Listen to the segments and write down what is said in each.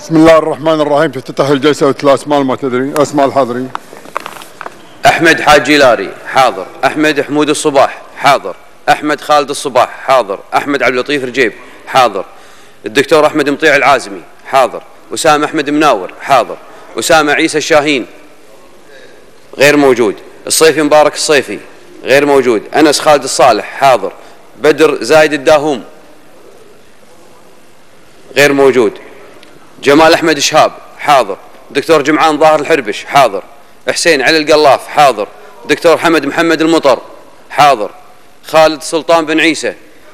بسم الله الرحمن الرحيم. تفتتح الجلسة وتتلى أسماء الحاضرين. أحمد حاج لاري حاضر. أحمد حمود الصباح حاضر. أحمد خالد الصباح حاضر. أحمد عبد اللطيف رجيب حاضر. الدكتور أحمد مطيع العازمي حاضر. أسامة أحمد مناور حاضر. أسامة عيسى الشاهين غير موجود. الصيفي مبارك الصيفي غير موجود. أنس خالد الصالح حاضر. بدر زايد الداهوم غير موجود. جمال أحمد شهاب حاضر. دكتور جمعان ظاهر الحربش حاضر. حسين علي القلاف حاضر. دكتور حمد محمد المطر حاضر. خالد سلطان بن عيسى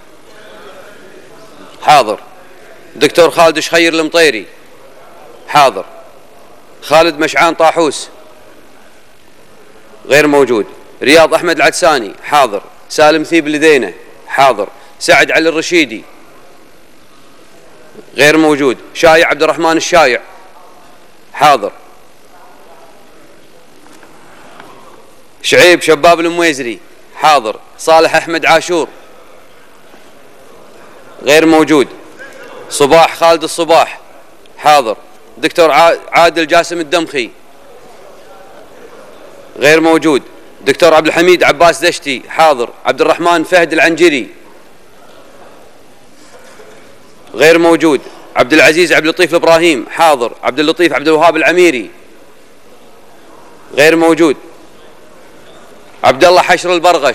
حاضر. دكتور خالد شخير المطيري حاضر. خالد مشعان طاحوس غير موجود. رياض أحمد العدساني حاضر. سالم ثيب لدينه حاضر. سعد علي الرشيدي غير موجود. شايع عبد الرحمن الشايع حاضر. شعيب شباب المويزري حاضر. صالح أحمد عاشور غير موجود. صباح خالد الصباح حاضر. دكتور عادل جاسم الدمخي غير موجود. دكتور عبد الحميد عباس دشتي حاضر. عبد الرحمن فهد العنجري غير موجود. عبد العزيز عبد اللطيف الابراهيم حاضر. عبد اللطيف عبد الوهاب العميري غير موجود. عبد الله حشر البرغش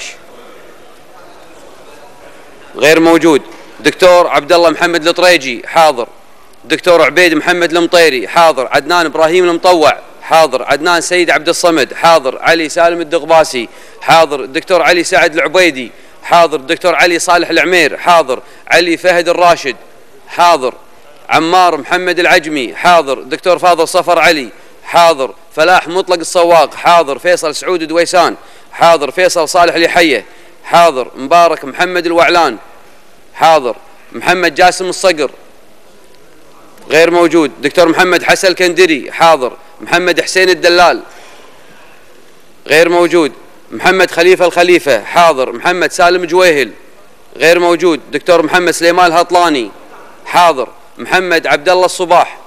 غير موجود. دكتور عبد الله محمد الطريجي حاضر. دكتور عبيد محمد المطيري حاضر. عدنان ابراهيم المطوع حاضر. عدنان سيد عبد الصمد حاضر. علي سالم الدغباسي حاضر. دكتور علي سعد العبيدي حاضر. دكتور علي صالح العمير حاضر. علي فهد الراشد حاضر. عمار محمد العجمي حاضر. دكتور فاضل صفر علي حاضر. فلاح مطلق الصواق حاضر. فيصل سعود دويسان حاضر. فيصل صالح اليحية حاضر. مبارك محمد الوعلان حاضر. محمد جاسم الصقر غير موجود. دكتور محمد حسن الكندري حاضر. محمد حسين الدلال غير موجود. محمد خليفة الخليفة حاضر. محمد سالم جويهل غير موجود. دكتور محمد سليمان الهطلاني حاضر. محمد عبد الله الصباح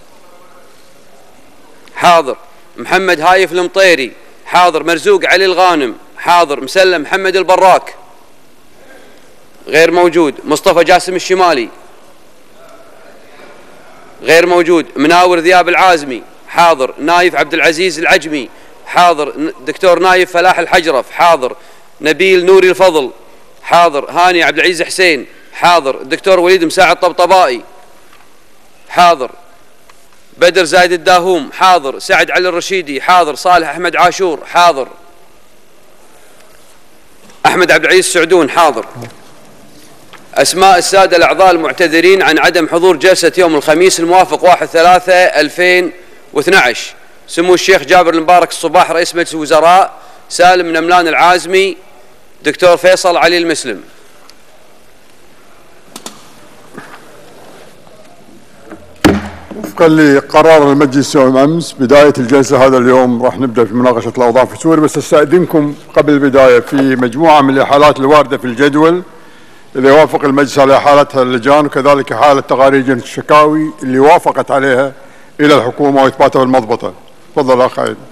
حاضر. محمد هايف المطيري حاضر. مرزوق علي الغانم حاضر. مسلم محمد البراك غير موجود. مصطفى جاسم الشمالي غير موجود. مناور ذياب العازمي حاضر. نايف عبد العزيز العجمي حاضر. دكتور نايف فلاح الحجرف حاضر. نبيل نوري الفضل حاضر. هاني عبد العزيز حسين حاضر. الدكتور وليد مساعد طبطبائي حاضر. بدر زايد الداهوم حاضر. سعد علي الرشيدي حاضر. صالح أحمد عاشور حاضر. أحمد عبد العزيز السعدون حاضر. أسماء السادة الأعضاء المعتذرين عن عدم حضور جلسة يوم الخميس الموافق 1/3/2012: سمو الشيخ جابر المبارك الصباح رئيس مجلس الوزراء، سالم نملان العازمي، دكتور فيصل علي المسلم. وفقا لقرار المجلس يوم امس بدايه الجلسه هذا اليوم راح نبدا في مناقشه الاوضاع في سوريا، بس استاذنكم قبل البدايه في مجموعه من الاحالات الوارده في الجدول اذا يوافق المجلس على احالتها اللجان، وكذلك حاله تقارير لجنه الشكاوي اللي وافقت عليها الى الحكومه واثباتها بالمضبطه. تفضل اخ عيد.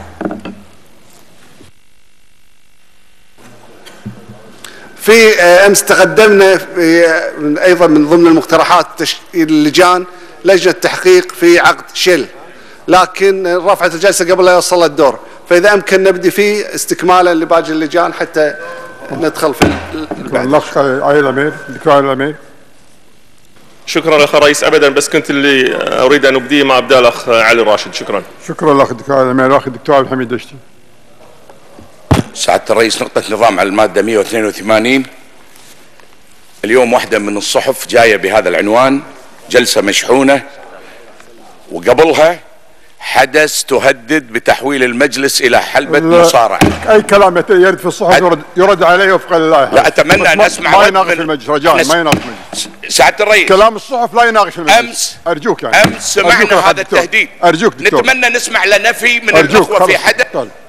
في امس تقدمنا ايضا من ضمن المقترحات تشكيل اللجان لجنه تحقيق في عقد شل، لكن رفعت الجلسه قبل لا يوصل الدور، فاذا امكن نبدي فيه استكمالا لباقي اللجان حتى ندخل في الاخ علي الامير. دكتور علي الامير. شكرا اخ رئيس. ابدا، بس كنت اللي اريد ان ابديه مع ابداء الاخ علي راشد. شكرا. شكرا الاخ الدكتور علي الامير. الاخ الدكتور عبد الحميد دشتي. سعادة الرئيس، نقطة نظام على المادة 182. اليوم واحدة من الصحف جاية بهذا العنوان: جلسة مشحونة، وقبلها حدث تهدد بتحويل المجلس إلى حلبة مصارعة. أي كلام يرد في الصحف يرد عليه وفقا لله. لا، أتمنى أن أسمع. ما يناقش المجلس رجاء، ما يناقش المجلس. سعادة الرئيس، كلام الصحف لا يناقش المجلس. أرجوك يعني. أمس سمعنا هذا التهديد. أرجوك دكتور. نتمنى نسمع لنفي من الأخوة في حدث.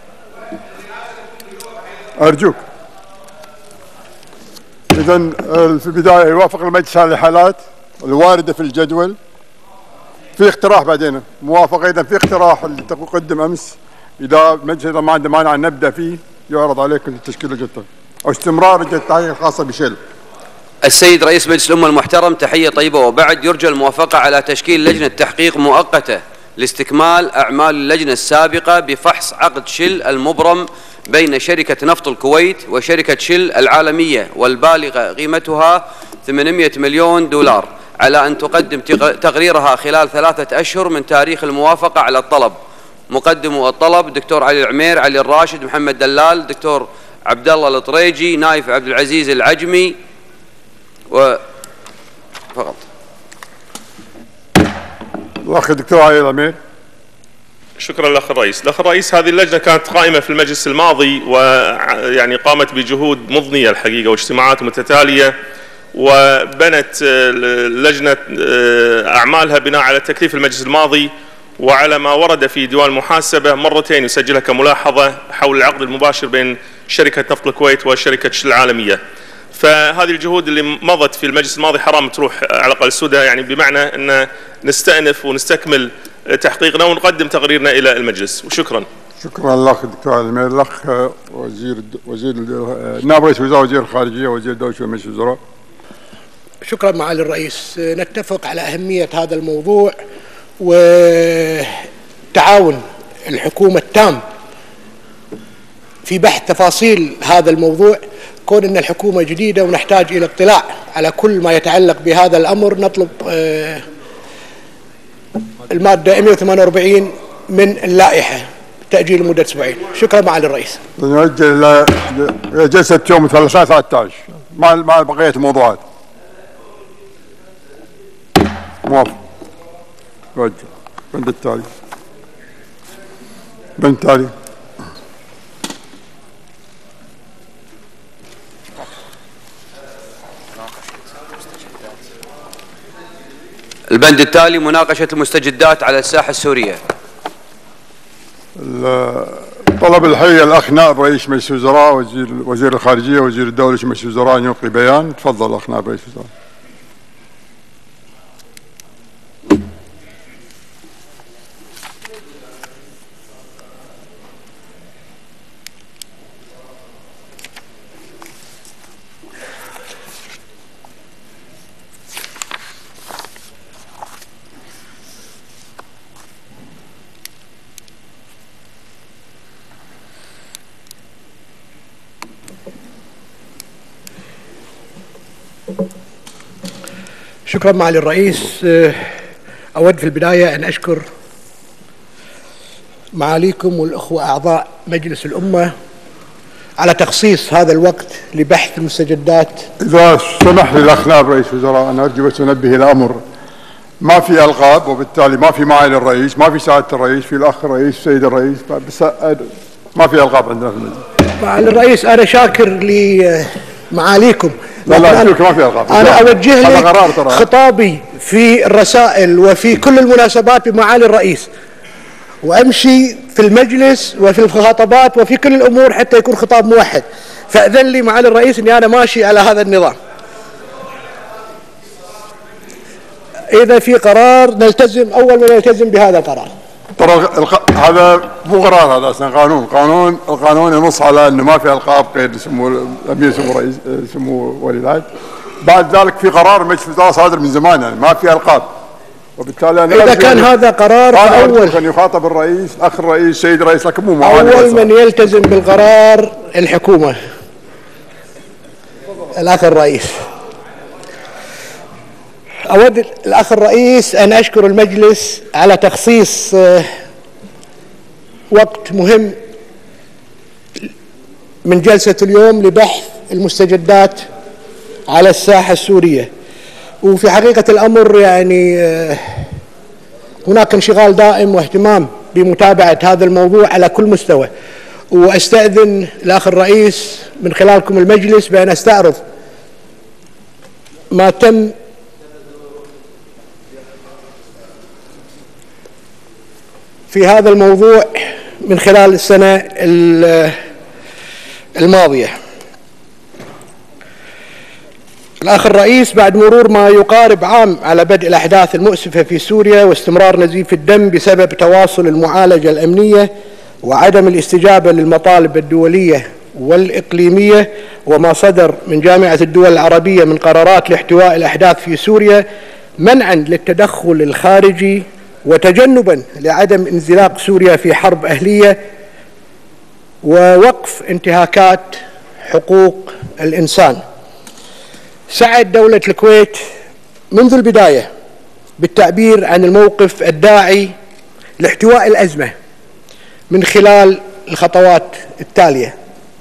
أرجوك. إذن في البداية يوافق المجلس على الحالات الواردة في الجدول. في اقتراح بعدين موافقة. ايضا في اقتراح اللي تقدم امس، اذا مجلس ما عنده مانع ان نبدا فيه، يعرض عليكم تشكيل لجنه او استمرار لجنه التحقيق الخاصه بشيل. السيد رئيس مجلس الأمة المحترم، تحية طيبة وبعد. يرجى الموافقة على تشكيل لجنة تحقيق مؤقتة لاستكمال أعمال اللجنة السابقة بفحص عقد شل المبرم بين شركة نفط الكويت وشركة شل العالمية، والبالغة قيمتها 800 مليون دولار، على أن تقدم تقريرها خلال 3 أشهر من تاريخ الموافقة على الطلب. مقدم الطلب دكتور علي العمير، علي الراشد، محمد دلال، دكتور عبد الله الطريجي، نايف عبد العزيز العجمي، وفقط. الأخ الدكتور علي العمير. شكرا الأخ الرئيس. الأخ الرئيس، هذه اللجنة كانت قائمة في المجلس الماضي، ويعني قامت بجهود مضنية الحقيقة واجتماعات متتالية، وبنت اللجنة أعمالها بناء على تكليف المجلس الماضي وعلى ما ورد في ديوان المحاسبة مرتين يسجلها كملاحظة حول العقد المباشر بين شركة نفط الكويت وشركة شل العالمية. فهذه الجهود اللي مضت في المجلس الماضي حرام تروح على الأقل سدى، يعني بمعنى أن نستأنف ونستكمل تحقيقنا ونقدم تقريرنا إلى المجلس. وشكرا. شكرا للأخ الدكتور علي العمير. الأخ وزير نائب رئيس الوزراء وزير الخارجية وزير الدولة ومجلس الوزراء. شكرا معالي الرئيس. نتفق على أهمية هذا الموضوع وتعاون الحكومة التام في بحث تفاصيل هذا الموضوع، كون أن الحكومة جديدة ونحتاج إلى اطلاع على كل ما يتعلق بهذا الأمر. نطلب المادة 148 من اللائحة تأجيل لمدة 70. شكرا معالي الرئيس. نؤجل إلى جلسة يوم الثلاثاء 13 مع بقية الموضوعات. موافق. نؤجل. بند التالي. بند التالي. البند التالي مناقشة المستجدات على الساحة السورية. طلب الحقيقة الأخ نائب رئيس مجلس الوزراء وزير الخارجية وزير الدولة مجلس الوزراء أن يلقي بيان. تفضل الأخ نائب رئيس الوزراء. شكرا معالي الرئيس. أود في البداية أن أشكر معاليكم والأخوة أعضاء مجلس الأمة على تخصيص هذا الوقت لبحث المستجدات. إذا سمح لي الأخ نائب رئيس الوزراء، أنا أرجو بس أنبه إلى أمر. ما في ألقاب، وبالتالي ما في معالي الرئيس، ما في سعادة الرئيس، في الأخ الرئيس، السيد الرئيس، بس ما في ألقاب عندنا في المجلس. معالي الرئيس، أنا شاكر لمعاليكم. لا ما في ألقاب. أنا أوجه لك خطابي في الرسائل وفي كل المناسبات بمعالي الرئيس، وأمشي في المجلس وفي الخطابات وفي كل الأمور حتى يكون خطاب موحد. فأذن لي معالي الرئيس أني أنا ماشي على هذا النظام. إذا في قرار نلتزم، أول ما نلتزم بهذا القرار. ترى هذا مو قرار، هذا اصلا القانون ينص على انه ما في القاب قيد سمو الامير سمو رئيس سمو ولي العهد. بعد ذلك في قرار مجلس الوزراء صادر من زمان، يعني ما في القاب، وبالتالي أنا اذا كان هذا قرار فاول كان يخاطب الرئيس، اخ الرئيس، سيد الرئيس، لكن مو اول من يلتزم بالقرار الحكومه الاخ الرئيس. أود الأخ الرئيس أن أشكر المجلس على تخصيص وقت مهم من جلسة اليوم لبحث المستجدات على الساحة السورية. وفي حقيقة الأمر يعني هناك انشغال دائم واهتمام بمتابعة هذا الموضوع على كل مستوى، وأستأذن الأخ الرئيس من خلالكم المجلس بأن أستعرض ما تم في هذا الموضوع من خلال السنة الماضية. الأخ الرئيس، بعد مرور ما يقارب عام على بدء الأحداث المؤسفة في سوريا واستمرار نزيف الدم بسبب تواصل المعالجة الأمنية وعدم الاستجابة للمطالب الدولية والإقليمية وما صدر من جامعة الدول العربية من قرارات لاحتواء الأحداث في سوريا منعا للتدخل الخارجي وتجنبا لعدم انزلاق سوريا في حرب أهلية ووقف انتهاكات حقوق الإنسان، سعت دولة الكويت منذ البداية بالتعبير عن الموقف الداعي لاحتواء الأزمة من خلال الخطوات التالية.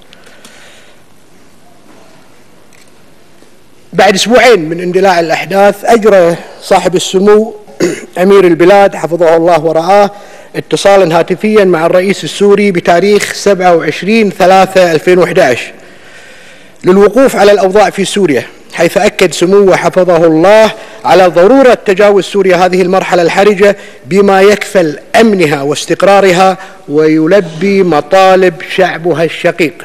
بعد أسبوعين من اندلاع الأحداث أجرى صاحب السمو أمير البلاد حفظه الله ورعاه اتصالا هاتفيا مع الرئيس السوري بتاريخ 27/3/2011 للوقوف على الأوضاع في سوريا، حيث أكد سموه حفظه الله على ضرورة تجاوز سوريا هذه المرحلة الحرجة بما يكفل أمنها واستقرارها ويلبي مطالب شعبها الشقيق.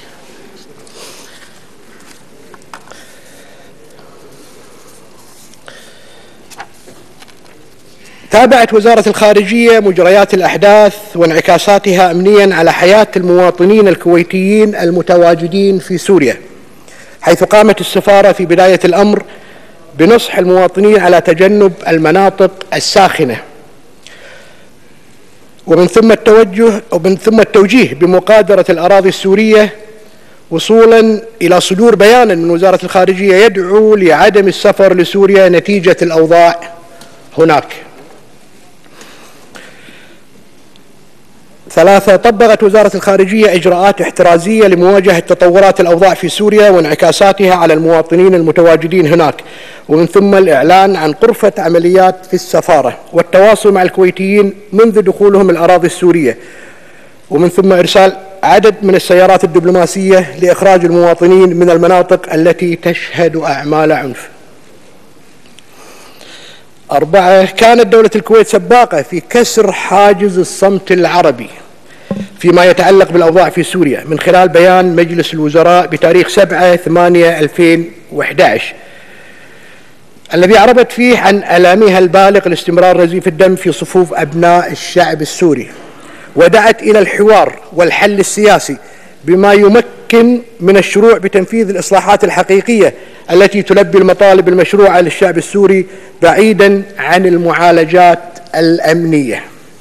تابعت وزارة الخارجية مجريات الأحداث وانعكاساتها أمنياً على حياة المواطنين الكويتيين المتواجدين في سوريا، حيث قامت السفارة في بداية الأمر بنصح المواطنين على تجنب المناطق الساخنة ومن ثم التوجيه بمقادرة الأراضي السورية، وصولاً إلى صدور بيان من وزارة الخارجية يدعو لعدم السفر لسوريا نتيجة الأوضاع هناك. 3. طبقت وزارة الخارجية إجراءات احترازية لمواجهة تطورات الأوضاع في سوريا وانعكاساتها على المواطنين المتواجدين هناك، ومن ثم الإعلان عن غرفة عمليات في السفارة والتواصل مع الكويتيين منذ دخولهم الأراضي السورية، ومن ثم إرسال عدد من السيارات الدبلوماسية لإخراج المواطنين من المناطق التي تشهد أعمال عنف. 4. كانت دولة الكويت سباقة في كسر حاجز الصمت العربي فيما يتعلق بالأوضاع في سوريا من خلال بيان مجلس الوزراء بتاريخ 7/8/2011 الذي عربت فيه عن ألامها البالغ لاستمرار نزيف الدم في صفوف أبناء الشعب السوري، ودعت إلى الحوار والحل السياسي بما يمكن من الشروع بتنفيذ الإصلاحات الحقيقية التي تلبي المطالب المشروعة للشعب السوري بعيداً عن المعالجات الأمنية.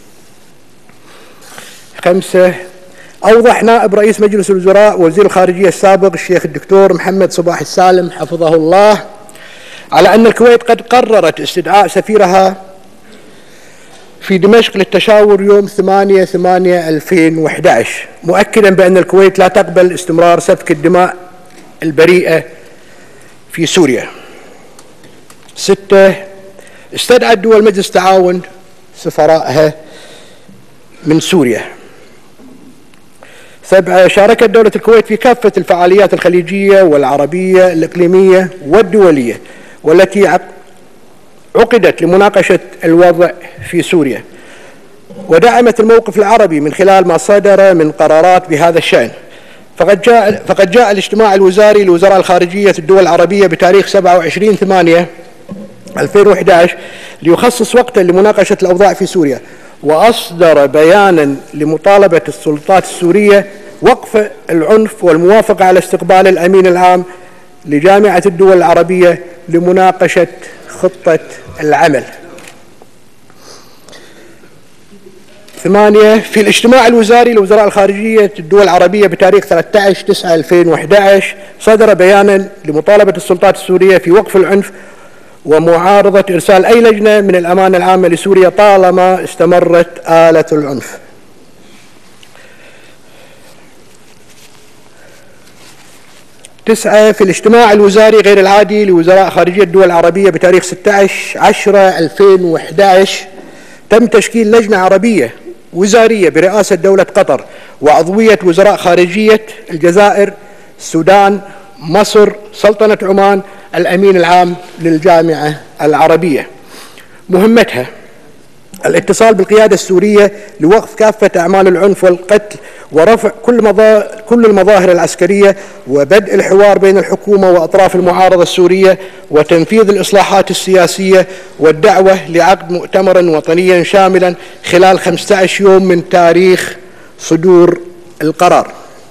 5. أوضح نائب رئيس مجلس الوزراء ووزير الخارجية السابق الشيخ الدكتور محمد صباح السالم حفظه الله على أن الكويت قد قررت استدعاء سفيرها في دمشق للتشاور يوم 8/8/2011، مؤكدا بأن الكويت لا تقبل استمرار سفك الدماء البريئة في سوريا. 6. استدعت دول مجلس التعاون سفرائها من سوريا. 7. شاركت دولة الكويت في كافة الفعاليات الخليجية والعربية الإقليمية والدولية والتي عقدت لمناقشة الوضع في سوريا، ودعمت الموقف العربي من خلال ما صدر من قرارات بهذا الشأن. فقد جاء الاجتماع الوزاري لوزراء الخارجية الدول العربية بتاريخ 27/8/2011 ليخصص وقتا لمناقشة الأوضاع في سوريا، وأصدر بيانا لمطالبة السلطات السورية وقف العنف والموافقة على استقبال الأمين العام لجامعة الدول العربية لمناقشة خطة العمل. 8. في الاجتماع الوزاري لوزراء الخارجية الدول العربية بتاريخ 13/9/2011 صدر بيانا لمطالبة السلطات السورية في وقف العنف ومعارضة إرسال أي لجنة من الأمانة العامة لسوريا طالما استمرت آلة العنف. 9. في الاجتماع الوزاري غير العادي لوزراء خارجية الدول العربية بتاريخ 16/10/2011 تم تشكيل لجنة عربية وزارية برئاسة دولة قطر وعضوية وزراء خارجية الجزائر، السودان، مصر، سلطنة عمان، الأمين العام للجامعة العربية. مهمتها الاتصال بالقيادة السورية لوقف كافة أعمال العنف والقتل ورفع كل المظاهر العسكرية وبدء الحوار بين الحكومة وأطراف المعارضة السورية وتنفيذ الإصلاحات السياسية والدعوة لعقد مؤتمر وطنيا شاملا خلال 15 يوم من تاريخ صدور القرار.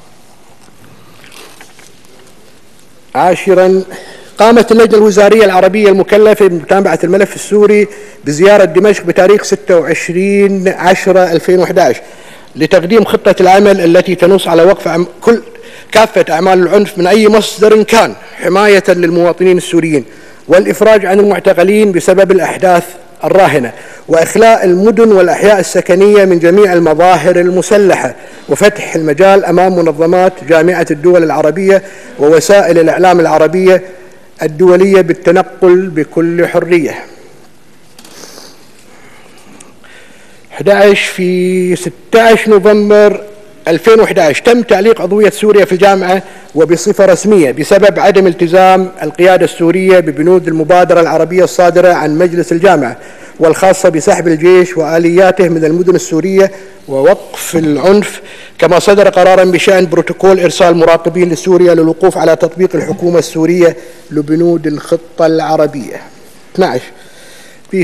عاشرا، قامت اللجنة الوزارية العربية المكلفة بمتابعة الملف السوري بزيارة دمشق بتاريخ 26/10/2011 لتقديم خطة العمل التي تنص على وقف كافة أعمال العنف من أي مصدر كان حماية للمواطنين السوريين والإفراج عن المعتقلين بسبب الأحداث الراهنة وإخلاء المدن والأحياء السكنية من جميع المظاهر المسلحة وفتح المجال أمام منظمات جامعة الدول العربية ووسائل الإعلام العربية الدولية بالتنقل بكل حرية. 11 في 16 نوفمبر 2011 تم تعليق عضوية سوريا في الجامعة وبصفة رسمية بسبب عدم التزام القيادة السورية ببنود المبادرة العربية الصادرة عن مجلس الجامعة والخاصة بسحب الجيش وآلياته من المدن السورية ووقف العنف، كما صدر قرارا بشأن بروتوكول إرسال مراقبين لسوريا للوقوف على تطبيق الحكومة السورية لبنود الخطة العربية. 12 في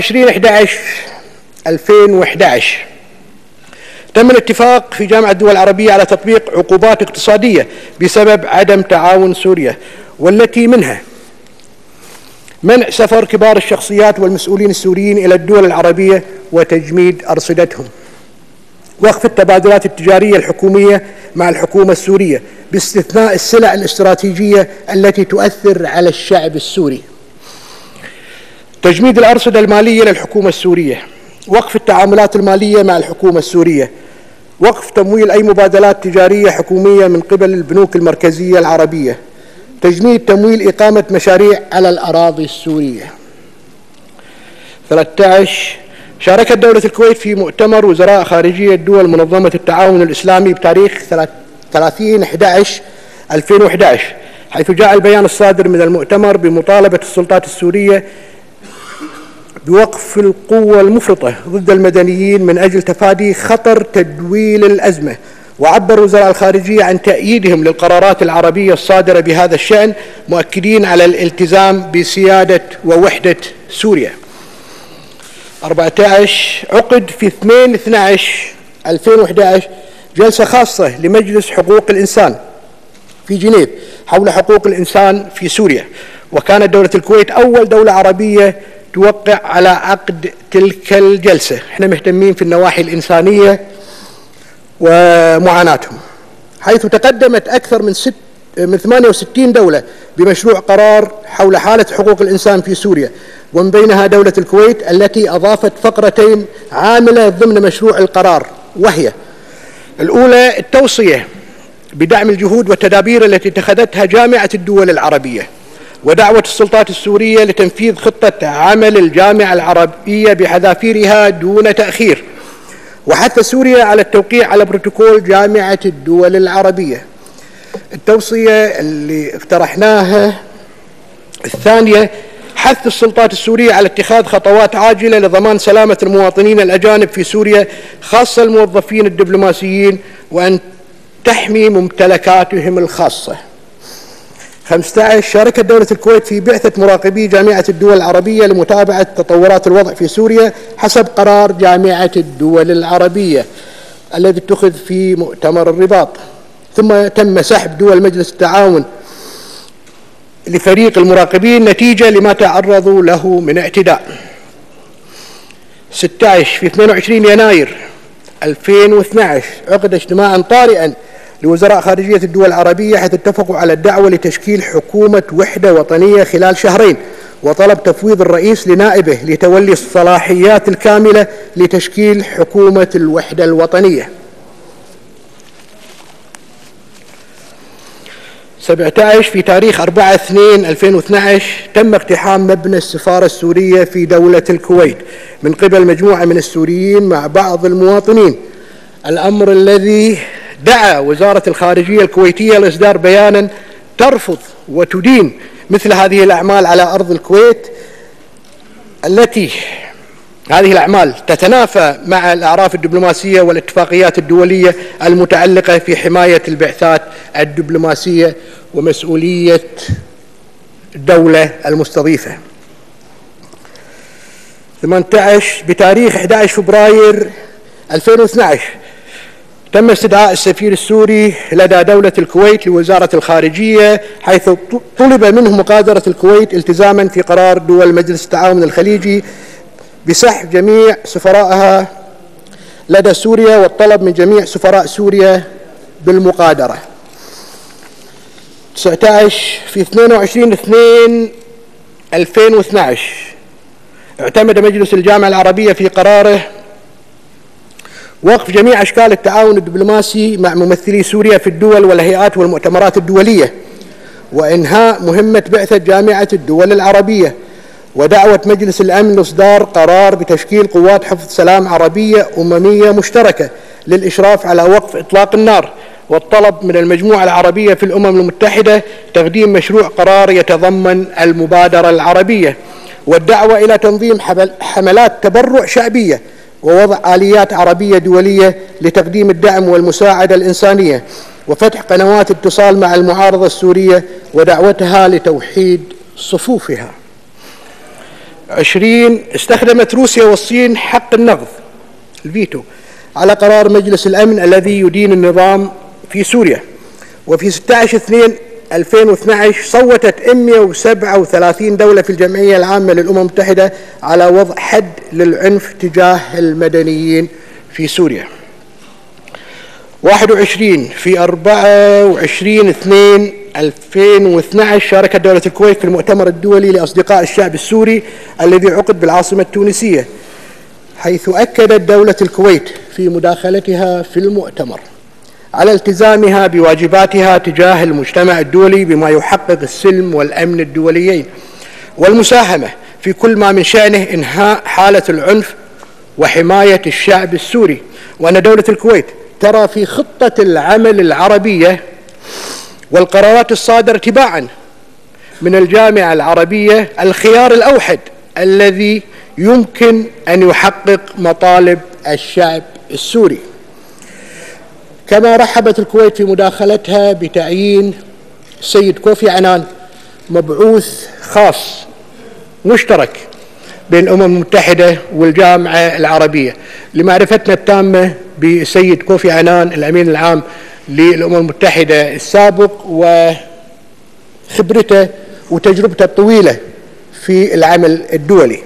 27/11/2011 تم الاتفاق في جامعة الدول العربية على تطبيق عقوبات اقتصادية بسبب عدم تعاون سوريا، والتي منها منع سفر كبار الشخصيات والمسؤولين السوريين إلى الدول العربية وتجميد أرصدتهم، وقف التبادلات التجارية الحكومية مع الحكومة السورية باستثناء السلع الاستراتيجية التي تؤثر على الشعب السوري، تجميد الأرصدة المالية للحكومة السورية، وقف التعاملات المالية مع الحكومة السورية، وقف تمويل أي مبادلات تجارية حكومية من قبل البنوك المركزية العربية، تجميد تمويل إقامة مشاريع على الأراضي السورية. 13 شاركت دولة الكويت في مؤتمر وزراء خارجية دول منظمة التعاون الإسلامي بتاريخ 30/11/2011، حيث جاء البيان الصادر من المؤتمر بمطالبة السلطات السورية بوقف القوة المفرطة ضد المدنيين من أجل تفادي خطر تدويل الأزمة، وعبر وزراء الخارجية عن تأييدهم للقرارات العربية الصادرة بهذا الشأن، مؤكدين على الالتزام بسيادة ووحدة سوريا. 14 عقد في 2/12/2011 جلسة خاصة لمجلس حقوق الإنسان في جنيف حول حقوق الإنسان في سوريا، وكانت دولة الكويت أول دولة عربية توقع على عقد تلك الجلسة. احنا مهتمين في النواحي الإنسانية ومعاناتهم، حيث تقدمت أكثر من 68 دولة بمشروع قرار حول حالة حقوق الإنسان في سوريا، ومن بينها دولة الكويت التي أضافت فقرتين عاملة ضمن مشروع القرار، وهي الأولى التوصية بدعم الجهود والتدابير التي اتخذتها جامعة الدول العربية، ودعوة السلطات السورية لتنفيذ خطة عمل الجامعة العربية بحذافيرها دون تأخير، وحث سوريا على التوقيع على بروتوكول جامعة الدول العربية. التوصية اللي اقترحناها الثانية حث السلطات السورية على اتخاذ خطوات عاجلة لضمان سلامة المواطنين الأجانب في سوريا، خاصة الموظفين الدبلوماسيين، وأن تحمي ممتلكاتهم الخاصة. 15 شاركت دولة الكويت في بعثة مراقبي جامعة الدول العربية لمتابعة تطورات الوضع في سوريا حسب قرار جامعة الدول العربية الذي اتخذ في مؤتمر الرباط، ثم تم سحب دول مجلس التعاون لفريق المراقبين نتيجة لما تعرضوا له من اعتداء. 16 في 22 يناير 2012 عقد اجتماعا طارئا لوزراء خارجية الدول العربية، حيث اتفقوا على الدعوة لتشكيل حكومة وحدة وطنية خلال شهرين، وطلب تفويض الرئيس لنائبه لتولي الصلاحيات الكاملة لتشكيل حكومة الوحدة الوطنية. 17 في تاريخ 4/2/2012 تم اقتحام مبنى السفارة السورية في دولة الكويت من قبل مجموعة من السوريين مع بعض المواطنين، الأمر الذي دعا وزارة الخارجية الكويتية لإصدار بيانا ترفض وتدين مثل هذه الأعمال على أرض الكويت، التي هذه الأعمال تتنافى مع الأعراف الدبلوماسية والاتفاقيات الدولية المتعلقة في حماية البعثات الدبلوماسية ومسؤولية الدولة المستضيفة. 18 بتاريخ 11 فبراير 2012 تم استدعاء السفير السوري لدى دولة الكويت لوزارة الخارجية، حيث طلب منه مغادرة الكويت التزاما في قرار دول مجلس التعاون الخليجي بسحب جميع سفرائها لدى سوريا، والطلب من جميع سفراء سوريا بالمغادرة. 19 في 22/2/2012 اعتمد مجلس الجامعة العربية في قراره وقف جميع أشكال التعاون الدبلوماسي مع ممثلي سوريا في الدول والهيئات والمؤتمرات الدولية، وإنهاء مهمة بعثة جامعة الدول العربية، ودعوة مجلس الأمن لإصدار قرار بتشكيل قوات حفظ سلام عربية أممية مشتركة للإشراف على وقف إطلاق النار، والطلب من المجموعة العربية في الأمم المتحدة تقديم مشروع قرار يتضمن المبادرة العربية، والدعوة إلى تنظيم حملات تبرع شعبية ووضع آليات عربية دولية لتقديم الدعم والمساعدة الإنسانية، وفتح قنوات اتصال مع المعارضة السورية ودعوتها لتوحيد صفوفها. 20 استخدمت روسيا والصين حق النقض الفيتو على قرار مجلس الأمن الذي يدين النظام في سوريا. وفي 16/2/2012 صوتت 137 دولة في الجمعية العامة للأمم المتحدة على وضع حد للعنف تجاه المدنيين في سوريا. 21 في 24/2/2012 شاركت دولة الكويت في المؤتمر الدولي لأصدقاء الشعب السوري الذي عقد بالعاصمة التونسية، حيث أكدت دولة الكويت في مداخلتها في المؤتمر على التزامها بواجباتها تجاه المجتمع الدولي بما يحقق السلم والأمن الدوليين، والمساهمة في كل ما من شأنه إنهاء حالة العنف وحماية الشعب السوري، وأن دولة الكويت ترى في خطة العمل العربية والقرارات الصادرة تباعا من الجامعة العربية الخيار الأوحد الذي يمكن أن يحقق مطالب الشعب السوري. كما رحبت الكويت في مداخلتها بتعيين السيد كوفي عنان مبعوث خاص مشترك بين الأمم المتحدة والجامعة العربية، لمعرفتنا التامة بالسيد كوفي عنان الأمين العام للأمم المتحدة السابق وخبرته وتجربته الطويلة في العمل الدولي.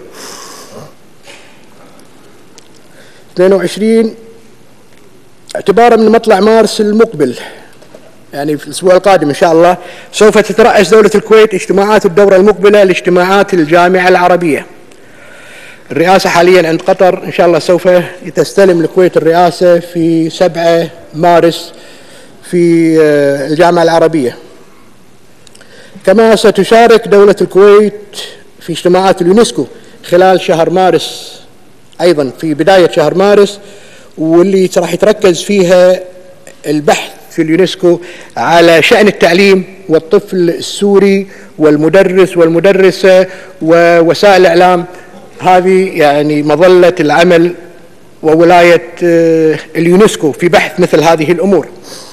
22 اعتبارا من مطلع مارس المقبل، يعني في الأسبوع القادم إن شاء الله، سوف تترأس دولة الكويت اجتماعات الدورة المقبلة لاجتماعات الجامعة العربية. الرئاسة حاليا عند قطر، إن شاء الله سوف تستلم الكويت الرئاسة في 7 مارس في الجامعة العربية. كما ستشارك دولة الكويت في اجتماعات اليونسكو خلال شهر مارس، أيضا في بداية شهر مارس، واللي راح يتركز فيها البحث في اليونسكو على شأن التعليم والطفل السوري والمدرس والمدرسة ووسائل الإعلام. هذه يعني مظلة العمل وولاية اليونسكو في بحث مثل هذه الأمور.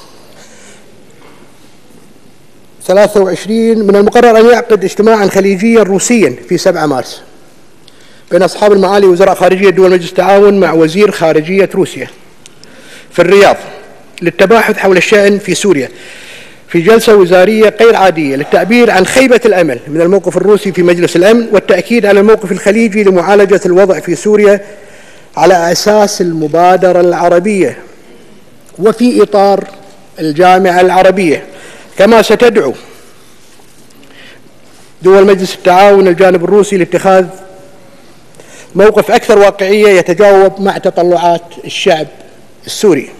23 من المقرر أن يعقد اجتماعا خليجيا روسيا في 7 مارس بين أصحاب المعالي وزراء خارجية دول مجلس التعاون مع وزير خارجية روسيا في الرياض للتباحث حول الشأن في سوريا في جلسة وزارية غير عادية للتعبير عن خيبة الأمل من الموقف الروسي في مجلس الأمن، والتأكيد على الموقف الخليجي لمعالجة الوضع في سوريا على أساس المبادرة العربية وفي إطار الجامعة العربية. كما ستدعو دول مجلس التعاون الجانب الروسي لاتخاذ موقف أكثر واقعية يتجاوب مع تطلعات الشعب السوري.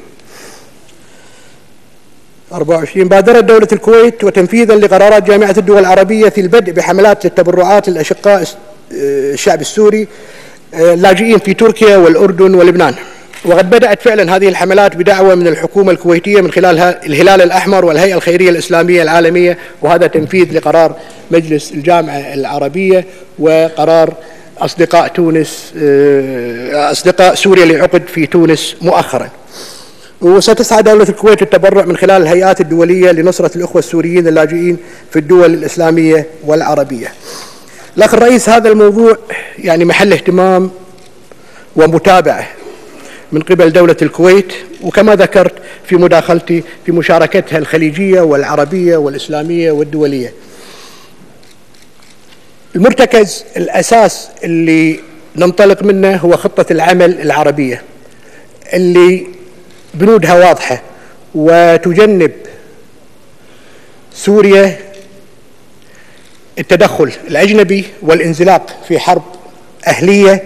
24 بادرت دولة الكويت وتنفيذا لقرارات جامعة الدول العربية في البدء بحملات التبرعات للأشقاء الشعب السوري اللاجئين في تركيا والأردن ولبنان، وقد بدأت فعلا هذه الحملات بدعوة من الحكومة الكويتية من خلال الهلال الأحمر والهيئة الخيرية الإسلامية العالمية، وهذا تنفيذ لقرار مجلس الجامعة العربية وقرار أصدقاء تونس، أصدقاء سوريا اللي عقد في تونس مؤخرا. وستسعى دولة الكويت التبرع من خلال الهيئات الدولية لنصرة الأخوة السوريين اللاجئين في الدول الإسلامية والعربية. الأخ الرئيس، هذا الموضوع يعني محل اهتمام ومتابعة من قبل دولة الكويت، وكما ذكرت في مداخلتي في مشاركتها الخليجية والعربية والإسلامية والدولية. المرتكز الأساس اللي ننطلق منه هو خطة العمل العربية اللي بنودها واضحة وتجنب سوريا التدخل الأجنبي والانزلاق في حرب أهلية،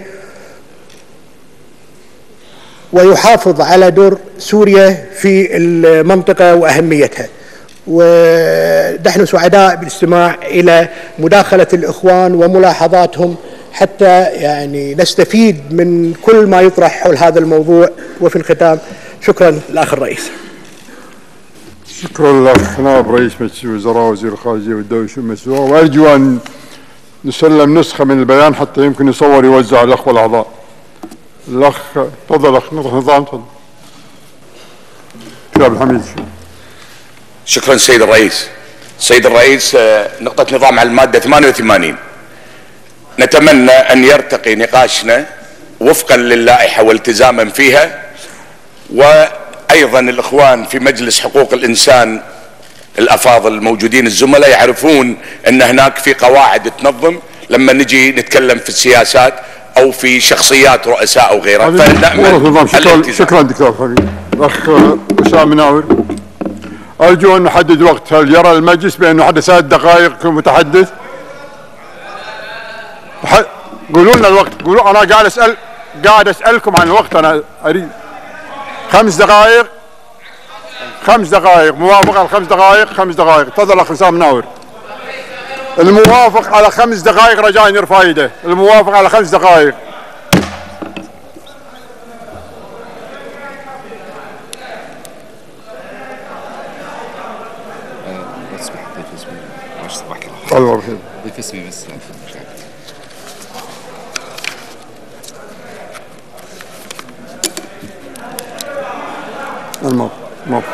ويحافظ على دور سوريا في المنطقة وأهميتها. ونحن سعداء بالاستماع إلى مداخلة الإخوان وملاحظاتهم حتى يعني نستفيد من كل ما يطرح حول هذا الموضوع. وفي الختام شكرا للأخ الرئيس. شكرا لك نائب رئيس مجلس الوزراء وزير الخارجية والدولة والشؤون المسؤولة، وأرجو أن نسلم نسخة من البيان حتى يمكن يصور يوزع الأخوة الأعضاء. الأخ تفضل أخ نظام، تفضل. كتاب الحميد. شكرا سيد الرئيس. سيد الرئيس، نقطة نظام على المادة 88 نتمنى أن يرتقي نقاشنا وفقا للائحة والتزاما فيها، وأيضا الإخوان في مجلس حقوق الإنسان الأفاضل الموجودين الزملاء يعرفون أن هناك في قواعد تنظم لما نجي نتكلم في السياسات أو في شخصيات رؤساء أو غيرها، فنأمل. شكرا دكتور حبيب. الأخ أسامة مناور، أرجو أن نحدد وقت. هل يرى المجلس بأنه حد 3 دقائق كمتحدث؟ قولوا لنا الوقت، قولوا. أنا قاعد أسألكم عن الوقت. أنا أريد 5 دقائق. 5 دقائق موافق على 5 دقائق. 5 دقائق. تفضل أخ أسامة مناور. الموافق على 5 دقائق رجاء يرفع يده. الموافق على 5 دقائق. الله بخير. ضيف اسمي بس. الموافق.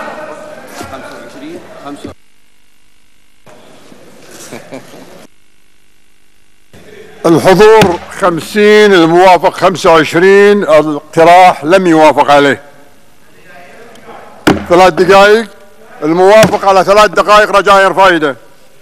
الحضور 50، الموافق 25. الاقتراح لم يوافق عليه. 3 دقائق. الموافق على 3 دقائق رجاء يرفع يده.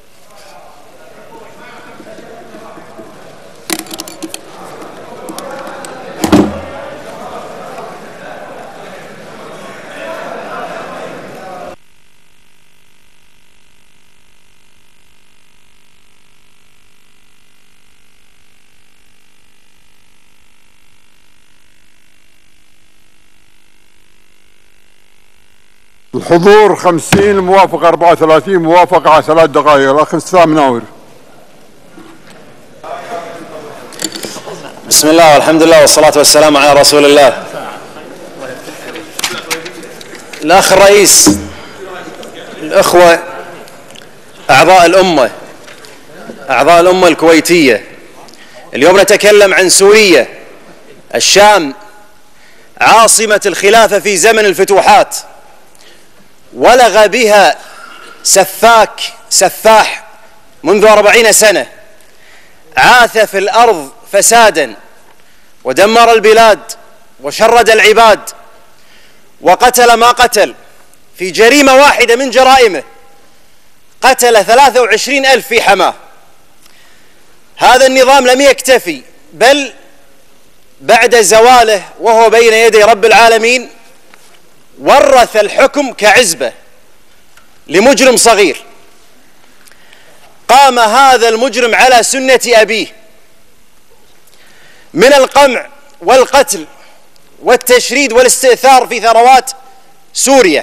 الحضور 50، الموافق 34، موافق على 3 دقائق. الأخ أسامة مناور. بسم الله والحمد لله والصلاة والسلام على رسول الله. الأخ الرئيس، الأخوة أعضاء الأمة الكويتية، اليوم نتكلم عن سوريا، الشام، عاصمة الخلافة في زمن الفتوحات، ولغ بها سفاح منذ 40 سنة، عاث في الأرض فسادا ودمر البلاد وشرد العباد وقتل ما قتل. في جريمة واحدة من جرائمه قتل 23,000 في حماه. هذا النظام لم يكتفي، بل بعد زواله وهو بين يدي رب العالمين ورث الحكم كعزبة لمجرم صغير. قام هذا المجرم على سنة أبيه من القمع والقتل والتشريد والاستئثار في ثروات سوريا.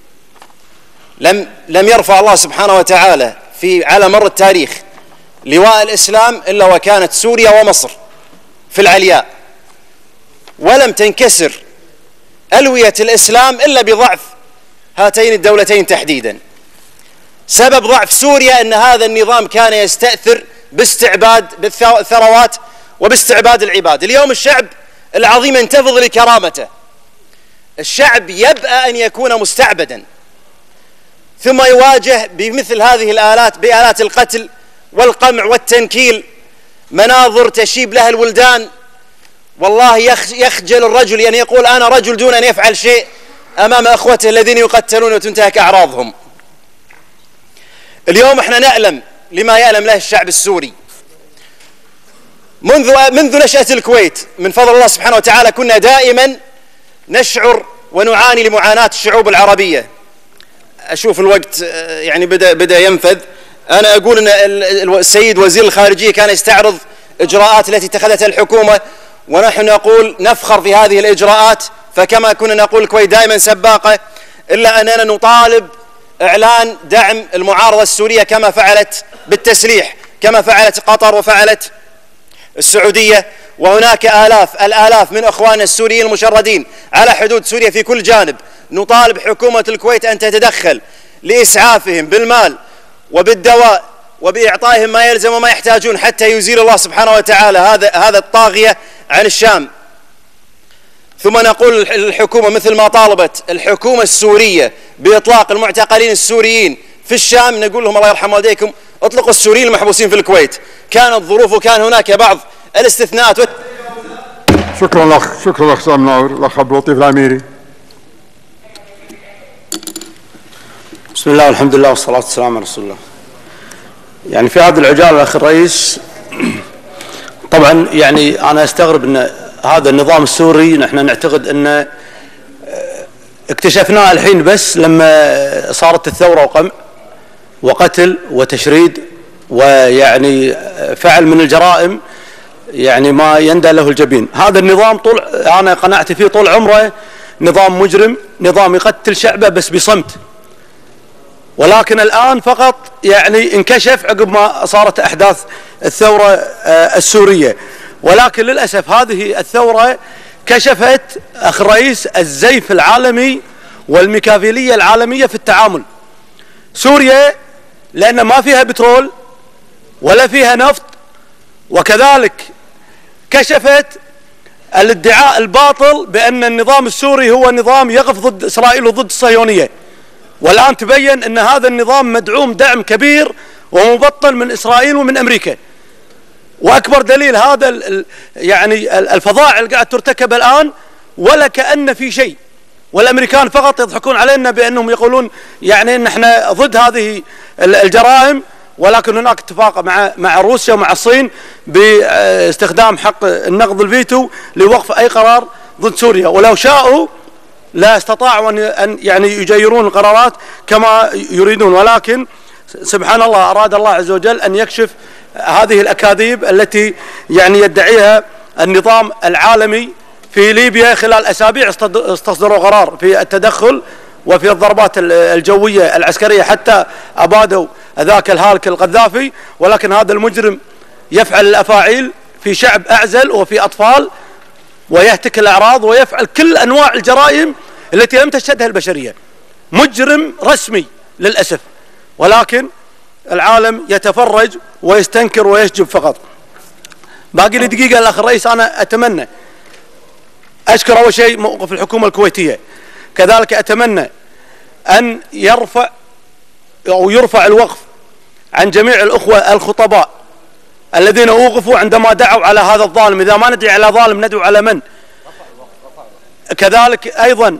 لم يرفع الله سبحانه وتعالى على مر التاريخ لواء الإسلام إلا وكانت سوريا ومصر في العلياء، ولم تنكسر ألوية الإسلام إلا بضعف هاتين الدولتين تحديدا. سبب ضعف سوريا أن هذا النظام كان يستأثر باستعباد بالثروات وباستعباد العباد. اليوم الشعب العظيم ينتفض لكرامته، الشعب يبأ أن يكون مستعبدا، ثم يواجه بمثل هذه الآلات، بآلات القتل والقمع والتنكيل، مناظر تشيب لها الولدان. والله يخجل الرجل أن يقول أنا رجل دون أن يفعل شيء أمام أخوته الذين يقتلون وتنتهك أعراضهم. اليوم احنا نألم لما يألم له الشعب السوري. منذ نشأة الكويت من فضل الله سبحانه وتعالى كنا دائما نشعر ونعاني لمعاناة الشعوب العربية. أشوف الوقت يعني بدأ ينفذ. أنا أقول أن السيد وزير الخارجية كان يستعرض إجراءات التي اتخذتها الحكومة، ونحن نقول نفخر في هذه الإجراءات، فكما كنا نقول الكويت دائما سباقة، إلا أننا نطالب إعلان دعم المعارضة السورية كما فعلت بالتسليح، كما فعلت قطر وفعلت السعودية. وهناك الآلاف من أخواننا السوريين المشردين على حدود سوريا في كل جانب. نطالب حكومة الكويت أن تتدخل لإسعافهم بالمال وبالدواء وبإعطائهم ما يلزم وما يحتاجون حتى يزيل الله سبحانه وتعالى هذا الطاغية عن الشام. ثم نقول الحكومة مثل ما طالبت الحكومة السورية بإطلاق المعتقلين السوريين في الشام، نقول لهم الله يرحم والديكم اطلقوا السوريين المحبوسين في الكويت. كانت ظروف وكان هناك بعض الاستثناءات. شكرا لك سام مناور. الأخ عبد اللطيف العميري. بسم الله والحمد لله والصلاة والسلام على رسول الله. يعني في هذا العجال الأخ الرئيس، طبعا يعني أنا أستغرب أن هذا النظام السوري نحن نعتقد أن اكتشفناه الحين بس لما صارت الثورة وقمع وقتل وتشريد ويعني فعل من الجرائم يعني ما يندى له الجبين. هذا النظام أنا قناعتي فيه طول عمره نظام مجرم، نظام يقتل شعبه بس بصمت، ولكن الآن فقط يعني انكشف عقب ما صارت أحداث الثورة السورية. ولكن للأسف هذه الثورة كشفت أخ الرئيس الزيف العالمي والميكافيلية العالمية في التعامل. سوريا لأن ما فيها بترول ولا فيها نفط، وكذلك كشفت الادعاء الباطل بأن النظام السوري هو نظام يقف ضد إسرائيل وضد الصهيونية، والآن تبين أن هذا النظام مدعوم دعم كبير ومبطل من إسرائيل ومن أمريكا. وأكبر دليل هذا يعني الفظائع اللي قاعد ترتكب الآن ولا كأن في شيء، والأمريكان فقط يضحكون علينا بأنهم يقولون يعني أن احنا ضد هذه الجرائم، ولكن هناك اتفاق مع روسيا ومع الصين باستخدام حق النقض الفيتو لوقف أي قرار ضد سوريا، ولو شاءوا لا استطاعوا أن يعني يجيرون القرارات كما يريدون. ولكن سبحان الله أراد الله عز وجل أن يكشف هذه الأكاذيب التي يعني يدعيها النظام العالمي. في ليبيا خلال أسابيع استصدروا قرار في التدخل وفي الضربات الجوية العسكرية حتى أبادوا ذاك الهالك القذافي، ولكن هذا المجرم يفعل الأفاعيل في شعب أعزل وفي أطفال، ويهتك الأعراض ويفعل كل أنواع الجرائم التي لم تشهدها البشرية. مجرم رسمي للأسف، ولكن العالم يتفرج ويستنكر ويشجب فقط. باقي لي دقيقة الأخ الرئيس. أنا أتمنى أشكر أول شيء موقف الحكومة الكويتية، كذلك أتمنى أن يرفع الوقف عن جميع الأخوة الخطباء الذين أوقفوا عندما دعوا على هذا الظالم. إذا ما ندعي على ظالم ندعو على من؟ كذلك أيضا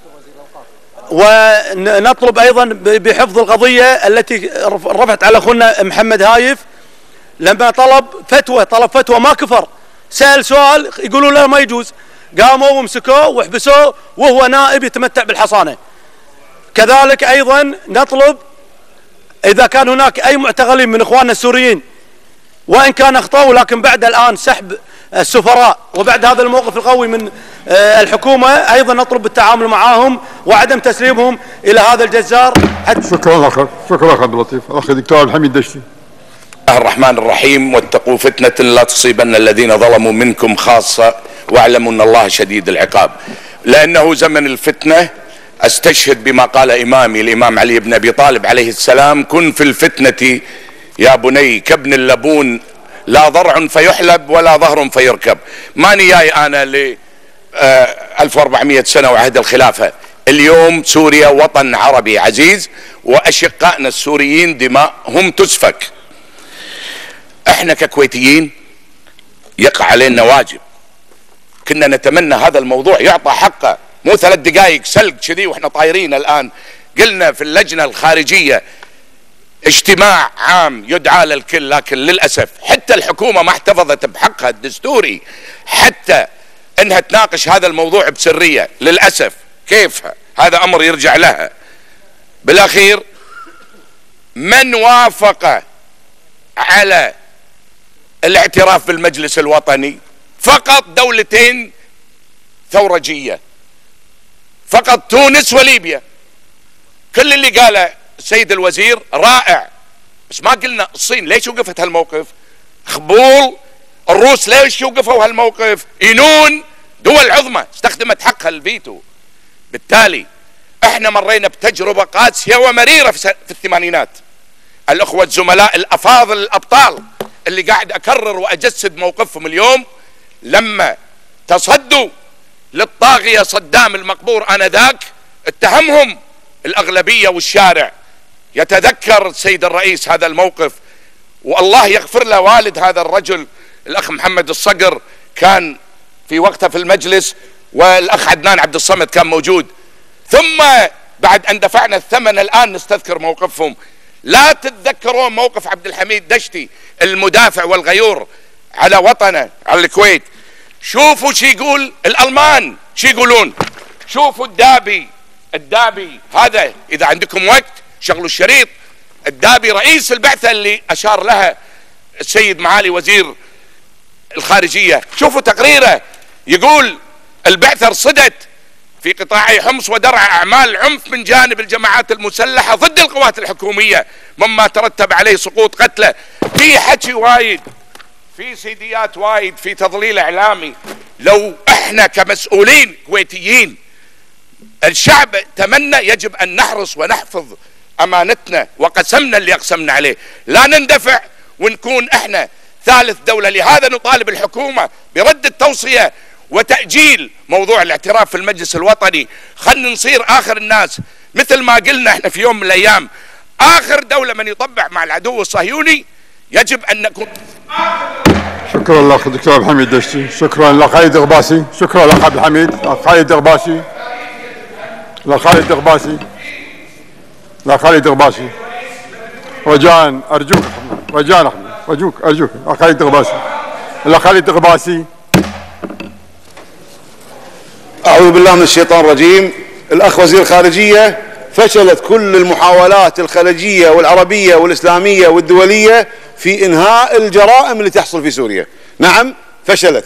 ونطلب أيضا بحفظ القضية التي رفعت على أخونا محمد هايف لما طلب فتوى ما كفر، سأل سؤال يقولوا له ما يجوز، قاموا ومسكوه وحبسوه وهو نائب يتمتع بالحصانة. كذلك أيضا نطلب إذا كان هناك أي معتقلين من إخواننا السوريين وإن كان أخطأوا، لكن بعد الآن سحب السفراء وبعد هذا الموقف القوي من الحكومة أيضا نطلب بالتعامل معهم وعدم تسليمهم إلى هذا الجزار. شكرا لك عبد اللطيف. الأخ الدكتور الحميد دشتي. بسم الله الرحمن الرحيم. واتقوا فتنة لا تصيبن الذين ظلموا منكم خاصة واعلموا أن الله شديد العقاب. لأنه زمن الفتنة أستشهد بما قال إمامي الإمام علي بن أبي طالب عليه السلام: كن في الفتنة يا بني كابن اللبون لا ضرع فيحلب ولا ظهر فيركب. ماني جاي انا ل 1400 سنة وعهد الخلافة. اليوم سوريا وطن عربي عزيز، وأشقائنا السوريين دماءهم تسفك. احنا ككويتيين يقع علينا واجب، كنا نتمنى هذا الموضوع يعطى حقه، مو 3 دقائق سلق كذي واحنا طايرين. الآن قلنا في اللجنة الخارجية اجتماع عام يدعى للكل، لكن للأسف حتى الحكومة ما احتفظت بحقها الدستوري حتى انها تناقش هذا الموضوع بسرية. للأسف كيف هذا أمر يرجع لها. بالأخير من وافق على الاعتراف بالمجلس الوطني؟ فقط دولتين ثورجية، فقط تونس وليبيا. كل اللي قاله السيد الوزير رائع، بس ما قلنا الصين ليش وقفت هالموقف؟ خبول الروس ليش وقفوا هالموقف؟ اينون دول عظمى استخدمت حقها الفيتو. بالتالي احنا مرينا بتجربة قاسية ومريرة في الثمانينات. الاخوة الزملاء الافاضل الابطال اللي قاعد اكرر واجسد موقفهم اليوم لما تصدوا للطاغية صدام المقبور آنذاك اتهمهم الأغلبية والشارع. يتذكر السيد الرئيس هذا الموقف، والله يغفر له والد هذا الرجل الأخ محمد الصقر كان في وقتها في المجلس، والأخ عدنان عبد الصمد كان موجود. ثم بعد أن دفعنا الثمن الآن نستذكر موقفهم. لا تتذكرون موقف عبد الحميد دشتي المدافع والغيور على وطنه على الكويت؟ شوفوا شي يقول الألمان، شي يقولون. شوفوا الدابي هذا، إذا عندكم وقت شغلوا الشريط. الدابي رئيس البعثة اللي أشار لها السيد معالي وزير الخارجية، شوفوا تقريره يقول البعثة رصدت في قطاعي حمص ودرع أعمال عنف من جانب الجماعات المسلحة ضد القوات الحكومية مما ترتب عليه سقوط قتله. في حكي وايد، في سيديات وايد، في تضليل إعلامي. لو احنا كمسؤولين كويتيين الشعب تمنى، يجب أن نحرص ونحفظ أمانتنا وقسمنا اللي أقسمنا عليه، لا نندفع ونكون احنا ثالث دولة. لهذا نطالب الحكومة برد التوصية وتأجيل موضوع الاعتراف في المجلس الوطني. خلنا نصير آخر الناس، مثل ما قلنا احنا في يوم من الأيام آخر دولة من يطبع مع العدو الصهيوني. يجب أن نكون شكرا لك دكتور عبد الحميد دشتي، شكرا لك خالد غباسي، شكرا لك عبد الحميد. خالد غباسي، لا خالد غباسي، لا خالد غباسي، رجاء أرجوك، رجاء أرجوك خالد غباسي، لا خالد غباسي. أعوذ بالله من الشيطان الرجيم. الأخ وزير الخارجية، فشلت كل المحاولات الخليجية والعربية والإسلامية والدولية في إنهاء الجرائم اللي تحصل في سوريا. نعم فشلت.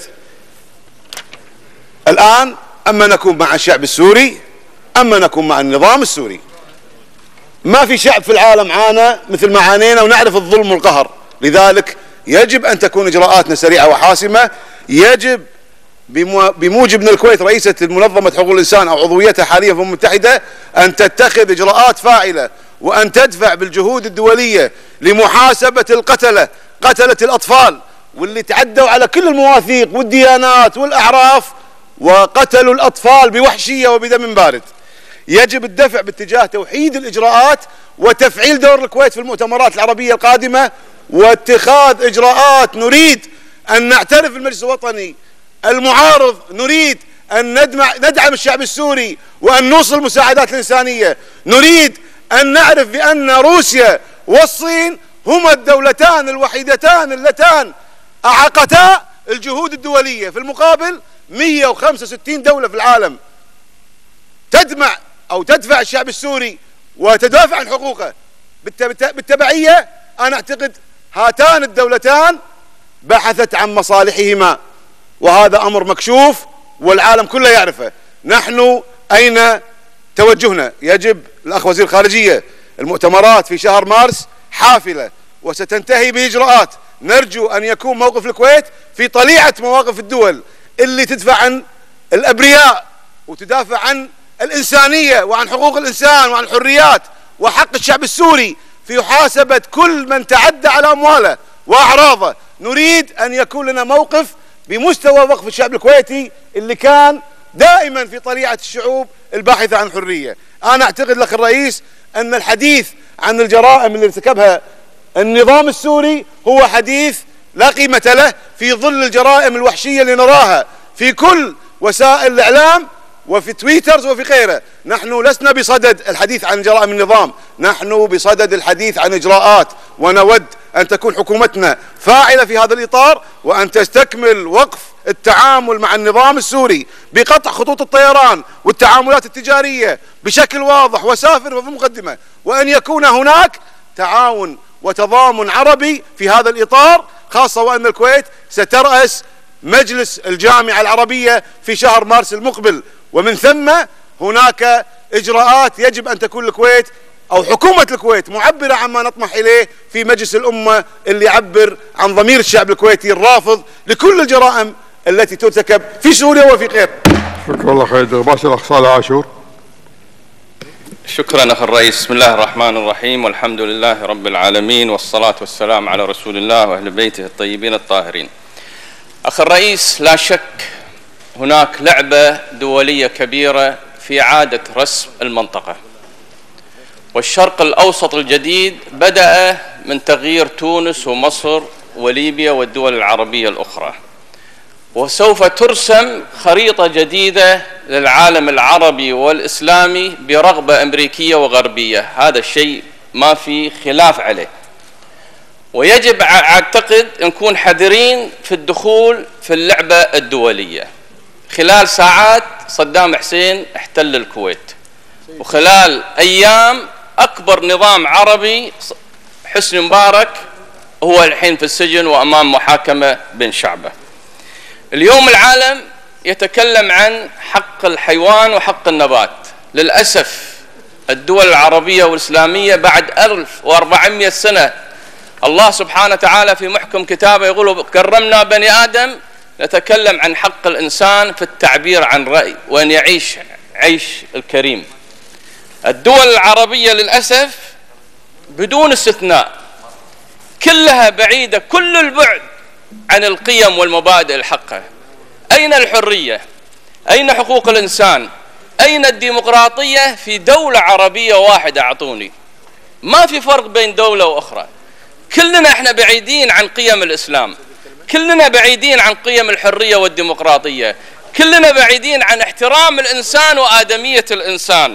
الآن أما نكون مع الشعب السوري أما نكون مع النظام السوري. ما في شعب في العالم عانى مثل ما عانينا، ونعرف الظلم والقهر. لذلك يجب أن تكون إجراءاتنا سريعة وحاسمة. يجب بموجب من الكويت رئيسة منظمة حقوق الإنسان أو عضويتها حاليا في الأمم المتحدة أن تتخذ إجراءات فاعلة، وأن تدفع بالجهود الدولية لمحاسبة قتلة الأطفال واللي تعدوا على كل المواثيق والديانات والأعراف وقتلوا الأطفال بوحشية وبدم بارد. يجب الدفع باتجاه توحيد الإجراءات وتفعيل دور الكويت في المؤتمرات العربية القادمة، واتخاذ إجراءات. نريد أن نعترف بالمجلس الوطني المعارض، نريد أن ندعم الشعب السوري وأن نوصل المساعدات الإنسانية. نريد أن نعرف بأن روسيا والصين هما الدولتان الوحيدتان اللتان أعاقتا الجهود الدولية. في المقابل 165 دولة في العالم تدمع أو تدفع الشعب السوري وتدافع عن حقوقه. بالتبعية أنا أعتقد هاتان الدولتان بحثت عن مصالحهما، وهذا أمر مكشوف والعالم كله يعرفه. نحن أين توجهنا؟ يجب الأخ وزير الخارجية، المؤتمرات في شهر مارس حافلة وستنتهي بإجراءات. نرجو أن يكون موقف الكويت في طليعة مواقف الدول اللي تدفع عن الأبرياء وتدافع عن الإنسانية وعن حقوق الإنسان وعن الحريات وحق الشعب السوري في محاسبة كل من تعدى على أمواله وأعراضه. نريد أن يكون لنا موقف بمستوى وقف الشعب الكويتي اللي كان دائما في طليعة الشعوب الباحثة عن الحرية. أنا أعتقد لك الرئيس أن الحديث عن الجرائم اللي ارتكبها النظام السوري هو حديث لا قيمة له في ظل الجرائم الوحشية اللي نراها في كل وسائل الإعلام وفي تويترز وفي غيره. نحن لسنا بصدد الحديث عن جرائم النظام، نحن بصدد الحديث عن إجراءات، ونود أن تكون حكومتنا فاعلة في هذا الإطار، وأن تستكمل وقف التعامل مع النظام السوري بقطع خطوط الطيران والتعاملات التجارية بشكل واضح وسافر وفي المقدمة، وأن يكون هناك تعاون وتضامن عربي في هذا الإطار، خاصة وأن الكويت سترأس مجلس الجامعة العربية في شهر مارس المقبل، ومن ثم هناك إجراءات يجب أن تكون الكويت أو حكومة الكويت معبرة عما نطمح إليه في مجلس الأمة اللي يعبر عن ضمير الشعب الكويتي الرافض لكل الجرائم التي ترتكب في سوريا وفي غيرها. شكرا الله خير. باشا الأخ صالح عاشور. شكرا أخي الرئيس. بسم الله الرحمن الرحيم، والحمد لله رب العالمين، والصلاة والسلام على رسول الله وأهل بيته الطيبين الطاهرين. أخي الرئيس، لا شك هناك لعبة دولية كبيرة في إعادة رسم المنطقة، والشرق الأوسط الجديد بدأ من تغيير تونس ومصر وليبيا والدول العربية الأخرى، وسوف ترسم خريطة جديدة للعالم العربي والإسلامي برغبة أمريكية وغربية. هذا الشيء ما في خلاف عليه، ويجب أعتقد نكون حذرين في الدخول في اللعبة الدولية. خلال ساعات صدام حسين احتل الكويت، وخلال أيام أكبر نظام عربي حسني مبارك هو الحين في السجن وأمام محاكمة بين شعبه. اليوم العالم يتكلم عن حق الحيوان وحق النبات. للأسف الدول العربية والإسلامية بعد 1400 سنة الله سبحانه وتعالى في محكم كتابه يقول كرمنا بني آدم، نتكلم عن حق الإنسان في التعبير عن رأي وأن يعيش عيش الكريم. الدول العربية للأسف بدون استثناء كلها بعيدة كل البعد عن القيم والمبادئ الحقة. أين الحرية؟ أين حقوق الإنسان؟ أين الديمقراطية في دولة عربية واحدة؟ أعطوني. ما في فرق بين دولة وأخرى. كلنا احنا بعيدين عن قيم الإسلام، كلنا بعيدين عن قيم الحرية والديمقراطية، كلنا بعيدين عن احترام الإنسان وآدمية الإنسان.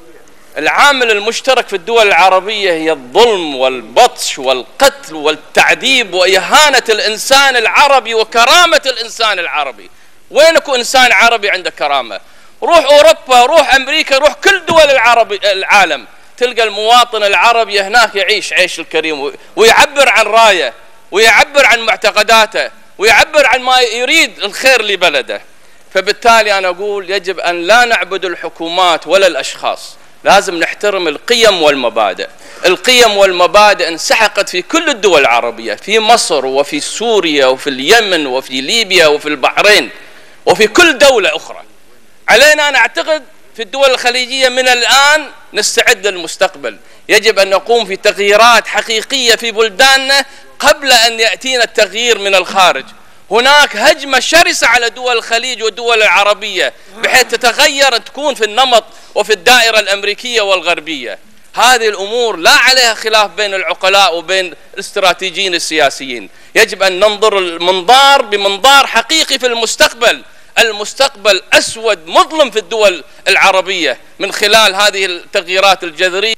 العامل المشترك في الدول العربية هي الظلم والبطش والقتل والتعذيب وإهانة الإنسان العربي وكرامة الإنسان العربي. وينكو إنسان عربي عنده كرامة؟ روح أوروبا، روح أمريكا، روح كل دول العالم، تلقى المواطن العربي هناك يعيش عيش الكريم ويعبر عن رايه ويعبر عن معتقداته ويعبر عن ما يريد الخير لبلده. فبالتالي أنا أقول يجب أن لا نعبد الحكومات ولا الأشخاص، لازم نحترم القيم والمبادئ. القيم والمبادئ انسحقت في كل الدول العربية، في مصر وفي سوريا وفي اليمن وفي ليبيا وفي البحرين وفي كل دولة أخرى. علينا أن أعتقد في الدول الخليجية من الآن نستعد للمستقبل. يجب أن نقوم في تغييرات حقيقية في بلداننا قبل أن يأتينا التغيير من الخارج. هناك هجمة شرسة على دول الخليج والدول العربية بحيث تتغير تكون في النمط وفي الدائرة الأمريكية والغربية. هذه الأمور لا عليها خلاف بين العقلاء وبين الاستراتيجيين السياسيين. يجب أن ننظر المنظار بمنظار حقيقي في المستقبل. المستقبل أسود مظلم في الدول العربية من خلال هذه التغييرات الجذرية.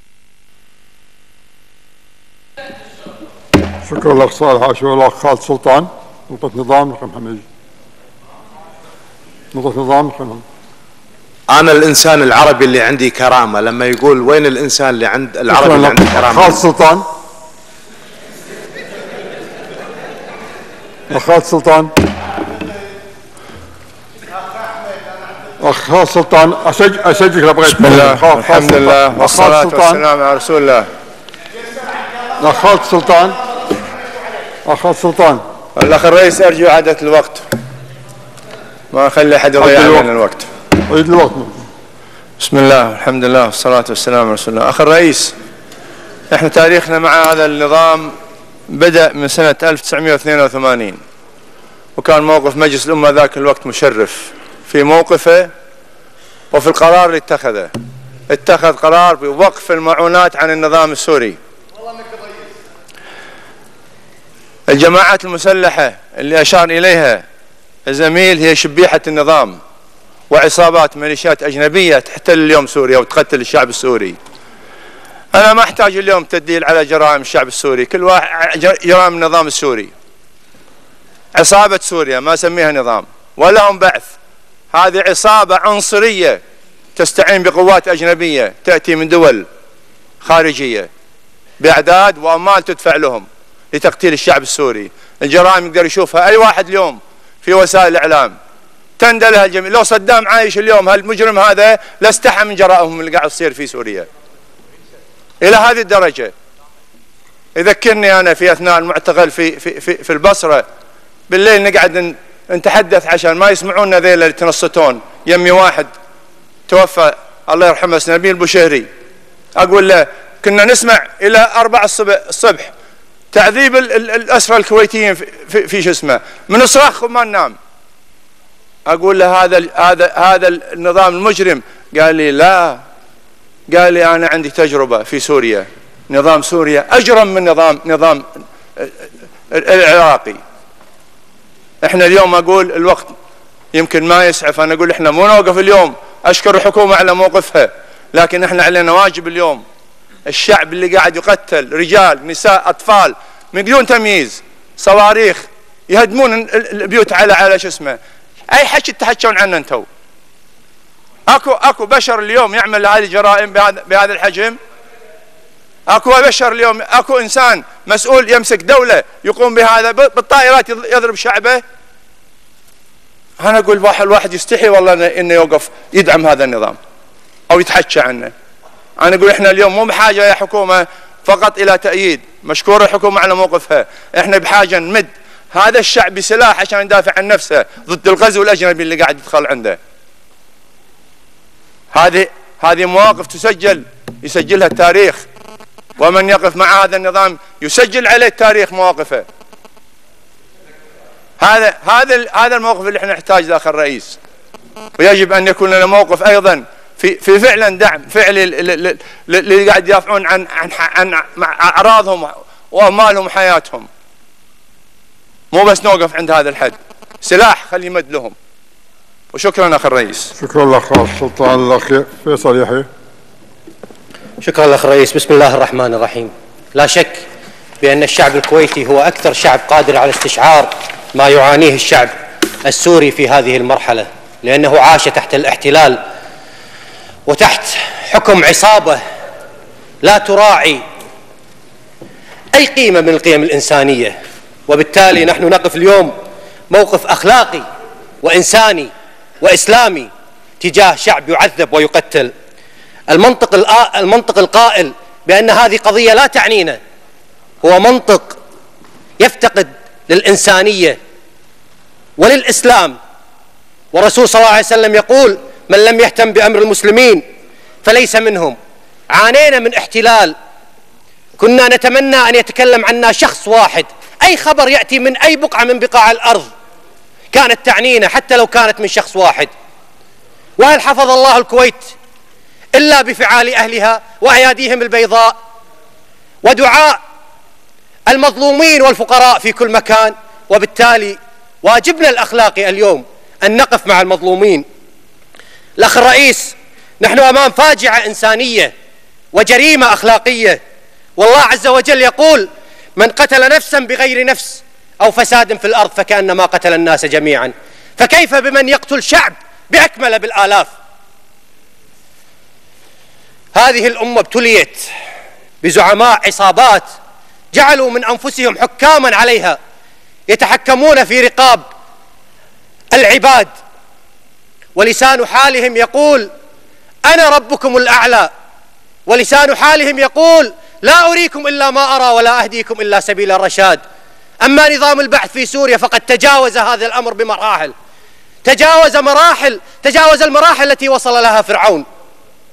شكرا لك صالح عاشور. الأخ خالد سلطان. نقطة نظام رقم حميد. نقطة نظام رقم حميد. أنا الإنسان العربي اللي عندي كرامة، لما يقول وين الإنسان اللي عند العربي اللي عنده كرامة؟ خالد سلطان. خالد سلطان. أخ خالد سلطان أسجلك لو بغيت. بسم الله الحمد لله والصلاة والسلام على رسول الله. أخ خالد سلطان. أخ خالد سلطان. الأخ الرئيس أرجو إعادة الوقت، ما أخلي أحد يضيع من الوقت. عيد الوقت. بسم الله الحمد لله والصلاة والسلام على رسول الله. أخ الرئيس، إحنا تاريخنا مع هذا النظام بدأ من سنة 1982، وكان موقف مجلس الأمة ذاك الوقت مشرف في موقفه وفي القرار اللي اتخذه. اتخذ قرار بوقف المعونات عن النظام السوري. الجماعات المسلحة اللي أشار إليها الزميل هي شبيحة النظام وعصابات ميليشيات أجنبية تحتل اليوم سوريا وتقتل الشعب السوري. أنا ما أحتاج اليوم تدليل على جرائم الشعب السوري، كل واحد جرائم النظام السوري. عصابة سوريا ما سميها نظام ولهم بعث، هذه عصابة عنصرية تستعين بقوات أجنبية تأتي من دول خارجية بأعداد وأموال تدفع لهم لتقتيل الشعب السوري. الجرائم يقدر يشوفها أي واحد اليوم في وسائل الإعلام، تندلها الجميع. لو صدام عايش اليوم هالمجرم هذا لاستحى من جرائمهم اللي قاعد تصير في سوريا إلى هذه الدرجة. يذكرني أنا في أثناء المعتقل في البصرة بالليل نقعد نتحدث عشان ما يسمعونا ذيلا اللي يتنصتون. يمي واحد توفى الله يرحمه نبيل البشهري، أقول له كنا نسمع إلى 4 الصبح تعذيب الأسرى الكويتيين في شو اسمه، من صراخهم ما ننام. أقول له هذا النظام المجرم. قال لي لا، قال لي أنا عندي تجربة في سوريا، نظام سوريا أجرم من نظام العراقي. احنا اليوم أقول الوقت يمكن ما يسعف، أنا أقول احنا مو نوقف اليوم. أشكر الحكومة على موقفها، لكن احنا علينا واجب اليوم. الشعب اللي قاعد يقتل رجال نساء أطفال من بدون تمييز، صواريخ يهدمون البيوت على شو اسمه، أي حكي تحكون عنه أنتو؟ أكو بشر اليوم يعمل هذه الجرائم بهذا الحجم؟ أكو بشر اليوم، أكو إنسان مسؤول يمسك دولة يقوم بهذا بالطائرات يضرب شعبه؟ أنا أقول الواحد يستحي والله إنه يوقف يدعم هذا النظام أو يتحكى عنه. أنا أقول إحنا اليوم مو بحاجة يا حكومة فقط إلى تأييد، مشكورة الحكومة على موقفها، إحنا بحاجة نمد هذا الشعب بسلاح عشان يدافع عن نفسه ضد الغزو الأجنبي اللي قاعد يدخل عنده. هذه مواقف يسجلها التاريخ، ومن يقف مع هذا النظام يسجل عليه التاريخ مواقفه. هذا الموقف اللي احنا نحتاج له اخ الرئيس، ويجب ان يكون لنا موقف ايضا في فعلا دعم فعلي اللي قاعد يدافعون عن اعراضهم واموالهم وحياتهم. مو بس نوقف عند هذا الحد، سلاح خلي يمد لهم. وشكرا اخ الرئيس. شكرا لك سلطان. الاخ فيصل يحيى. شكرا لك الرئيس. بسم الله الرحمن الرحيم. لا شك بأن الشعب الكويتي هو أكثر شعب قادر على استشعار ما يعانيه الشعب السوري في هذه المرحلة، لأنه عاش تحت الاحتلال وتحت حكم عصابة لا تراعي أي قيمة من القيم الإنسانية، وبالتالي نحن نقف اليوم موقف أخلاقي وإنساني وإسلامي تجاه شعب يعذب ويقتل. المنطق القائل بأن هذه قضية لا تعنينا هو منطق يفتقد للإنسانية وللإسلام. والرسول صلى الله عليه وسلم يقول: من لم يهتم بأمر المسلمين فليس منهم. عانينا من احتلال كنا نتمنى أن يتكلم عنا شخص واحد، أي خبر يأتي من أي بقعة من بقاع الأرض كانت تعنينا حتى لو كانت من شخص واحد. وهل حفظ الله الكويت إلا بفعال أهلها وأياديهم البيضاء ودعاء المظلومين والفقراء في كل مكان؟ وبالتالي واجبنا الأخلاقي اليوم أن نقف مع المظلومين. الأخ الرئيس، نحن أمام فاجعة إنسانية وجريمة أخلاقية، والله عز وجل يقول: من قتل نفسا بغير نفس أو فساد في الأرض فكأنما قتل الناس جميعا. فكيف بمن يقتل شعب بأكمل بالآلاف؟ هذه الأمة ابتليت بزعماء عصابات جعلوا من أنفسهم حكاما عليها، يتحكمون في رقاب العباد، ولسان حالهم يقول: أنا ربكم الأعلى، ولسان حالهم يقول: لا أريكم إلا ما أرى ولا أهديكم إلا سبيل الرشاد. أما نظام البعث في سوريا فقد تجاوز هذا الأمر بمراحل، تجاوز المراحل التي وصل لها فرعون،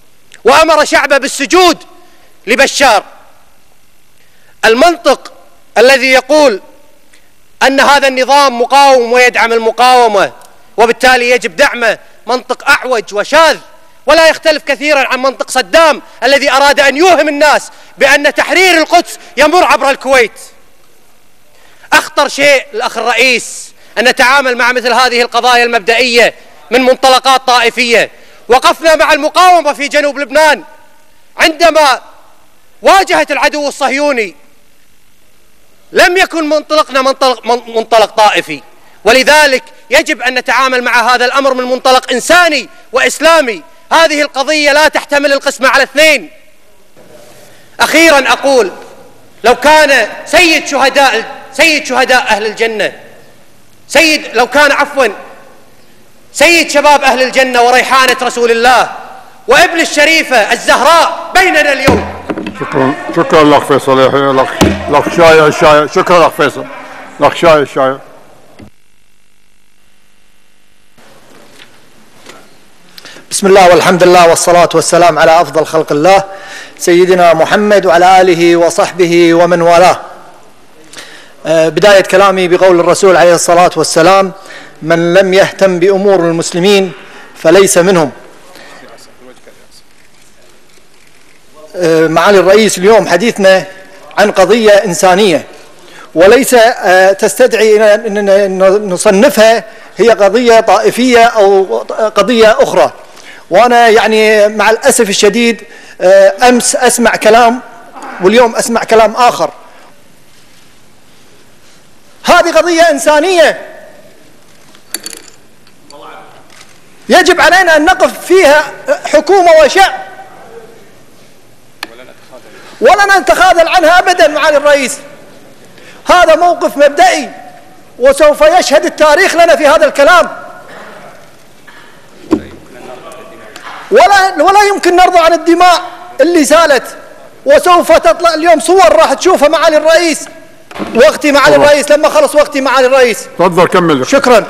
وأمر شعبه بالسجود لبشار. المنطق الذي يقول أن هذا النظام مقاوم ويدعم المقاومة وبالتالي يجب دعمه منطق أعوج وشاذ، ولا يختلف كثيرا عن منطق صدام الذي أراد أن يوهم الناس بأن تحرير القدس يمر عبر الكويت. أخطر شيء الأخ الرئيس أن نتعامل مع مثل هذه القضايا المبدئية من منطلقات طائفية. وقفنا مع المقاومة في جنوب لبنان عندما واجهت العدو الصهيوني، لم يكن منطلقنا منطلق طائفي، ولذلك يجب أن نتعامل مع هذا الأمر من منطلق إنساني وإسلامي. هذه القضية لا تحتمل القسمة على اثنين. أخيرا أقول لو كان سيد شهداء أهل الجنة لو كان سيد شباب أهل الجنة وريحانة رسول الله وابن الشريفة الزهراء بيننا اليوم. شكرا الأخ فيصل يحيى. الأخ شايع. شكرا الأخ فيصل. الأخ شايع. بسم الله والحمد لله والصلاة والسلام على أفضل خلق الله سيدنا محمد وعلى آله وصحبه ومن والاه. بداية كلامي بقول الرسول عليه الصلاة والسلام: من لم يهتم بأمور المسلمين فليس منهم. معالي الرئيس، اليوم حديثنا عن قضية إنسانية وليس تستدعي أن نصنفها هي قضية طائفية أو قضية أخرى. وأنا يعني مع الأسف الشديد أمس أسمع كلام واليوم أسمع كلام آخر. هذه قضية إنسانية يجب علينا أن نقف فيها حكومة وشعب، ولا نتخاذل عنها أبدا. معالي الرئيس، هذا موقف مبدئي وسوف يشهد التاريخ لنا في هذا الكلام، ولا يمكن نرضى عن الدماء اللي سالت. وسوف تطلع اليوم صور راح تشوفها معالي الرئيس. وقتي معالي الرئيس، لما خلص وقتي معالي الرئيس. تفضل كمل. شكرا.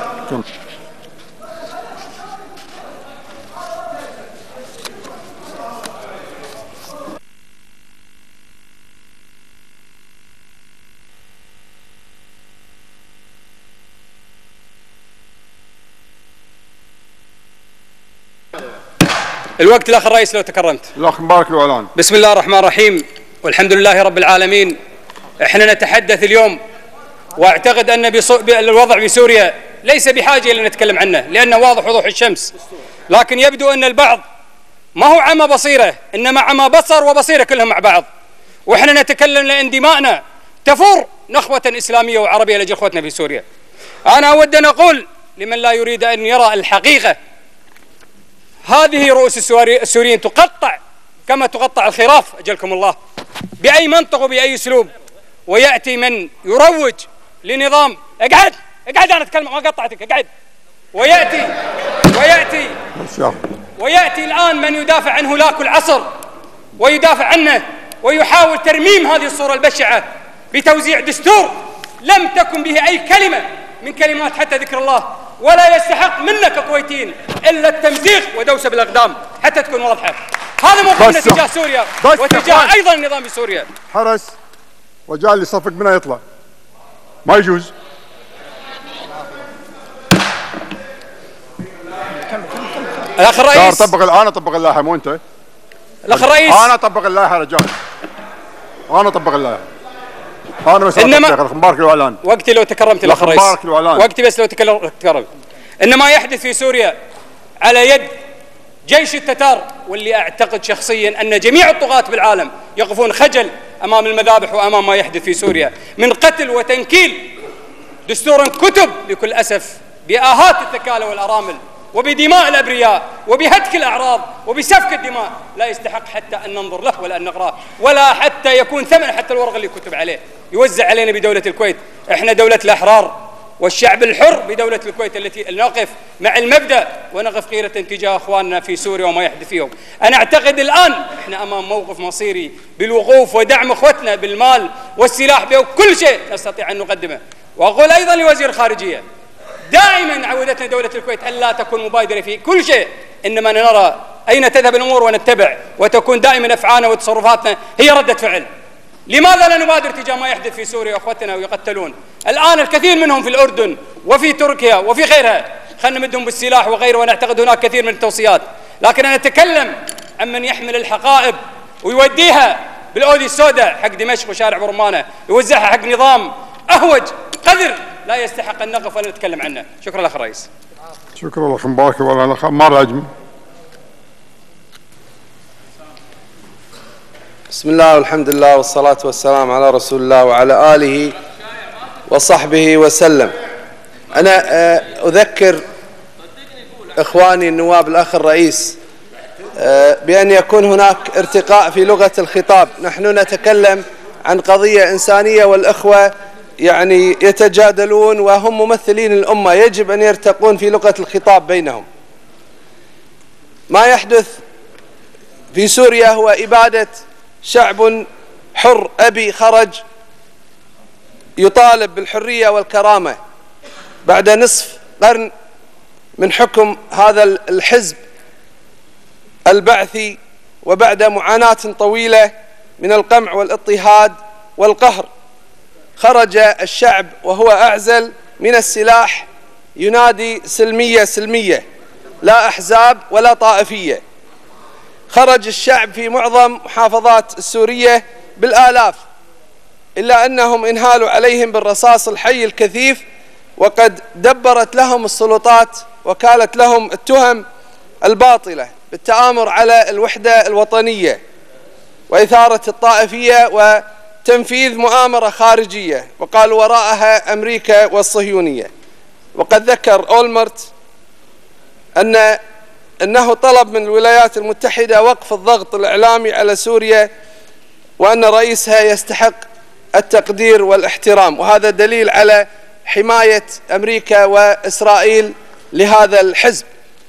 الوقت الأخ الرئيس لو تكرمت. الأخ مبارك الوعلان. بسم الله الرحمن الرحيم والحمد لله رب العالمين. احنا نتحدث اليوم واعتقد أن الوضع في سوريا ليس بحاجة إلى أن نتكلم عنه لأنه واضح وضوح الشمس، لكن يبدو أن البعض ما هو عمى بصيرة إنما عمى بصر وبصيرة كلهم مع بعض. وإحنا نتكلم لأن دماءنا تفور نخوة إسلامية وعربية لأجل إخوتنا في سوريا. أنا أود أن أقول لمن لا يريد أن يرى الحقيقة: هذه رؤوس السوريين تقطع كما تقطع الخراف أجلكم الله، بأي منطق وبأي أسلوب. ويأتي من يروج لنظام اقعد أنا أتكلم ما قطعتك اقعد. ويأتي الآن من يدافع عن هلاك العصر ويدافع عنه ويحاول ترميم هذه الصورة البشعة بتوزيع دستور لم تكن به أي كلمة من كلمات حتى ذكر الله، ولا يستحق منا ككويتيين إلا التمزيق ودوسة بالأقدام حتى تكون واضحة. هذا موقفنا تجاه سوريا وتجاه أيضا النظام في سوريا. حرس وجاء اللي يصفق منها يطلع، ما يجوز. الأخ الرئيس، أنا أطبق اللائحة مو أنت. الأخ الرئيس، أنا أطبق اللائحة يا رجال، أنا أطبق اللائحة. أنا بس مبارك الوعلان. وقتي لو تكرمت الأخ الرئيس، وقتي بس لو تكرمت. إن ما يحدث في سوريا على يد جيش التتار، واللي أعتقد شخصيا أن جميع الطغاة بالعالم يقفون خجل أمام المذابح وأمام ما يحدث في سوريا من قتل وتنكيل دستور كتب بكل أسف بآهات الثكالة والأرامل وبدماء الأبرياء وبهتك الأعراض وبسفك الدماء، لا يستحق حتى أن ننظر له ولا أن نقرأه ولا حتى يكون ثمن حتى الورق اللي كتب عليه يوزع علينا بدولة الكويت. إحنا دولة الأحرار والشعب الحر بدولة الكويت التي نقف مع المبدأ ونقف قيرة تجاه أخواننا في سوريا وما يحدث فيهم. أنا أعتقد الآن إحنا أمام موقف مصيري بالوقوف ودعم أخوتنا بالمال والسلاح بكل شيء نستطيع أن نقدمه. وأقول أيضا لوزير الخارجية: دائما عودتنا دولة الكويت ألا تكون مبادرة في كل شيء، إنما نرى أين تذهب الأمور ونتبع، وتكون دائما أفعالنا وتصرفاتنا هي ردة فعل. لماذا لا نبادر تجاه ما يحدث في سوريا أخوتنا ويقتلون؟ الآن الكثير منهم في الأردن وفي تركيا وفي غيرها، خلنا نمدهم بالسلاح وغيره، ونعتقد هناك كثير من التوصيات، لكن أنا أتكلم عن من يحمل الحقائب ويوديها بالأودي السوداء حق دمشق وشارع برمانة، يوزعها حق نظام أهوج قذر لا يستحق أن نقف ولا نتكلم عنه. شكرا لك الرئيس. شكرا لك مبارك. ولا الأخ عمار العجمي. بسم الله والحمد لله والصلاة والسلام على رسول الله وعلى آله وصحبه وسلم. أنا أذكر إخواني النواب الأخ الرئيس بأن يكون هناك ارتقاء في لغة الخطاب. نحن نتكلم عن قضية إنسانية والإخوة يعني يتجادلون وهم ممثلين الأمة، يجب أن يرتقون في لغة الخطاب بينهم. ما يحدث في سوريا هو إبادة شعب حر أبي خرج يطالب بالحرية والكرامة بعد نصف قرن من حكم هذا الحزب البعثي، وبعد معاناة طويلة من القمع والاضطهاد والقهر. خرج الشعب وهو أعزل من السلاح ينادي سلمية سلمية، لا أحزاب ولا طائفية. خرج الشعب في معظم محافظات السورية بالآلاف، إلا أنهم انهالوا عليهم بالرصاص الحي الكثيف، وقد دبرت لهم السلطات وكالت لهم التهم الباطلة بالتآمر على الوحدة الوطنية وإثارة الطائفية وتنفيذ مؤامرة خارجية، وقالوا وراءها أمريكا والصهيونية. وقد ذكر أولمرت أنه طلب من الولايات المتحدة وقف الضغط الإعلامي على سوريا، وأن رئيسها يستحق التقدير والاحترام، وهذا دليل على حماية أمريكا وإسرائيل لهذا الحزب.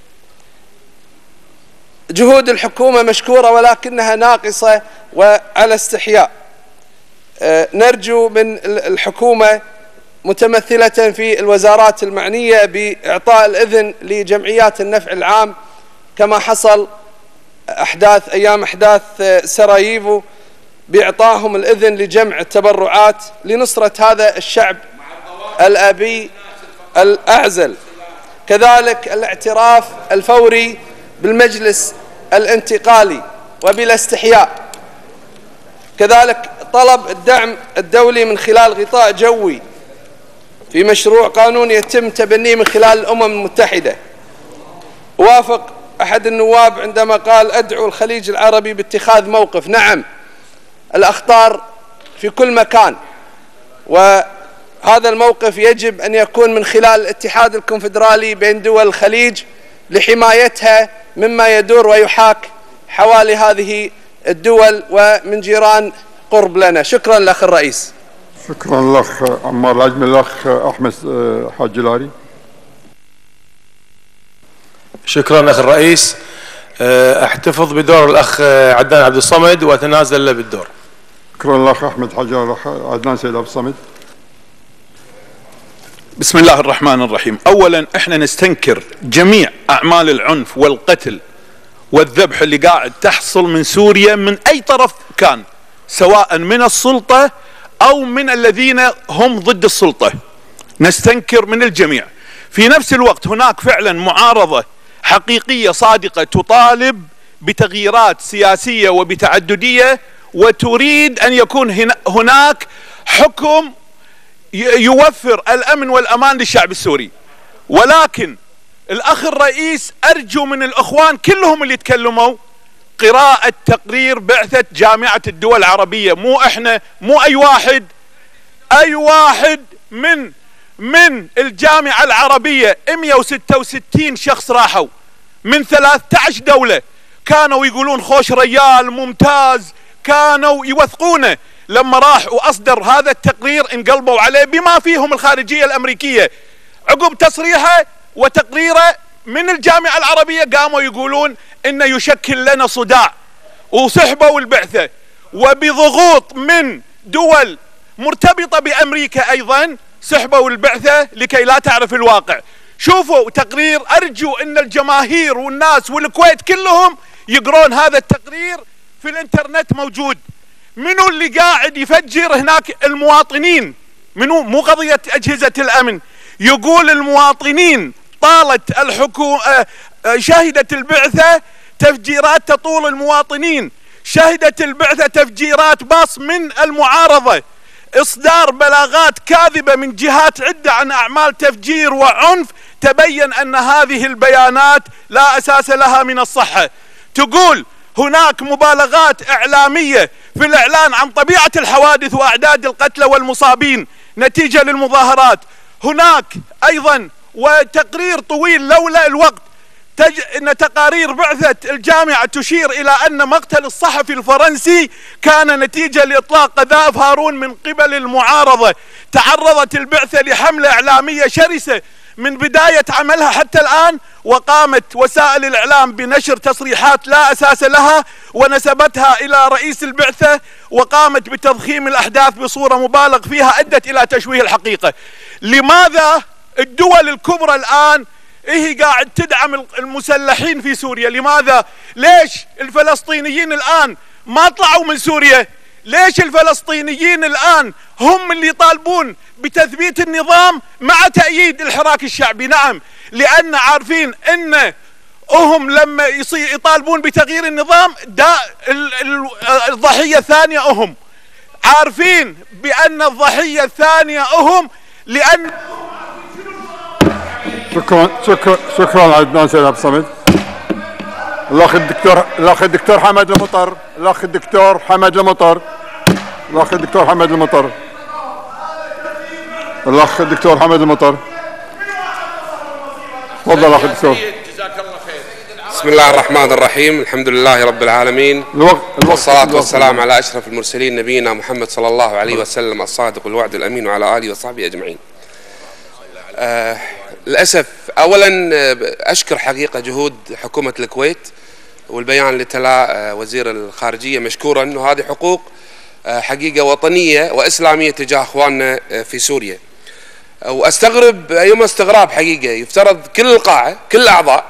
جهود الحكومة مشكورة ولكنها ناقصة وعلى استحياء. نرجو من الحكومة متمثلة في الوزارات المعنية بإعطاء الإذن لجمعيات النفع العام كما حصل أيام أحداث سراييفو، بإعطائهم الإذن لجمع التبرعات لنصرة هذا الشعب الأبي الأعزل. كذلك الاعتراف الفوري بالمجلس الانتقالي وبلا استحياء. كذلك طلب الدعم الدولي من خلال غطاء جوي في مشروع قانون يتم تبنيه من خلال الأمم المتحدة. وافق أحد النواب عندما قال أدعو الخليج العربي باتخاذ موقف. نعم، الأخطار في كل مكان، وهذا الموقف يجب أن يكون من خلال الاتحاد الكونفدرالي بين دول الخليج لحمايتها مما يدور ويحاك حوالي هذه الدول ومن جيران قرب لنا. شكرا لأخ الرئيس. شكرا لأخ عمار العجمي. الأخ أحمد حاج جلاري. شكرا أخ الرئيس. احتفظ بدور الأخ عدنان عبد الصمد وأتنازل له بالدور. شكرا لأخ أحمد حاج جلاري. عدنان سيد عبد الصمد. بسم الله الرحمن الرحيم. أولا احنا نستنكر جميع أعمال العنف والقتل والذبح اللي قاعد تحصل من سوريا من أي طرف كان، سواء من السلطة أو من الذين هم ضد السلطة. نستنكر من الجميع. في نفس الوقت هناك فعلا معارضة حقيقية صادقة تطالب بتغييرات سياسية وبتعددية، وتريد أن يكون هناك حكم يوفر الأمن والأمان للشعب السوري. ولكن الأخ الرئيس أرجو من الأخوان كلهم اللي تكلموا قراءة تقرير بعثة جامعة الدول العربية، مو احنا، مو أي واحد من الجامعة العربية. 166 شخص راحوا من 13 دولة، كانوا يقولون خوش ريال ممتاز، كانوا يوثقونه. لما راح وأصدر هذا التقرير انقلبوا عليه بما فيهم الخارجية الأمريكية. عقب تصريحه وتقريره من الجامعة العربية قاموا يقولون إنه يشكل لنا صداع، وسحبوا البعثة. وبضغوط من دول مرتبطة بأمريكا أيضا سحبوا البعثة لكي لا تعرف الواقع. شوفوا تقرير، أرجو أن الجماهير والناس والكويت كلهم يقرون هذا التقرير، في الانترنت موجود. منو اللي قاعد يفجر هناك؟ المواطنين. منو؟ مو قضية أجهزة الأمن. يقول المواطنين طالت الحكومة، شهدت البعثة تفجيرات تطول المواطنين، شهدت البعثة تفجيرات باص من المعارضة، إصدار بلاغات كاذبة من جهات عدة عن أعمال تفجير وعنف، تبين أن هذه البيانات لا أساس لها من الصحة. تقول هناك مبالغات إعلامية في الإعلان عن طبيعة الحوادث وأعداد القتلى والمصابين نتيجة للمظاهرات. هناك أيضا وتقرير طويل لولا الوقت أن تقارير بعثة الجامعة تشير إلى أن مقتل الصحفي الفرنسي كان نتيجة لإطلاق قذائف هارون من قبل المعارضة. تعرضت البعثة لحملة إعلامية شرسة من بداية عملها حتى الآن، وقامت وسائل الإعلام بنشر تصريحات لا أساس لها ونسبتها إلى رئيس البعثة، وقامت بتضخيم الأحداث بصورة مبالغ فيها أدت إلى تشويه الحقيقة. لماذا الدول الكبرى الآن هي قاعد تدعم المسلحين في سوريا؟ لماذا؟ ليش الفلسطينيين الآن ما طلعوا من سوريا؟ ليش الفلسطينيين الآن هم اللي يطالبون بتثبيت النظام مع تأييد الحراك الشعبي؟ نعم، لأن عارفين أن هم لما يطالبون بتغيير النظام الضحية الثانية هم عارفين بأن الضحية الثانية هم، لأن شكرا عدنان سيد عبد الصمد. الأخ الدكتور حمد المطر. الأخ الدكتور حمد المطر. الأخ الدكتور حمد المطر. الأخ الدكتور حمد المطر. تفضل أخ الدكتور. بسم الله الرحمن الرحيم، الحمد لله رب العالمين، والصلاة والسلام على أشرف المرسلين نبينا محمد صلى الله عليه وسلم الصادق الوعد الأمين وعلى آله وصحبه أجمعين. للأسف أولا أشكر حقيقة جهود حكومة الكويت والبيان اللي تلا وزير الخارجية مشكورا، وهذه حقوق حقيقة وطنية وإسلامية تجاه أخواننا في سوريا. وأستغرب أيما استغراب حقيقة، يفترض كل القاعة كل الأعضاء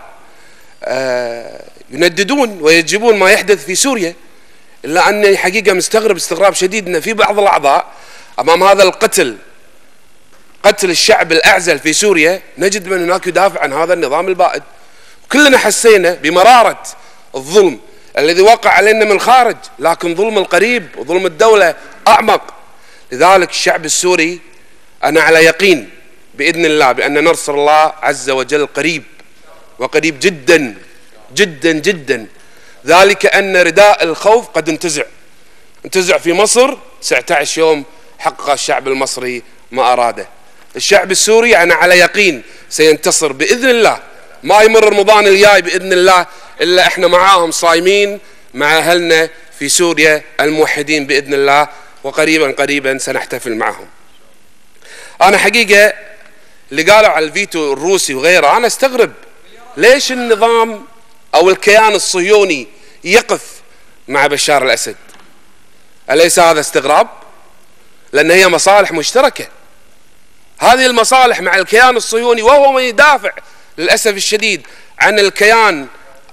ينددون ويجبون ما يحدث في سوريا، إلا أني حقيقة مستغرب استغراب شديد أن في بعض الأعضاء أمام هذا القتل، قتل الشعب الأعزل في سوريا، نجد من هناك يدافع عن هذا النظام البائد. كلنا حسينا بمرارة الظلم الذي وقع علينا من الخارج، لكن ظلم القريب وظلم الدولة أعمق. لذلك الشعب السوري أنا على يقين بإذن الله بأن نصر الله عز وجل قريب، وقريب جدا جدا جدا. ذلك أن رداء الخوف قد انتزع في مصر. 19 يوم حقق الشعب المصري ما أراده. الشعب السوري أنا على يقين سينتصر بإذن الله. ما يمر رمضان الجاي بإذن الله إلا إحنا معاهم صايمين مع أهلنا في سوريا الموحدين بإذن الله، وقريبا سنحتفل معهم. أنا حقيقة اللي قالوا على الفيتو الروسي وغيره، أنا استغرب ليش النظام أو الكيان الصهيوني يقف مع بشار الأسد؟ أليس هذا استغراب؟ لأن هي مصالح مشتركة. هذه المصالح مع الكيان الصهيوني، وهو من يدافع للأسف الشديد عن الكيان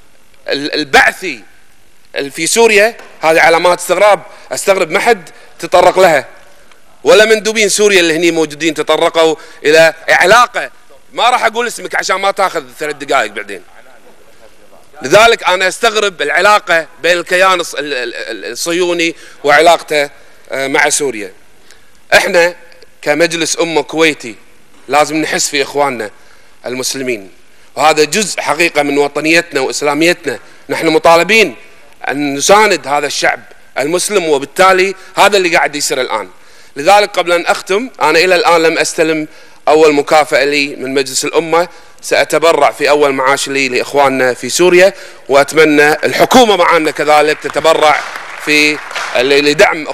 البعثي في سوريا. هذه علامات استغراب، استغرب ما حد تطرق لها، ولا مندوبين سوريا اللي هني موجودين تطرقوا إلى علاقة. ما راح أقول اسمك عشان ما تاخذ 3 دقائق بعدين. لذلك أنا استغرب العلاقة بين الكيان الصهيوني وعلاقته مع سوريا. احنا كمجلس أمة كويتي لازم نحس في إخواننا المسلمين، وهذا جزء حقيقة من وطنيتنا وإسلاميتنا. نحن مطالبين أن نساند هذا الشعب المسلم، وبالتالي هذا اللي قاعد يصير الآن. لذلك قبل أن أختم، أنا إلى الآن لم أستلم أول مكافأة لي من مجلس الأمة. سأتبرع في أول معاش لي لإخواننا في سوريا، وأتمنى الحكومة معنا كذلك تتبرع في لدعم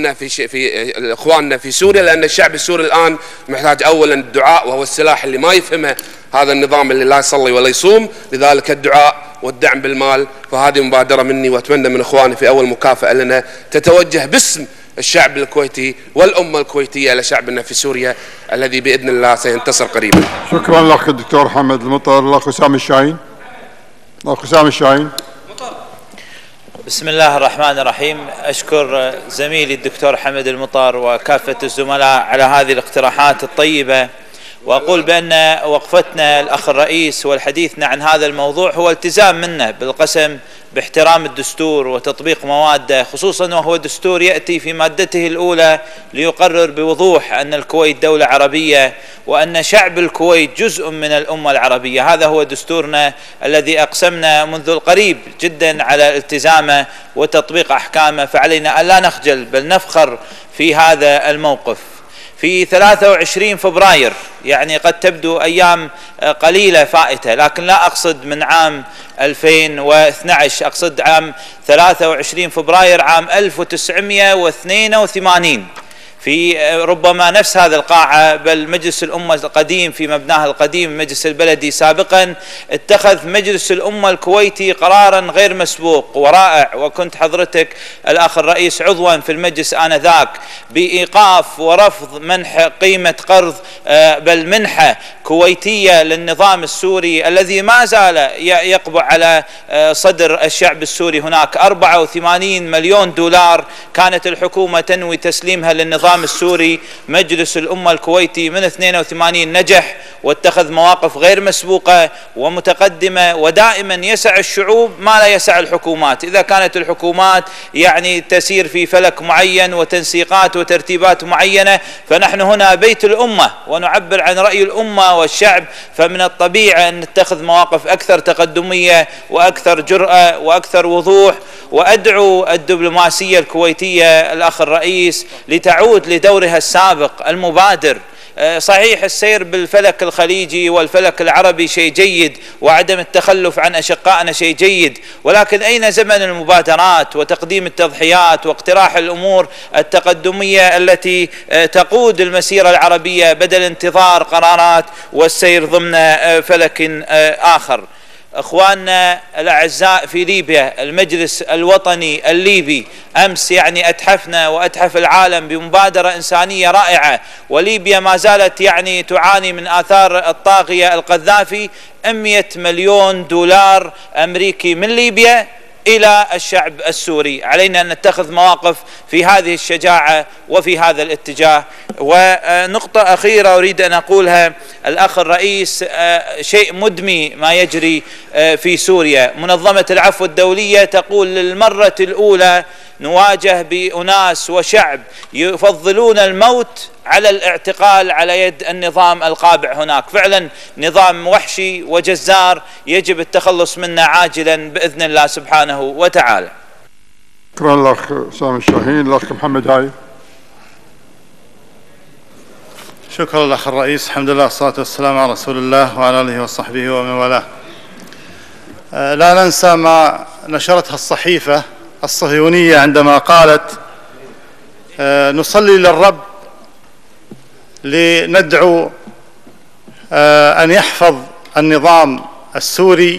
إخواننا في سوريا، لأن الشعب السوري الآن محتاج أولا الدعاء، وهو السلاح اللي ما يفهمه هذا النظام اللي لا يصلي ولا يصوم. لذلك الدعاء والدعم بالمال. فهذه مبادرة مني، وأتمنى من إخواني في أول مكافأة لنا تتوجه باسم الشعب الكويتي والأمة الكويتية لشعبنا في سوريا الذي بإذن الله سينتصر قريبا. شكرا لك الدكتور حمد المطر. الأخ حسام الشاهين. الأخ حسام الشاهين. بسم الله الرحمن الرحيم. أشكر زميلي الدكتور حمد المطر وكافة الزملاء على هذه الاقتراحات الطيبة، وأقول بأن وقفتنا الأخ الرئيس والحديثنا عن هذا الموضوع هو التزام منا بالقسم باحترام الدستور وتطبيق مواده، خصوصا وهو دستور يأتي في مادته الأولى ليقرر بوضوح أن الكويت دولة عربية وأن شعب الكويت جزء من الأمة العربية. هذا هو دستورنا الذي أقسمنا منذ القريب جدا على التزامه وتطبيق أحكامه، فعلينا أن لا نخجل بل نفخر في هذا الموقف. في 23 فبراير، يعني قد تبدو أيام قليلة فائتة، لكن لا أقصد من عام 2012، أقصد عام 23 فبراير عام 1982 في ربما نفس هذه القاعة، بل مجلس الأمة القديم في مبناه القديم المجلس البلدي سابقا اتخذ مجلس الأمة الكويتي قرارا غير مسبوق ورائع، وكنت حضرتك الأخ الرئيس عضوا في المجلس آنذاك، بإيقاف ورفض منح قيمة قرض بل منحة كويتية للنظام السوري الذي ما زال يقبع على صدر الشعب السوري. هناك 84 مليون دولار كانت الحكومة تنوي تسليمها للنظام السوري. مجلس الأمة الكويتي من 82 نجح واتخذ مواقف غير مسبوقة ومتقدمة، ودائما يسع الشعوب ما لا يسع الحكومات. إذا كانت الحكومات يعني تسير في فلك معين وتنسيقات وترتيبات معينة، فنحن هنا بيت الأمة ونعبر عن رأي الأمة والشعب، فمن الطبيعي أن نتخذ مواقف أكثر تقدمية وأكثر جرأة وأكثر وضوح. وأدعو الدبلوماسية الكويتية الأخ الرئيس لتعود لدورها السابق المبادر. صحيح السير بالفلك الخليجي والفلك العربي شيء جيد، وعدم التخلف عن أشقائنا شيء جيد، ولكن أين زمن المبادرات وتقديم التضحيات واقتراح الأمور التقدمية التي تقود المسيرة العربية بدل انتظار قرارات والسير ضمن فلك آخر؟ اخواننا الاعزاء في ليبيا، المجلس الوطني الليبي امس يعني اتحفنا واتحف العالم بمبادره انسانيه رائعه، وليبيا ما زالت يعني تعاني من اثار الطاغيه القذافي. 100 مليون دولار امريكي من ليبيا إلى الشعب السوري. علينا أن نتخذ مواقف في هذه الشجاعة وفي هذا الاتجاه. ونقطة أخيرة أريد أن أقولها، الأخ الرئيس، شيء مدمي ما يجري في سوريا. منظمة العفو الدولية تقول للمرة الأولى نواجه بأناس وشعب يفضلون الموت على الاعتقال على يد النظام القابع هناك. فعلا نظام وحشي وجزار يجب التخلص منه عاجلا بإذن الله سبحانه وتعالى. شكرا الأخ سامي الشاهين. الأخ محمد هاي. شكرا الأخ الرئيس. الحمد لله والصلاة والسلام على رسول الله وعلى آله وصحبه ومن والاه. لا ننسى ما نشرتها الصحيفة الصهيونية عندما قالت نصلي للرب لندعو أن يحفظ النظام السوري،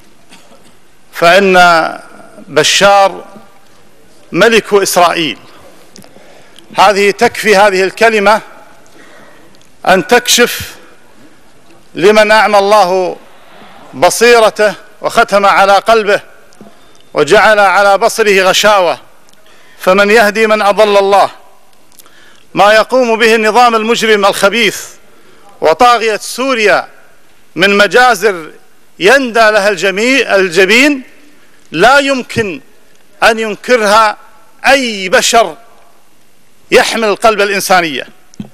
فإن بشار ملك إسرائيل. هذه تكفي هذه الكلمة أن تكشف لمن أعمى الله بصيرته وختم على قلبه وجعل على بصره غشاوة، فمن يهدي من أضل الله. ما يقوم به النظام المجرم الخبيث وطاغية سوريا من مجازر يندى لها الجبين لا يمكن أن ينكرها أي بشر يحمل قلب الإنسانية.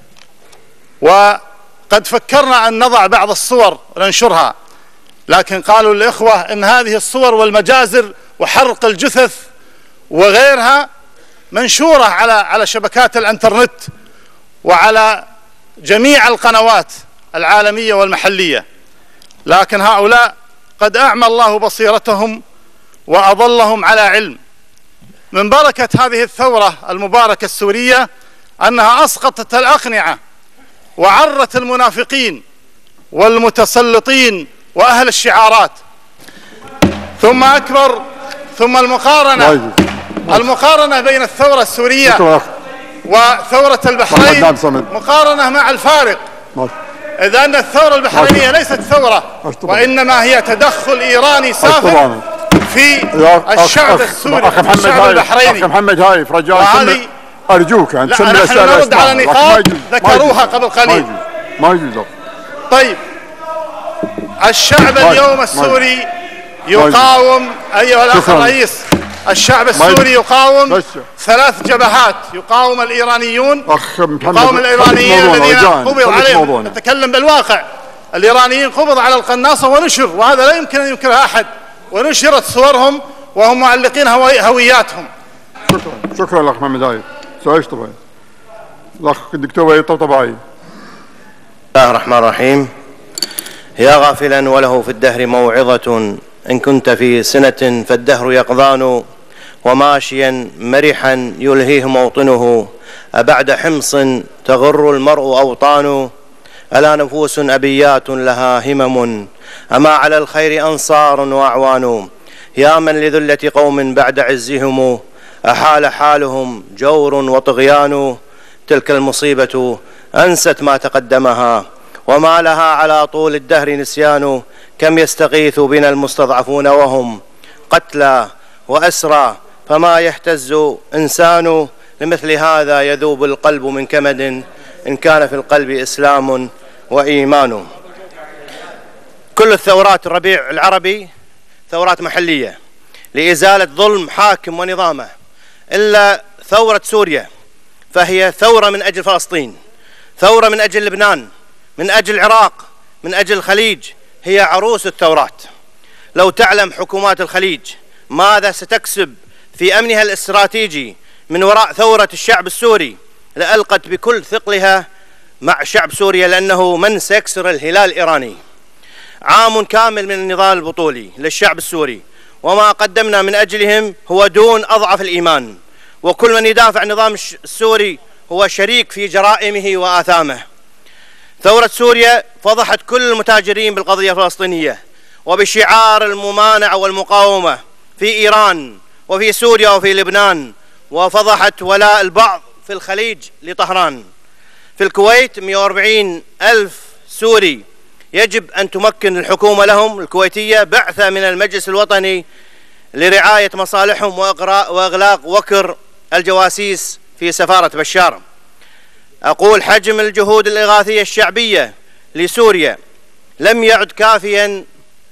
وقد فكرنا أن نضع بعض الصور وننشرها، لكن قالوا الإخوة إن هذه الصور والمجازر وحرق الجثث وغيرها منشورة على شبكات الانترنت وعلى جميع القنوات العالمية والمحلية، لكن هؤلاء قد أعمى الله بصيرتهم وأضلهم على علم. من بركة هذه الثورة المباركة السورية أنها أسقطت الأقنعة وعرت المنافقين والمتسلطين وأهل الشعارات. ثم المقارنة بين الثورة السورية وثورة البحرين مقارنة مع الفارق، إذ أن الثورة البحرينية ليست ثورة وإنما هي تدخل إيراني سافر في الشعب السوري الشعب البحريني. أخ محمد هايف رجاء أرجوك أن تسمي الأسئلة. لا، نحن نرد على نقاط ذكروها قبل قليل. ما يجوز. طيب، الشعب اليوم السوري يقاوم أيها الأخ الرئيس، الشعب السوري يقاوم 3 جبهات. يقاوم الإيرانيون، يقاوم الإيرانيين الذين قبض عليهم، نتكلم بالواقع. الإيرانيين قبض على القناصة ونشر، وهذا لا يمكن أن ينكرها أحد، ونشرت صورهم وهم معلقين هوياتهم. شكرا الأخ محمد هايف. سؤال طبعا الأخ الدكتور وليد طبطبائي. بسم الله الرحمن الرحيم. يا غافلا وله في الدهر موعظة، إن كنت في سنة فالدهر يقظان، وماشيا مرحا يلهيه موطنه، أبعد حمص تغر المرء أوطان. ألا نفوس أبيات لها همم، أما على الخير أنصار وأعوان. يا من لذلة قوم بعد عزهم، أحال حالهم جور وطغيان. تلك المصيبة أنست ما تقدمها، وما لها على طول الدهر نسيان. كم يستغيث بنا المستضعفون وهم قتلى وأسرى، فما يهتز إنسان. لمثل هذا يذوب القلب من كمد، إن كان في القلب إسلام وإيمان. كل الثورات الربيع العربي ثورات محلية لإزالة ظلم حاكم ونظامه، إلا ثورة سوريا فهي ثورة من أجل فلسطين، ثورة من أجل لبنان، من أجل العراق، من أجل الخليج. هي عروس الثورات. لو تعلم حكومات الخليج ماذا ستكسب في أمنها الاستراتيجي من وراء ثورة الشعب السوري، لألقت بكل ثقلها مع شعب سوريا، لأنه من سيكسر الهلال الإيراني. عام كامل من النضال البطولي للشعب السوري، وما قدمنا من أجلهم هو دون أضعف الإيمان. وكل من يدافع عن النظام السوري هو شريك في جرائمه وآثامه. ثورة سوريا فضحت كل المتاجرين بالقضية الفلسطينية وبشعار الممانعة والمقاومة في إيران وفي سوريا وفي لبنان، وفضحت ولاء البعض في الخليج لطهران. في الكويت 140 ألف سوري يجب أن تمكن الحكومة لهم الكويتية بعثة من المجلس الوطني لرعاية مصالحهم وإغلاق وكر الجواسيس في سفارة بشار. أقول حجم الجهود الإغاثية الشعبية لسوريا لم يعد كافيا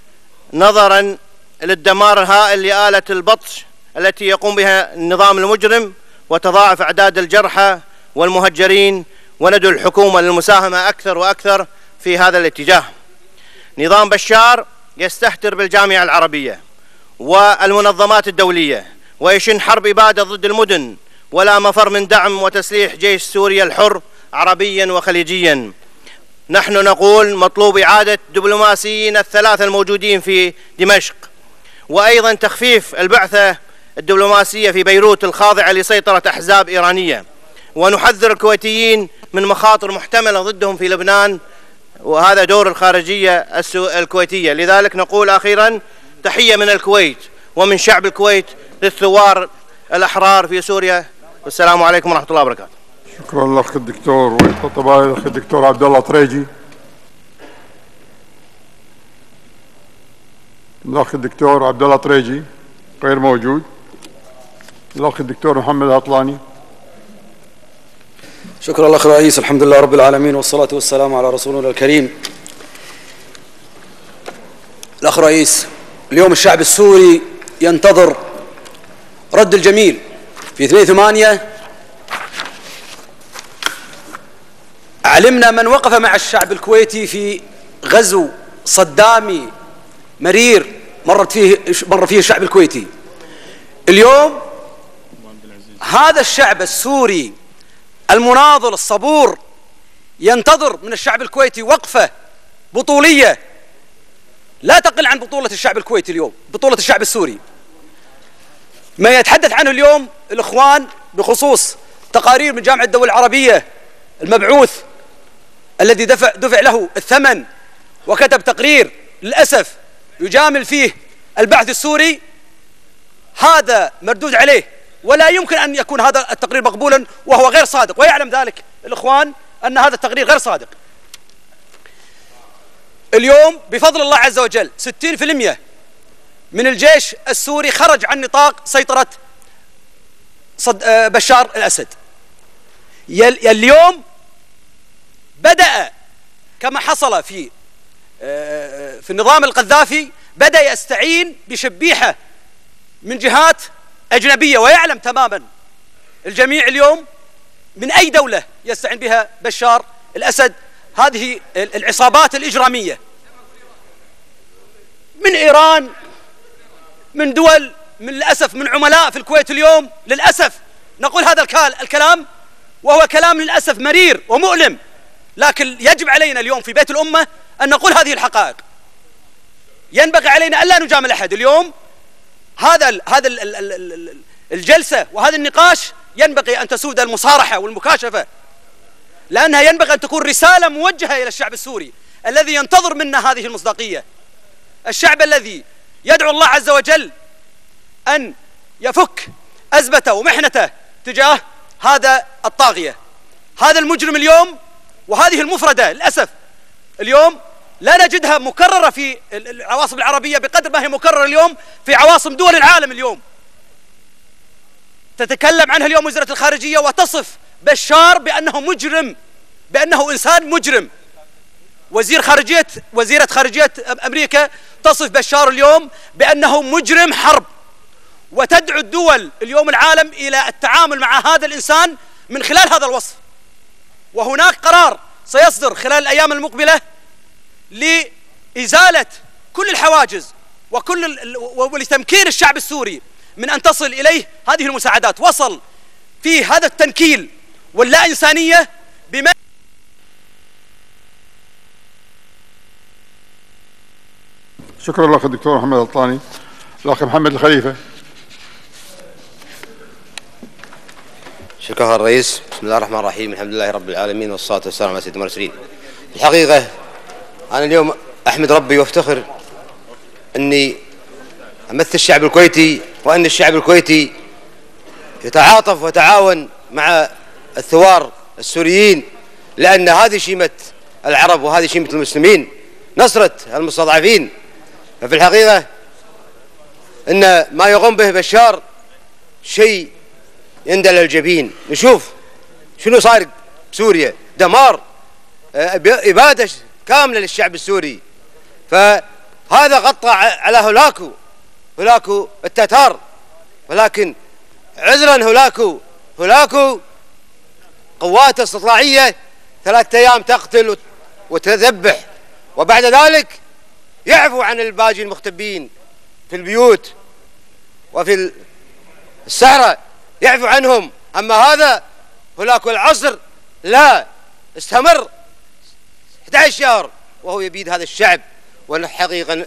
نظرا للدمار الهائل لآلة البطش التي يقوم بها النظام المجرم، وتضاعف أعداد الجرحى والمهجرين. وندعو الحكومة للمساهمة أكثر وأكثر في هذا الاتجاه. نظام بشار يستهتر بالجامعة العربية والمنظمات الدولية، ويشن حرب إبادة ضد المدن، ولا مفر من دعم وتسليح جيش سوريا الحر عربيا وخليجيا. نحن نقول مطلوب إعادة دبلوماسيين الثلاثة الموجودين في دمشق، وأيضا تخفيف البعثة الدبلوماسية في بيروت الخاضعة لسيطرة أحزاب إيرانية. ونحذر الكويتيين من مخاطر محتملة ضدهم في لبنان، وهذا دور الخارجية الكويتية. لذلك نقول أخيرا تحية من الكويت ومن شعب الكويت للثوار الأحرار في سوريا، والسلام عليكم ورحمة الله وبركاته. شكرا للأخ الدكتور وليد طبطبائي. الأخ الدكتور عبد الله طريجي. الأخ الدكتور عبد الله طريجي غير موجود. الأخ الدكتور محمد عطلاني. شكرا الأخ الرئيس. الحمد لله رب العالمين، والصلاة والسلام على رسولنا الكريم. الأخ الرئيس، اليوم الشعب السوري ينتظر رد الجميل. في 2/8 علمنا من وقف مع الشعب الكويتي في غزو صدامي مرير مر فيه الشعب الكويتي. اليوم هذا الشعب السوري المناضل الصبور ينتظر من الشعب الكويتي وقفة بطولية لا تقل عن بطولة الشعب الكويتي اليوم، بطولة الشعب السوري. ما يتحدث عنه اليوم الإخوان بخصوص تقارير من جامعة الدول العربية، المبعوث الذي دفع له الثمن وكتب تقرير للأسف يجامل فيه البعث السوري، هذا مردود عليه، ولا يمكن أن يكون هذا التقرير مقبولا وهو غير صادق، ويعلم ذلك الإخوان أن هذا التقرير غير صادق. اليوم بفضل الله عز وجل 60% من الجيش السوري خرج عن نطاق سيطرة بشار الأسد. اليوم بدأ كما حصل في النظام القذافي، بدأ يستعين بشبيحة من جهات أجنبية، ويعلم تماما الجميع اليوم من أي دولة يستعين بها بشار الأسد هذه العصابات الإجرامية، من إيران، من دول، من للأسف من عملاء في الكويت اليوم. للأسف نقول هذا الكلام وهو كلام للأسف مرير ومؤلم، لكن يجب علينا اليوم في بيت الأمة أن نقول هذه الحقائق. ينبغي علينا ألا نجامل أحد. اليوم هذا الجلسة وهذا النقاش ينبغي أن تسود المصارحة والمكاشفة، لأنها ينبغي أن تكون رسالة موجهة إلى الشعب السوري الذي ينتظر منا هذه المصداقية، الشعب الذي يدعو الله عز وجل أن يفك أزمته ومحنته تجاه هذا الطاغية، هذا المجرم اليوم. وهذه المفردة للأسف اليوم لا نجدها مكررة في العواصم العربية بقدر ما هي مكررة اليوم في عواصم دول العالم. اليوم تتكلم عنها اليوم وزارة الخارجية وتصف بشار بأنه مجرم، بأنه إنسان مجرم. وزيرة خارجية أمريكا تصف بشار اليوم بأنه مجرم حرب، وتدعو الدول اليوم العالم إلى التعامل مع هذا الإنسان من خلال هذا الوصف. وهناك قرار سيصدر خلال الأيام المقبلة لإزالة كل الحواجز ولتمكين الشعب السوري من أن تصل إليه هذه المساعدات. وصل في هذا التنكيل واللا إنسانية بما شكرا لك الدكتور محمد الطاني. الأخ محمد الخليفة. شكرا الرئيس. بسم الله الرحمن الرحيم، الحمد لله رب العالمين والصلاة والسلام على سيدنا المرسلين. الحقيقة أنا اليوم أحمد ربي وافتخر أني أمثل الشعب الكويتي، وأن الشعب الكويتي يتعاطف ويتعاون مع الثوار السوريين، لأن هذه شيمة العرب وهذه شيمة المسلمين، نصرة المستضعفين. ففي الحقيقة أن ما يقوم به بشار شيء يندل الجبين. نشوف شنو صار بسوريا، دمار، إبادة كاملة للشعب السوري. فهذا غطى على هلاكو التتار، ولكن عذرا هلاكو قوات استطلاعية 3 أيام تقتل وتذبح، وبعد ذلك يعفو عن الباقي المختبين في البيوت وفي السحرة، يعفو عنهم. أما هذا هلاك العصر لا، استمر 11 شهر وهو يبيد هذا الشعب. والحقيقة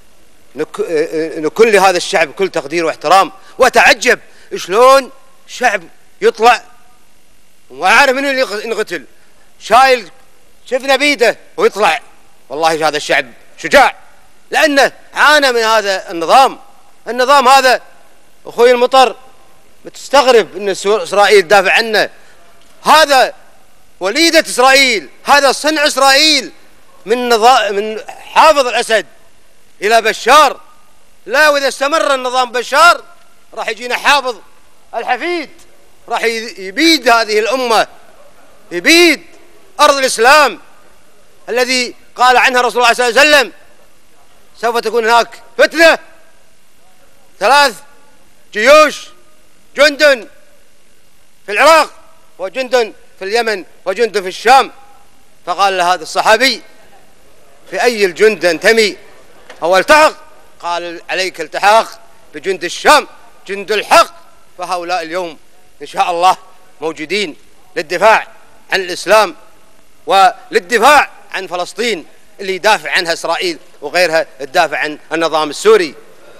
نكل هذا الشعب كل تقدير واحترام، وتعجب شلون شعب يطلع وعارف منو اللي ينقتل، شايل شفنا بيده ويطلع. والله هذا الشعب شجاع، لأنه عانى من هذا النظام هذا. أخوي المطر بتستغرب أن إسرائيل تدافع عنه، هذا وليدة إسرائيل، هذا صنع إسرائيل من حافظ الأسد إلى بشار. لا، وإذا استمر النظام بشار راح يجينا حافظ الحفيد، راح يبيد هذه الأمة، يبيد أرض الإسلام الذي قال عنها رسول الله صلى الله عليه وسلم سوف تكون هناك فتنة، 3 جيوش، جند في العراق وجند في اليمن وجند في الشام. فقال له هذا الصحابي في أي الجند انتمي أو التحق؟ قال عليك التحاق بجند الشام، جند الحق. فهؤلاء اليوم إن شاء الله موجودين للدفاع عن الإسلام وللدفاع عن فلسطين اللي يدافع عنها إسرائيل وغيرها تدافع عن النظام السوري.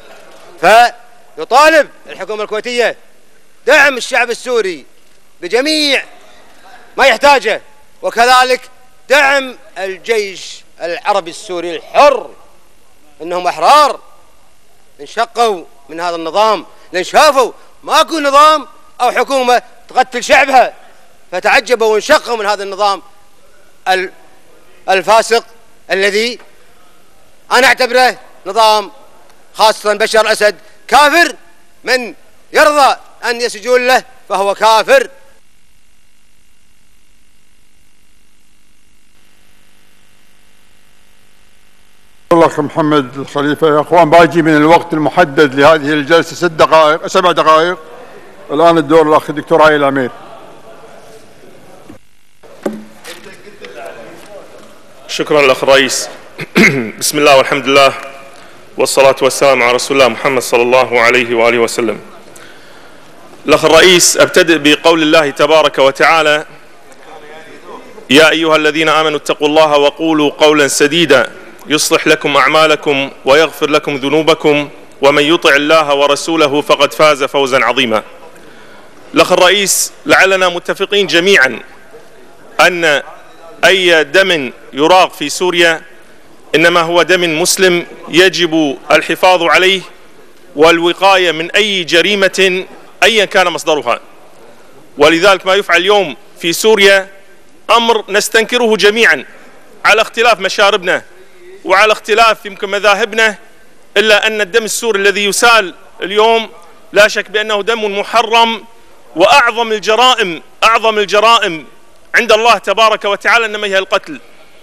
فيطالب الحكومة الكويتية دعم الشعب السوري بجميع ما يحتاجه، وكذلك دعم الجيش العربي السوري الحر، إنهم أحرار انشقوا من هذا النظام، لأن شافوا ماكو نظام أو حكومة تقتل شعبها، فتعجبوا وانشقوا من هذا النظام الفاسق الذي أنا أعتبره نظام خاصة بشار الأسد كافر، من يرضى أن يسجون له فهو كافر. الأخ محمد الخليفة. يا أخوان باجي من الوقت المحدد لهذه الجلسة 6 دقائق 7 دقائق. الآن الدور الأخ الدكتور عايل العمير. شكرا الأخ الرئيس. بسم الله والحمد لله والصلاة والسلام على رسول الله محمد صلى الله عليه وآله وسلم. الأخ الرئيس، أبتدئ بقول الله تبارك وتعالى: يا أيها الذين آمنوا اتقوا الله وقولوا قولا سديدا يصلح لكم أعمالكم ويغفر لكم ذنوبكم ومن يطع الله ورسوله فقد فاز فوزا عظيما. الأخ الرئيس، لعلنا متفقين جميعا أن أي دم يراق في سوريا إنما هو دم مسلم يجب الحفاظ عليه والوقاية من أي جريمة أيا كان مصدرها. ولذلك ما يفعل اليوم في سوريا أمر نستنكره جميعا على اختلاف مشاربنا وعلى اختلاف يمكن مذاهبنا، إلا أن الدم السوري الذي يسال اليوم لا شك بأنه دم محرم، وأعظم الجرائم عند الله تبارك وتعالى إنما هي القتل.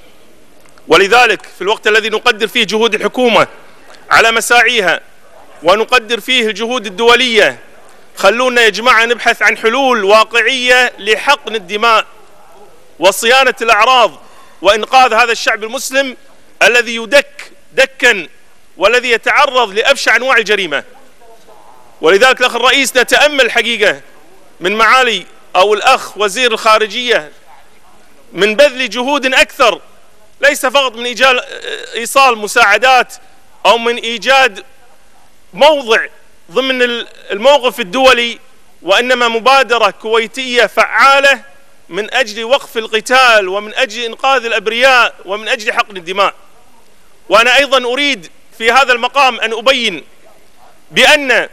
ولذلك في الوقت الذي نقدر فيه جهود الحكومة على مساعيها ونقدر فيه الجهود الدولية، خلونا يا جماعة نبحث عن حلول واقعية لحقن الدماء وصيانة الأعراض وإنقاذ هذا الشعب المسلم الذي يدك دكا والذي يتعرض لأبشع أنواع الجريمة. ولذلك الأخ الرئيس، نتأمل حقيقة من معالي أو الأخ وزير الخارجية من بذل جهود أكثر، ليس فقط من إيصال مساعدات أو من إيجاد موضع ضمن الموقف الدولي، وإنما مبادرة كويتية فعالة من أجل وقف القتال ومن أجل إنقاذ الأبرياء ومن أجل حقن الدماء. وأنا أيضا أريد في هذا المقام أن أبين بأن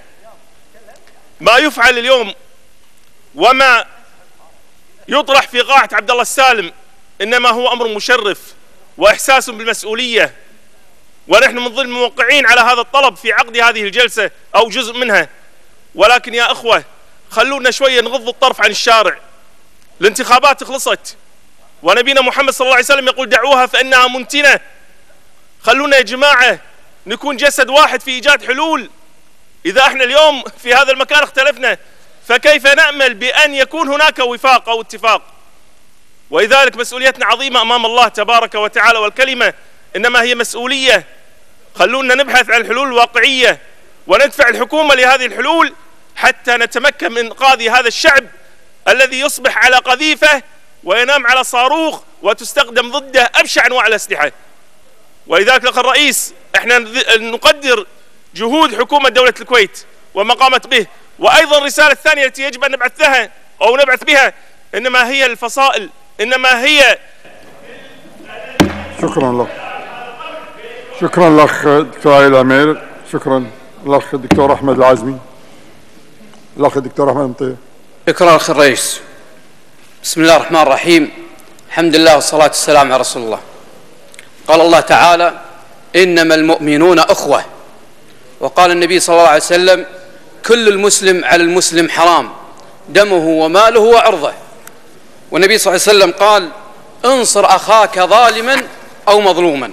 ما يفعل اليوم وما يطرح في قاعة عبد الله السالم إنما هو أمر مشرف وإحساس بالمسؤولية، ونحن من ضمن الموقعين على هذا الطلب في عقد هذه الجلسة أو جزء منها. ولكن يا أخوة، خلونا شوية نغض الطرف عن الشارع. الانتخابات خلصت ونبينا محمد صلى الله عليه وسلم يقول: دعوها فإنها منتنة. خلونا يا جماعة نكون جسد واحد في إيجاد حلول. إذا احنا اليوم في هذا المكان اختلفنا، فكيف نأمل بأن يكون هناك وفاق أو اتفاق؟ ولذلك مسؤوليتنا عظيمة أمام الله تبارك وتعالى، والكلمة إنما هي مسؤولية. خلونا نبحث عن الحلول الواقعية وندفع الحكومة لهذه الحلول حتى نتمكن من إنقاذ هذا الشعب الذي يصبح على قذيفة وينام على صاروخ وتستخدم ضده أبشع أنواع الأسلحة. ولذلك الأخ الرئيس، احنا نقدر جهود حكومة دولة الكويت وما قامت به، وأيضا الرسالة الثانية التي يجب أن نبعثها أو نبعث بها إنما هي الفصائل، إنما هي. شكرا لك. شكرا الأخ دكتور عايل العمير. شكرا الأخ الدكتور أحمد العزمي. الأخ الدكتور أحمد المطيع. شكرا أخي الرئيس. بسم الله الرحمن الرحيم. الحمد لله والصلاة والسلام على رسول الله. قال الله تعالى: إنما المؤمنون أخوة. وقال النبي صلى الله عليه وسلم: كل المسلم على المسلم حرام، دمه وماله وعرضه. والنبي صلى الله عليه وسلم قال: انصر أخاك ظالما أو مظلوما.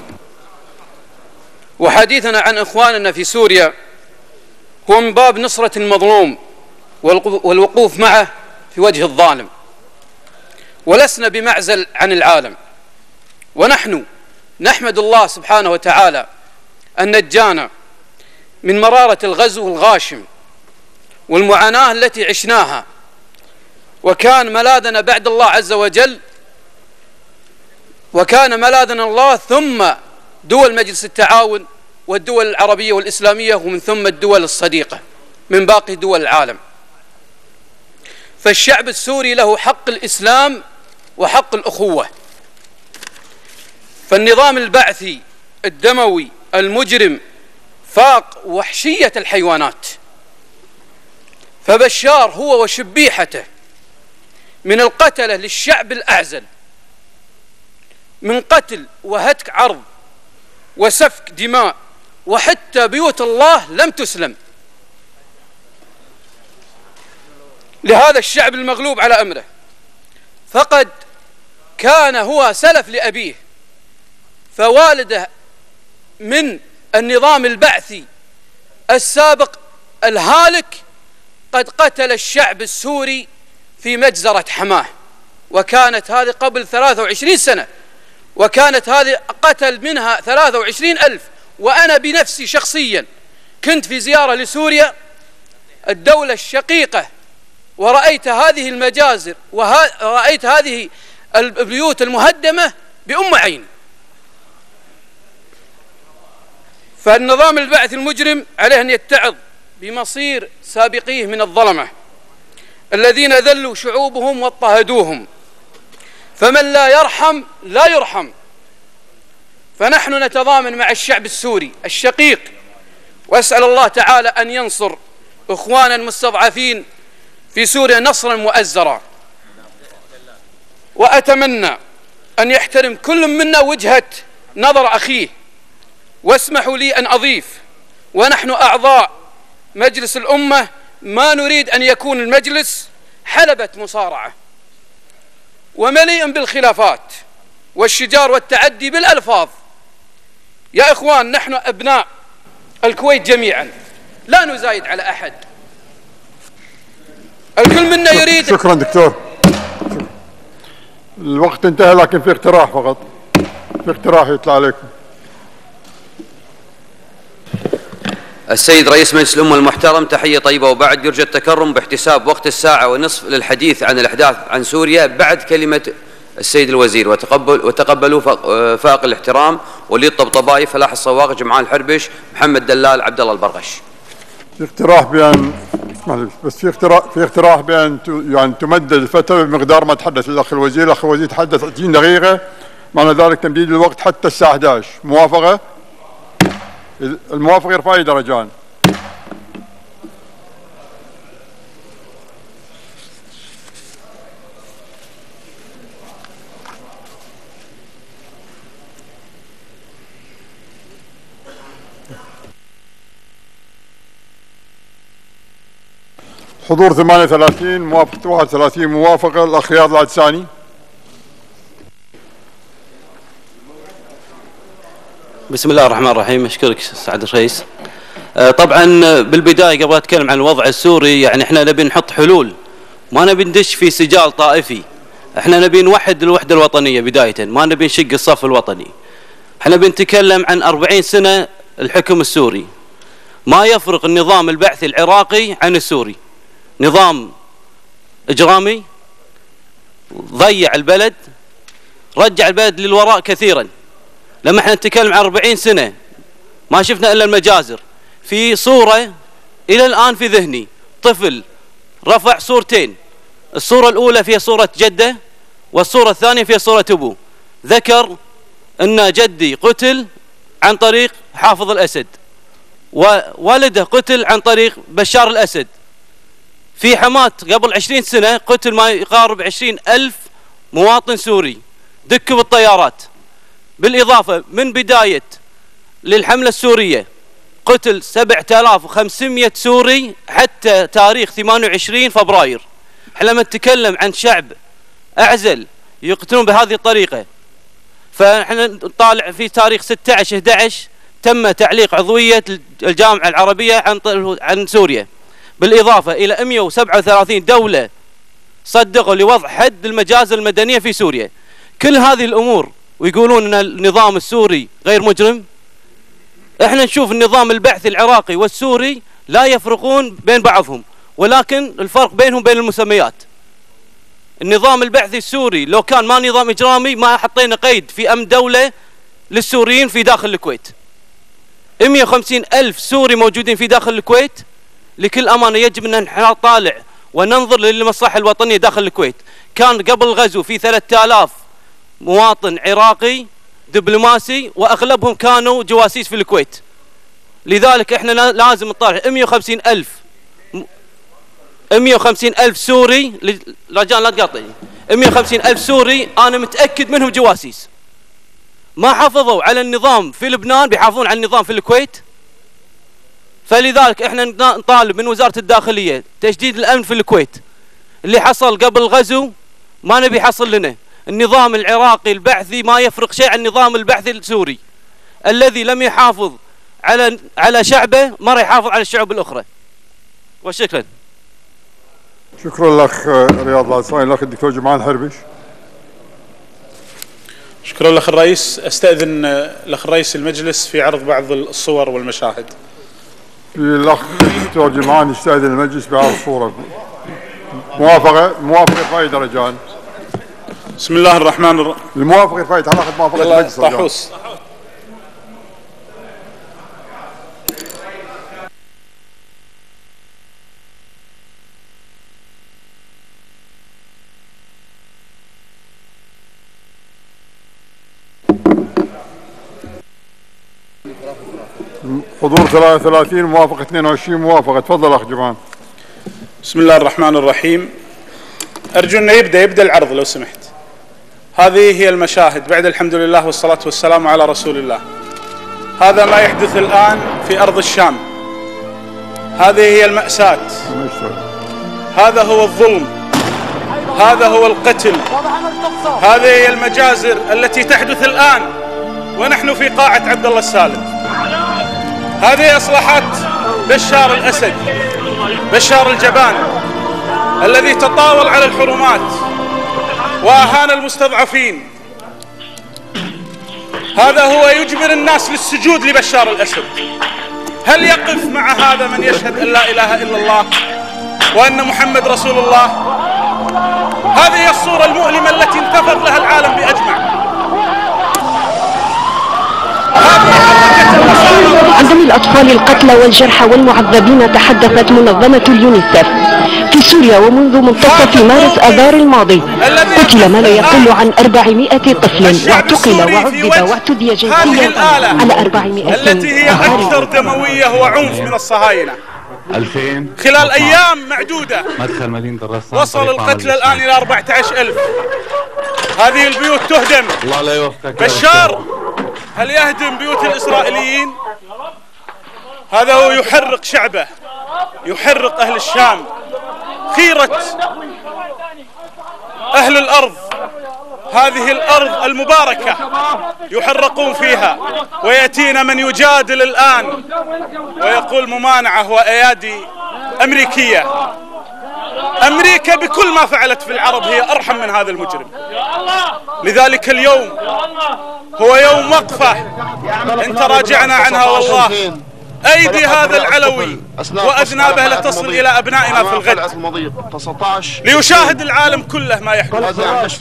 وحديثنا عن إخواننا في سوريا هو من باب نصرة المظلوم والوقوف معه في وجه الظالم، ولسنا بمعزل عن العالم. ونحن نحمد الله سبحانه وتعالى أن نجانا من مرارة الغزو الغاشم والمعاناة التي عشناها، وكان ملاذنا بعد الله عز وجل، وكان ملاذنا الله ثم دول مجلس التعاون والدول العربية والإسلامية، ومن ثم الدول الصديقة من باقي دول العالم. فالشعب السوري له حق الإسلام وحق الأخوة. فالنظام البعثي الدموي المجرم فاق وحشية الحيوانات، فبشار هو وشبيحته من القتلة للشعب الأعزل، من قتل وهتك عرض وسفك دماء وحتى بيوت الله لم تسلم لهذا الشعب المغلوب على أمره. فقد كان هو سلف لأبيه، فوالده من النظام البعثي السابق الهالك قد قتل الشعب السوري في مجزرة حماه، وكانت هذه قبل 23 سنة، وكانت هذه قتل منها 23,000. وأنا بنفسي شخصيا كنت في زيارة لسوريا الدولة الشقيقة، ورأيت هذه المجازر ورأيت هذه البيوت المهدمة بأم عيني. فالنظام البعثي المجرم عليه أن يتعظ بمصير سابقيه من الظلمة الذين ذلوا شعوبهم واضطهدوهم، فمن لا يرحم لا يرحم. فنحن نتضامن مع الشعب السوري الشقيق، وأسأل الله تعالى أن ينصر إخواننا المستضعفين في سوريا نصرا مؤزرا. وأتمنى أن يحترم كل منا وجهة نظر أخيه. واسمحوا لي أن أضيف، ونحن أعضاء مجلس الأمة ما نريد أن يكون المجلس حلبة مصارعة ومليء بالخلافات والشجار والتعدي بالألفاظ. يا إخوان، نحن أبناء الكويت جميعا، لا نزايد على أحد، الكل منا يريد. شكرا دكتور، الوقت انتهى، لكن في اقتراح فقط، في اقتراح يطلع عليكم. السيد رئيس مجلس الأمة المحترم، تحية طيبة وبعد. يرجى التكرم باحتساب وقت 1:30 للحديث عن الأحداث عن سوريا بعد كلمة السيد الوزير، وتقبلوا فائق الاحترام وليد الطبطبائي، فلاح الصواغ، جمعان الحربش، محمد دلال، عبد الله البرغش. في اقتراح بأن بس في اقتراح بأن يعني تمدد الفترة بمقدار ما تحدث الأخ الوزير. الأخ الوزير تحدث 30 دقيقة، معنى ذلك تمديد الوقت حتى الساعة 11. موافقة؟ الموافق يرفع درجان. حضور 38، موافقة 31، موافقة الأخ رياض العدساني. بسم الله الرحمن الرحيم. أشكرك سعد الرئيس. طبعا بالبداية قبل أتكلم عن الوضع السوري، يعني احنا نبي نحط حلول، ما نبي ندش في سجال طائفي. احنا نبي نوحد الوحدة الوطنية بداية، ما نبي نشق الصف الوطني. احنا بنتكلم عن 40 سنة الحكم السوري، ما يفرق النظام البعثي العراقي عن السوري. نظام إجرامي ضيع البلد، رجع البلد للوراء كثيرا. لما احنا نتكلم عن 40 سنة ما شفنا إلا المجازر. في صورة إلى الآن في ذهني، طفل رفع صورتين، الصورة الأولى فيها صورة جدة والصورة الثانية فيها صورة أبوه، ذكر أن جدي قتل عن طريق حافظ الأسد ووالده قتل عن طريق بشار الأسد. في حماة قبل 20 سنة قتل ما يقارب 20,000 مواطن سوري، دكوا بالطيارات. بالإضافة من بداية للحملة السورية قتل 7,500 سوري حتى تاريخ 28 فبراير. احنا لما نتكلم عن شعب أعزل يقتلون بهذه الطريقة، فاحنا نطالع في تاريخ 16/11 تم تعليق عضوية الجامعة العربية عن سوريا، بالإضافة إلى 137 دولة صدقوا لوضع حد المجازر المدنية في سوريا. كل هذه الأمور ويقولون أن النظام السوري غير مجرم. احنا نشوف النظام البعثي العراقي والسوري لا يفرقون بين بعضهم، ولكن الفرق بينهم بين المسميات. النظام البعثي السوري لو كان ما نظام إجرامي ما حطينا قيد في أمن دولة للسوريين في داخل الكويت. 150,000 سوري موجودين في داخل الكويت. لكل أمانة يجب أن نطالع وننظر للمصلحة الوطنية داخل الكويت. كان قبل الغزو في 3000 مواطن عراقي دبلوماسي، وأغلبهم كانوا جواسيس في الكويت. لذلك احنا لازم نطالع 150,000 سوري. رجاء لا تقاطعني. 150,000 سوري أنا متأكد منهم جواسيس. ما حافظوا على النظام في لبنان بيحافظون على النظام في الكويت. فلذلك احنا نطالب من وزارة الداخلية تجديد الأمن في الكويت. اللي حصل قبل الغزو ما نبي يحصل لنا. النظام العراقي البعثي ما يفرق شيء عن النظام البعثي السوري، الذي لم يحافظ على شعبه ما راح يحافظ على الشعوب الأخرى. وشكرا. شكرا لك رياض العصاي. الأخ الدكتور جمال حربش. شكرا لأخ الرئيس. استأذن الأخ الرئيس المجلس في عرض بعض الصور والمشاهد. في الأخ الدكتور جمال يستأذن المجلس بعرض صورة. موافقة فايدة رجال. بسم الله الرحمن الرحيم. الموافقة فايدة هناخذ موافقة المجلس رجال. طاحوس. حضور 33 موافقة 22 موافقة. تفضل أخ جمال. بسم الله الرحمن الرحيم. أرجو أن يبدأ العرض لو سمحت. هذه هي المشاهد بعد الحمد لله والصلاة والسلام على رسول الله. هذا ما يحدث الآن في أرض الشام. هذه هي المأساة. هذا هو الظلم. هذا هو القتل. هذه هي المجازر التي تحدث الآن ونحن في قاعة عبد الله السالم. هذه إصلاحات بشار الأسد، بشار الجبان الذي تطاول على الحرمات وأهان المستضعفين. هذا هو يجبر الناس للسجود لبشار الأسد. هل يقف مع هذا من يشهد أن لا إله إلا الله وأن محمد رسول الله؟ هذه هي الصورة المؤلمة التي انتفض لها العالم بأجمع. عن دم الأطفال القتلى والجرحى والمعذبين تحدثت منظمة اليونيسف. في سوريا ومنذ منتصف مارس آذار الماضي قتل ما لا يقل عن 400 طفل، واعتقل وعذب واعتدي جنسيا على 400 التي هي أكثر دموية وعنف من الصهاينة. خلال أيام معدودة وصل القتل الآن إلى 14,000. هذه البيوت تهدم. بشار هل يهدم بيوت الإسرائيليين؟ هذا هو يحرق شعبه، يحرق أهل الشام، خيرة أهل الأرض. هذه الأرض المباركة يحرقون فيها، ويأتينا من يجادل الآن ويقول ممانعة وأيادي أمريكية. أمريكا بكل ما فعلت في العرب هي أرحم من هذا المجرم. لذلك اليوم هو يوم وقفة إن تراجعنا عنها والله أيدي هذا العلوي وأذنابه لتصل إلى أبنائنا في الغد، ليشاهد العالم كله ما يحدث.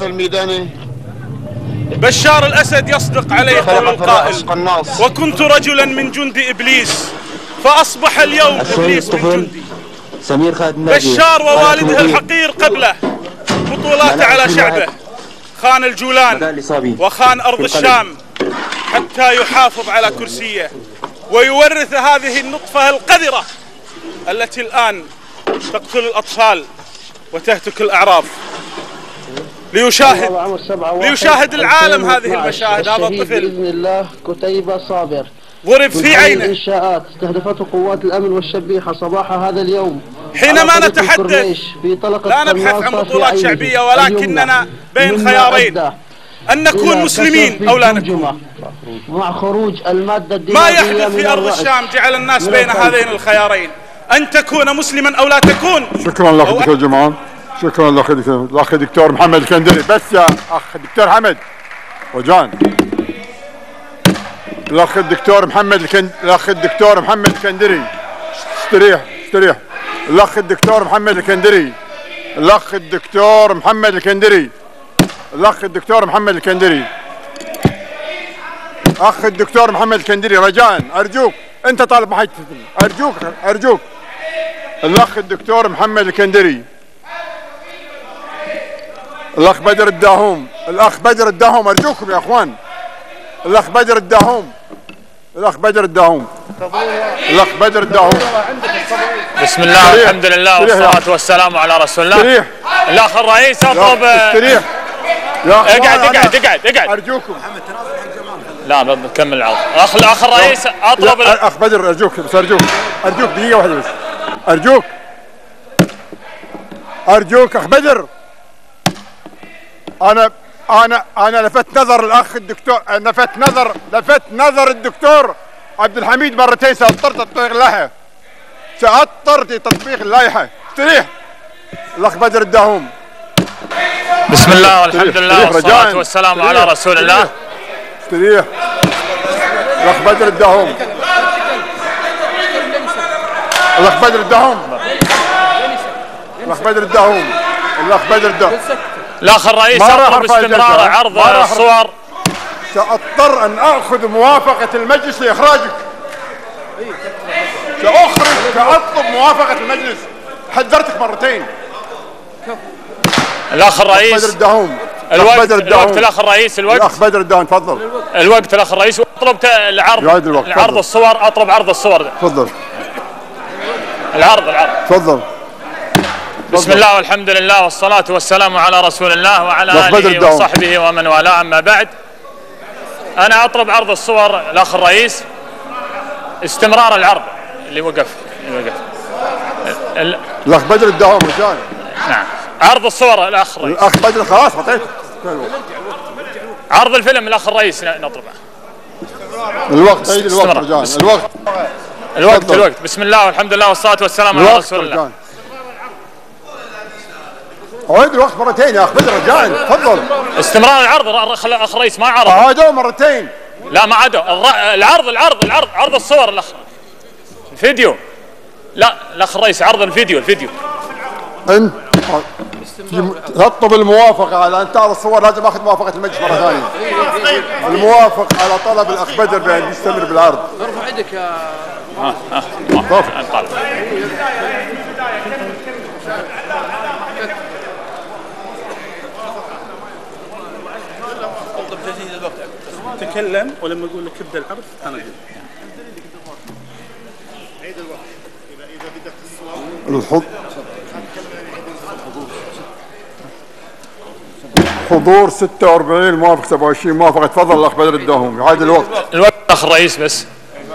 بشار الأسد يصدق عليه قول القائل: وكنت رجلا من جند إبليس فأصبح اليوم إبليس من جندي. بشار ووالده الحقير قبله بطولاته على شعبه، خان الجولان وخان أرض الشام حتى يحافظ على كرسيه ويورث هذه النطفة القذرة التي الآن تقتل الأطفال وتهتك الأعراض. ليشاهد العالم هذه المشاهد. هذا الطفل بإذن الله كتيبة صابر ضرب في عينه. إنشاءات استهدفته قوات الأمن والشبيحة صباح هذا اليوم. حينما نتحدث لا نبحث عن بطولات شعبية، ولكننا بين خيارين: أن نكون مسلمين أو لا نكون. مع خروج المادة ما يحدث في أرض الشام جعل الناس بين هذين الخيارين: أن تكون مسلما أو لا تكون. شكرا لك دكتور جمال. شكرا لك الأخ الدكتور محمد الكندري. بس يا أخ الدكتور حمد وجان. الأخ الدكتور محمد الكندري. استريح. الأخ الدكتور محمد الكندري. الأخ الدكتور محمد الكندري رجاء أرجوك، أنت طالب محيط، أرجوك. الأخ الدكتور محمد الكندري. الأخ بدر الداهوم. أرجوكم يا أخوان. الأخ بدر الداهوم. بسم الله والحمد لله والصلاة والسلام على رسول الله. الأخ الرئيس أطلب. استريح. اقعد. أرجوكم. لا بكمل العرض. اخ الرئيس اطلب اخ بدر ارجوك بس ارجوك دقيقه واحده بس ارجوك اخ بدر. انا لفت نظر الاخ الدكتور، لفت نظر الدكتور عبد الحميد مرتين. سأضطر تطبيق اللائحه. استريح الاخ بدر الداهوم. بسم الله والحمد لله والصلاة والسلام على رسول الله. استريح الاخ بدر الداهوم. الاخ الرئيس اطلب استمرار عرض الصور. سأضطر ان اخذ موافقة المجلس لاخراجك. سأطلب موافقة المجلس. حذرتك مرتين. الاخ الرئيس الوقت الاخ الرئيس الاخ بدر الداهوم تفضل. الوقت الاخ الرئيس. واطلب العرض الصور. اطلب عرض الصور. تفضل. العرض تفضل. بسم الله والحمد لله والصلاة والسلام على رسول الله وعلى آله وصحبه ومن والاه. أما بعد، أنا أطلب عرض الصور الأخ الرئيس. استمرار العرض اللي وقف. الأخ بدر الداهوم رجال. نعم، عرض الصور الأخ الرئيس. الأخ بدر خلاص أعطيته. عرض الفيلم الأخ الرئيس نطلبه. الوقت رجال. الوقت. بسم الله والحمد لله والصلاة والسلام على رسول الله. أعيد الوقت مرتين يا أخ بدر رجال. تفضل. استمرار العرض الأخ الرئيس ما عرض. عادوا مرتين. لا ما عادوا. العرض عرض الصور الأخ. الفيديو. لا الأخ الرئيس عرض الفيديو. أنت تطلب الموافقة على أن تعرض الصور. لازم أخذ موافقة المجلس مرة ثانية. الموافق على طلب الأخ بدر بأن يستمر بالعرض. ارفع يدك يا تكلم ولما اقول لك ابدا العرض انا عيد الوقت. اذا بدك حضور 46 موافق 27 موافق. تفضل الاخ بدر الداهوم. يعاد الوقت اخ الرئيس بس.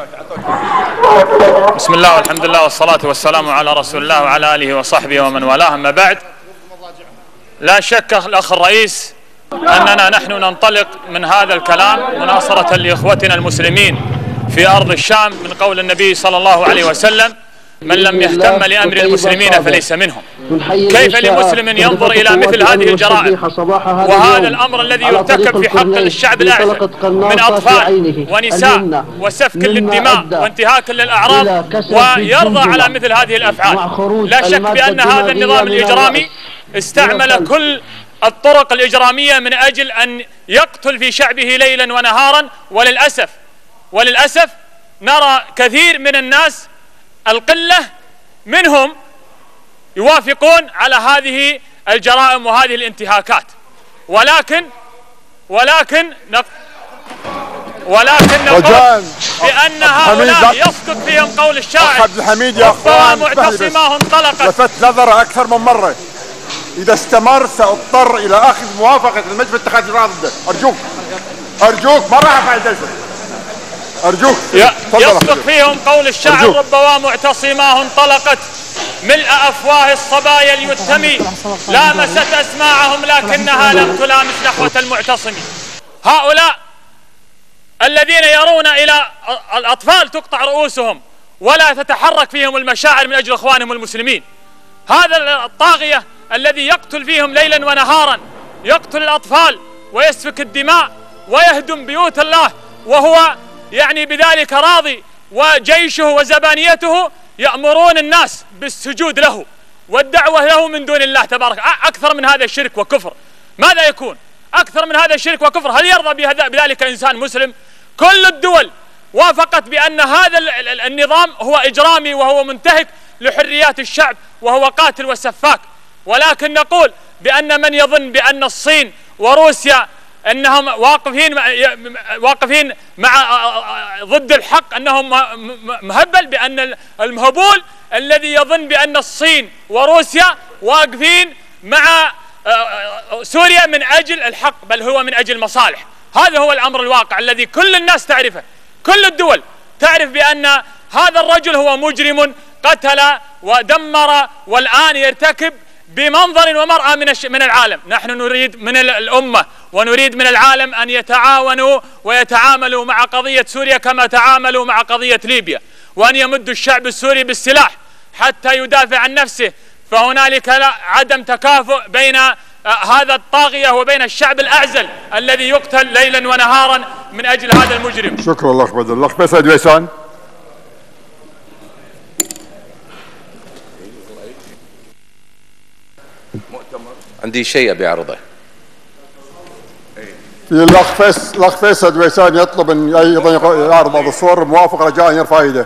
بسم الله والحمد لله والصلاة والسلام على رسول الله وعلى آله وصحبه ومن والاه. أما بعد، لا شك الأخ الرئيس أننا نحن ننطلق من هذا الكلام مناصرة لإخوتنا المسلمين في أرض الشام من قول النبي صلى الله عليه وسلم: من لم يهتم لأمر المسلمين فليس منهم. كيف لمسلم ينظر إلى مثل هذه الجرائم وهذا الأمر الذي يرتكب في حق الشعب الأعزل من أطفال ونساء وسفك للدماء وانتهاك للأعراض ويرضى على مثل هذه الأفعال؟ لا شك بأن هذا النظام الإجرامي استعمل كل الطرق الإجرامية من أجل أن يقتل في شعبه ليلا ونهارا. وللأسف نرى كثير من الناس القلة منهم يوافقون على هذه الجرائم وهذه الانتهاكات. ولكن نقول بأن هؤلاء يسقط فيهم قول الشاعر: عبد الحميد يا اخوان معتصماه انطلقت. لفت نظر أكثر من مرة. إذا استمر سأضطر إلى أخذ موافقة المجلس باتخاذ إجراء ضده. أرجوك ما راح أفعل الجلسة. أرجوك يسبق فيهم قول الشاعر: ربما معتصماه انطلقت ملء أفواه الصبايا اليتمي لامست أسماعهم لكنها لم تلامس نحوة المعتصم. هؤلاء الذين يرون إلى الأطفال تقطع رؤوسهم ولا تتحرك فيهم المشاعر من أجل إخوانهم المسلمين، هذا الطاغية الذي يقتل فيهم ليلا ونهارا، يقتل الأطفال ويسفك الدماء ويهدم بيوت الله وهو يعني بذلك راضي، وجيشه وزبانيته يأمرون الناس بالسجود له والدعوة له من دون الله تبارك. أكثر من هذا الشرك وكفر ماذا يكون؟ أكثر من هذا الشرك وكفر هل يرضى بذلك إنسان مسلم؟ كل الدول وافقت بأن هذا النظام هو إجرامي وهو منتهك لحريات الشعب وهو قاتل وسفاك. ولكن نقول بأن من يظن بأن الصين وروسيا أنهم واقفين مع ضد الحق أنهم مهبل، بأن المهبول الذي يظن بأن الصين وروسيا واقفين مع سوريا من أجل الحق، بل هو من أجل مصالح. هذا هو الأمر الواقع الذي كل الناس تعرفه، كل الدول تعرف بأن هذا الرجل هو مجرم قتل ودمر والآن يرتكب بمنظر ومرأة من العالم. نحن نريد من الأمة ونريد من العالم أن يتعاونوا ويتعاملوا مع قضية سوريا كما تعاملوا مع قضية ليبيا، وأن يمدوا الشعب السوري بالسلاح حتى يدافع عن نفسه. فهنالك عدم تكافؤ بين هذا الطاغية وبين الشعب الأعزل الذي يقتل ليلا ونهارا من أجل هذا المجرم. شكرا الأخ بدر. الأخ فيصل دويسان. عندي شيء أبي أعرضه. في الأخ فيصل دويسان يطلب أن أيضا يعرض بعض الصور. موافق رجاء يرفع يده.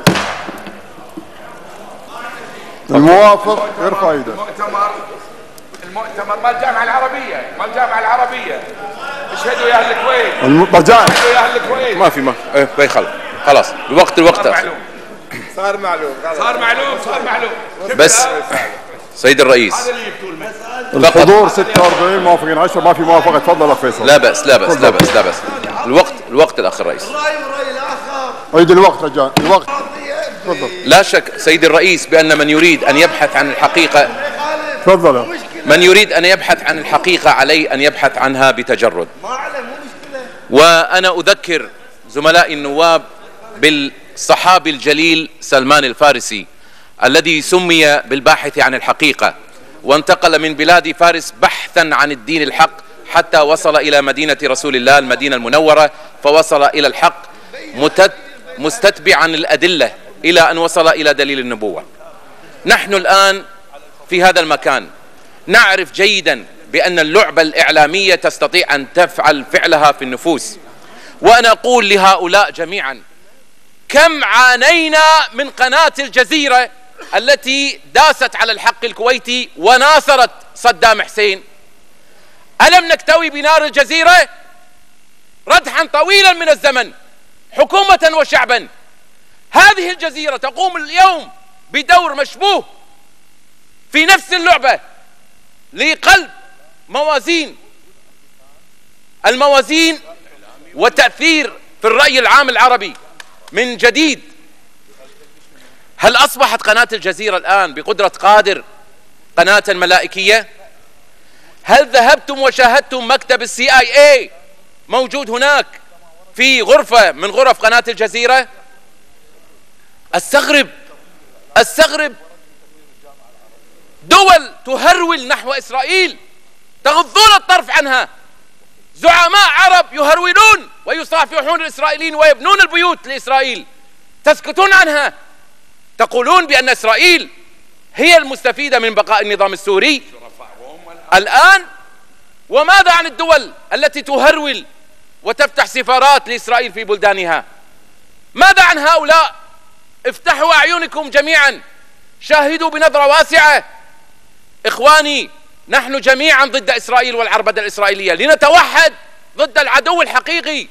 الموافق يرفع يده. المؤتمر مال الجامعة العربية اشهدوا يا اهل الكويت. رجاء اشهدوا يا اهل الكويت. ما في خلاص الوقت صار معلوم بس سيد الرئيس الحضور 46 موافقين 10 ما في موافقة. تفضل اخ فيصل. لا بأس الوقت الأخ الرئيس. عيد الوقت رجاء الوقت. تفضل. لا شك سيد الرئيس بأن من يريد أن يبحث عن الحقيقة تفضل. من يريد أن يبحث عن الحقيقة عليه أن يبحث عنها بتجرد. وأنا أذكر زملائي النواب بالصحابي الجليل سلمان الفارسي الذي سمي بالباحث عن الحقيقة، وانتقل من بلاد فارس بحثا عن الدين الحق حتى وصل إلى مدينة رسول الله المدينة المنورة، فوصل إلى الحق مستتبعا الأدلة إلى أن وصل إلى دليل النبوة. نحن الآن في هذا المكان نعرف جيدا بأن اللعبة الإعلامية تستطيع أن تفعل فعلها في النفوس. وأنا أقول لهؤلاء جميعا: كم عانينا من قناة الجزيرة التي داست على الحق الكويتي وناصرت صدام حسين. ألم نكتوي بنار الجزيرة ردحا طويلا من الزمن حكومة وشعبا؟ هذه الجزيرة تقوم اليوم بدور مشبوه في نفس اللعبة لقلب الموازين وتأثير في الرأي العام العربي من جديد. هل أصبحت قناة الجزيرة الآن بقدرة قادر قناة ملائكية؟ هل ذهبتم وشاهدتم مكتب CIA موجود هناك في غرفة من غرف قناة الجزيرة؟ استغرب دول تهرول نحو إسرائيل تغضون الطرف عنها، زعماء عرب يهرولون ويصافحون الإسرائيليين ويبنون البيوت لإسرائيل، تسكتون عنها، تقولون بأن إسرائيل هي المستفيدة من بقاء النظام السوري الآن. وماذا عن الدول التي تهرول وتفتح سفارات لإسرائيل في بلدانها؟ ماذا عن هؤلاء؟ افتحوا أعينكم جميعا، شاهدوا بنظرة واسعة. إخواني، نحن جميعا ضد إسرائيل والعربدة الإسرائيلية، لنتوحد ضد العدو الحقيقي.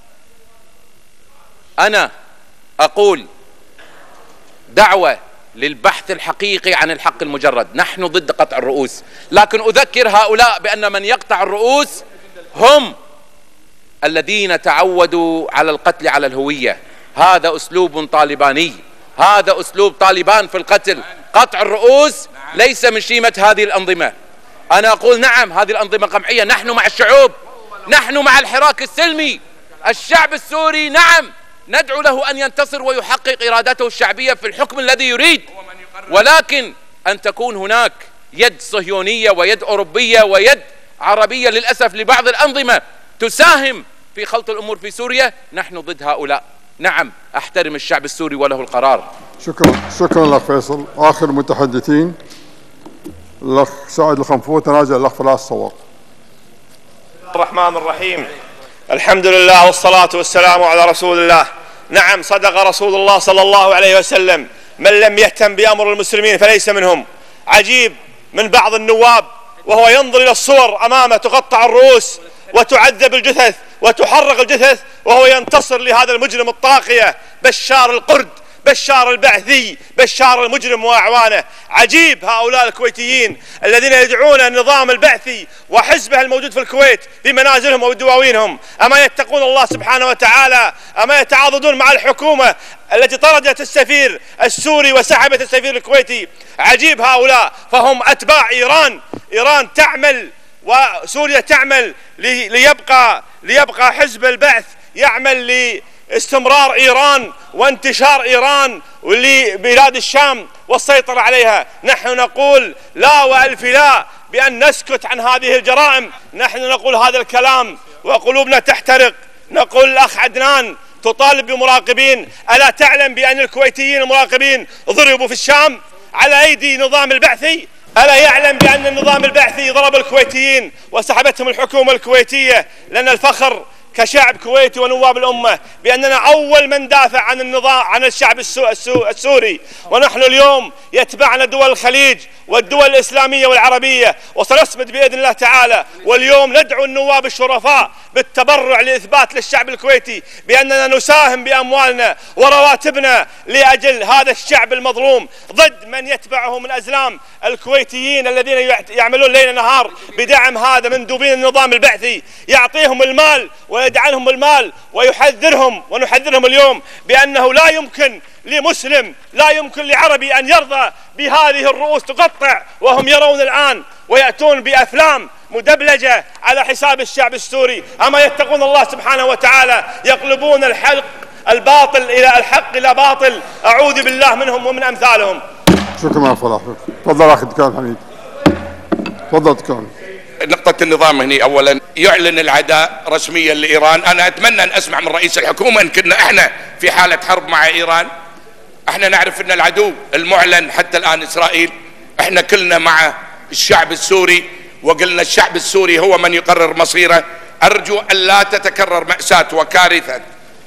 أنا أقول دعوة للبحث الحقيقي عن الحق المجرد. نحن ضد قطع الرؤوس، لكن أذكر هؤلاء بأن من يقطع الرؤوس هم الذين تعودوا على القتل على الهوية. هذا أسلوب طالباني، هذا أسلوب طالبان في القتل. قطع الرؤوس ليس من شيمة هذه الأنظمة. أنا أقول نعم، هذه الأنظمة قمعية، نحن مع الشعوب، نحن مع الحراك السلمي. الشعب السوري نعم ندعو له أن ينتصر ويحقق إرادته الشعبية في الحكم الذي يريد، ولكن أن تكون هناك يد صهيونية ويد أوروبية ويد عربية للأسف لبعض الأنظمة تساهم في خلط الأمور في سوريا، نحن ضد هؤلاء. نعم أحترم الشعب السوري وله القرار. شكرا لك فيصل. آخر المتحدثين الأخ سعد الخنفور، تنازل الأخ فلاح الصواب. الرحمن الرحيم. الحمد لله والصلاة والسلام على رسول الله. نعم صدق رسول الله صلى الله عليه وسلم: من لم يهتم بأمر المسلمين فليس منهم. عجيب من بعض النواب وهو ينظر إلى الصور أمامه تقطع الرؤوس وتعذب الجثث وتحرق الجثث، وهو ينتصر لهذا المجرم الطاغية بشار القرد بشار البعثي، بشار المجرم وأعوانه. عجيب هؤلاء الكويتيين الذين يدعون النظام البعثي وحزبه الموجود في الكويت في منازلهم ودواوينهم. أما يتقون الله سبحانه وتعالى؟ أما يتعاضدون مع الحكومة التي طردت السفير السوري وسحبت السفير الكويتي؟ عجيب هؤلاء، فهم أتباع إيران. إيران تعمل وسوريا تعمل ليبقى حزب البعث يعمل لاستمرار إيران وانتشار إيران ولبلاد الشام والسيطرة عليها. نحن نقول لا وألف لا بأن نسكت عن هذه الجرائم. نحن نقول هذا الكلام وقلوبنا تحترق. نقول الأخ عدنان تطالب بمراقبين، ألا تعلم بأن الكويتيين المراقبين ضربوا في الشام على أيدي نظام البعثي؟ ألا يعلم بأن النظام البعثي ضرب الكويتيين وسحبتهم الحكومة الكويتية؟ لنا الفخر كشعب كويتي ونواب الأمة بأننا أول من دافع عن النظام عن الشعب السوري، ونحن اليوم يتبعنا دول الخليج والدول الإسلامية والعربية، وسنصمد بإذن الله تعالى. واليوم ندعو النواب الشرفاء بالتبرع لإثبات للشعب الكويتي بأننا نساهم بأموالنا ورواتبنا لأجل هذا الشعب المظلوم ضد من يتبعه من أزلام الكويتيين الذين يعملون ليل نهار بدعم هذا مندوبين النظام البعثي، يعطيهم المال ويدعمهم المال ويحذرهم. ونحذرهم اليوم بأنه لا يمكن لمسلم، لا يمكن لعربي أن يرضى بهذه الرؤوس تقطع، وهم يرون الآن ويأتون بأفلام مدبلجة على حساب الشعب السوري. أما يتقون الله سبحانه وتعالى؟ يقلبون الباطل إلى الحق إلى باطل. أعوذ بالله منهم ومن أمثالهم. شكرا فلاح. تفضل أخي دكان حميد. تفضل دكان. نقطة النظام هنا أولا يعلن العداء رسميا لإيران. أنا أتمنى أن أسمع من رئيس الحكومة إن كنا إحنا في حالة حرب مع إيران. إحنا نعرف أن العدو المعلن حتى الآن إسرائيل. إحنا كلنا مع الشعب السوري وقلنا الشعب السوري هو من يقرر مصيره. أرجو أن لا تتكرر مأساة وكارثة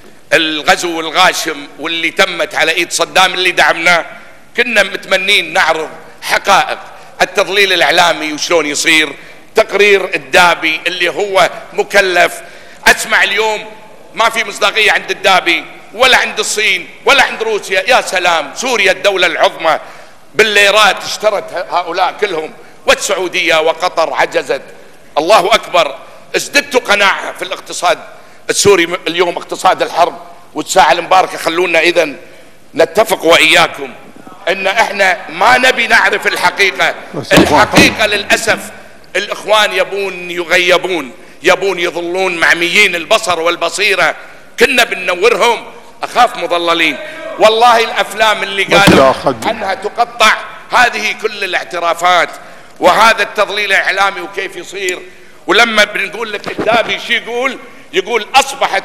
الغزو الغاشم واللي تمت على إيد صدام اللي دعمناه. كنا متمنين نعرض حقائق التضليل الإعلامي وشلون يصير، تقرير الدابي اللي هو مكلف. أسمع اليوم ما في مصداقية عند الدابي ولا عند الصين ولا عند روسيا. يا سلام، سوريا الدولة العظمى بالليرات اشترت هؤلاء كلهم، والسعودية وقطر عجزت. الله أكبر. ازددت قناعة في الاقتصاد السوري اليوم، اقتصاد الحرب والساعة المباركة. خلونا إذن نتفق وإياكم أن احنا ما نبي نعرف الحقيقة. الحقيقة للأسف الإخوان يبون يغيبون، يبون يظلون معميين البصر والبصيرة. كنا بننورهم، أخاف مضللين. والله الأفلام اللي قالوا عنها تقطع، هذه كل الاعترافات وهذا التضليل الإعلامي وكيف يصير. ولما بنقول لك الدابي شي يقول أصبحت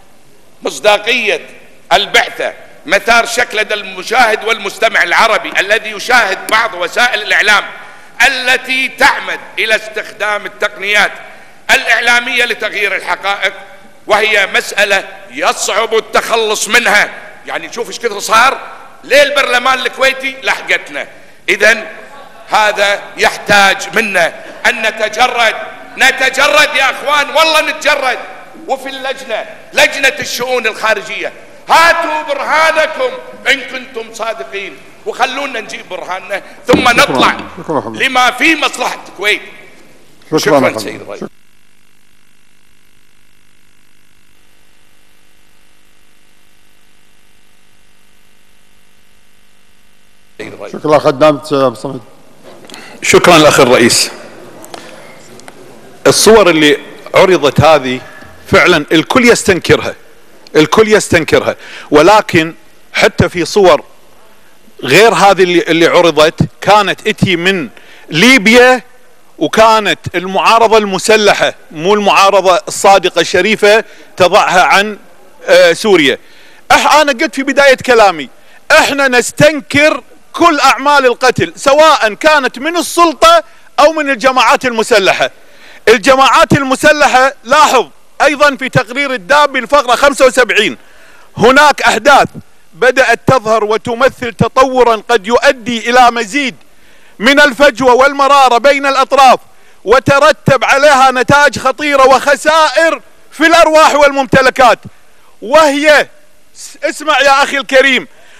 مصداقية البعثة مثار شك لدى المشاهد والمستمع العربي الذي يشاهد بعض وسائل الإعلام التي تعمد إلى استخدام التقنيات الإعلامية لتغيير الحقائق، وهي مسألة يصعب التخلص منها. يعني شوف ايش كثر صار ليه البرلمان الكويتي لحقتنا. إذن هذا يحتاج منا أن نتجرد يا أخوان، والله نتجرد. وفي لجنة الشؤون الخارجية هاتوا برهانكم إن كنتم صادقين، وخلونا نجيب برهاننا ثم نطلع لما في مصلحة الكويت. شكرا سيد الرئيس. شكرا خدام صمد. شكرا الأخ الرئيس. الصور اللي عرضت هذه فعلا الكل يستنكرها، ولكن حتى في صور غير هذه اللي عرضت كانت اتي من ليبيا، وكانت المعارضة المسلحة مو المعارضة الصادقة الشريفة تضعها عن سوريا. أنا قلت في بداية كلامي احنا نستنكر كل أعمال القتل سواء كانت من السلطة أو من الجماعات المسلحة. الجماعات المسلحة لاحظ أيضا في تقرير الدابي الفقرة 75 هناك أحداث بدأت تظهر وتمثل تطورا قد يؤدي إلى مزيد من الفجوة والمرارة بين الأطراف، وترتب عليها نتائج خطيرة وخسائر في الأرواح والممتلكات. وهي اسمع يا أخي الكريم،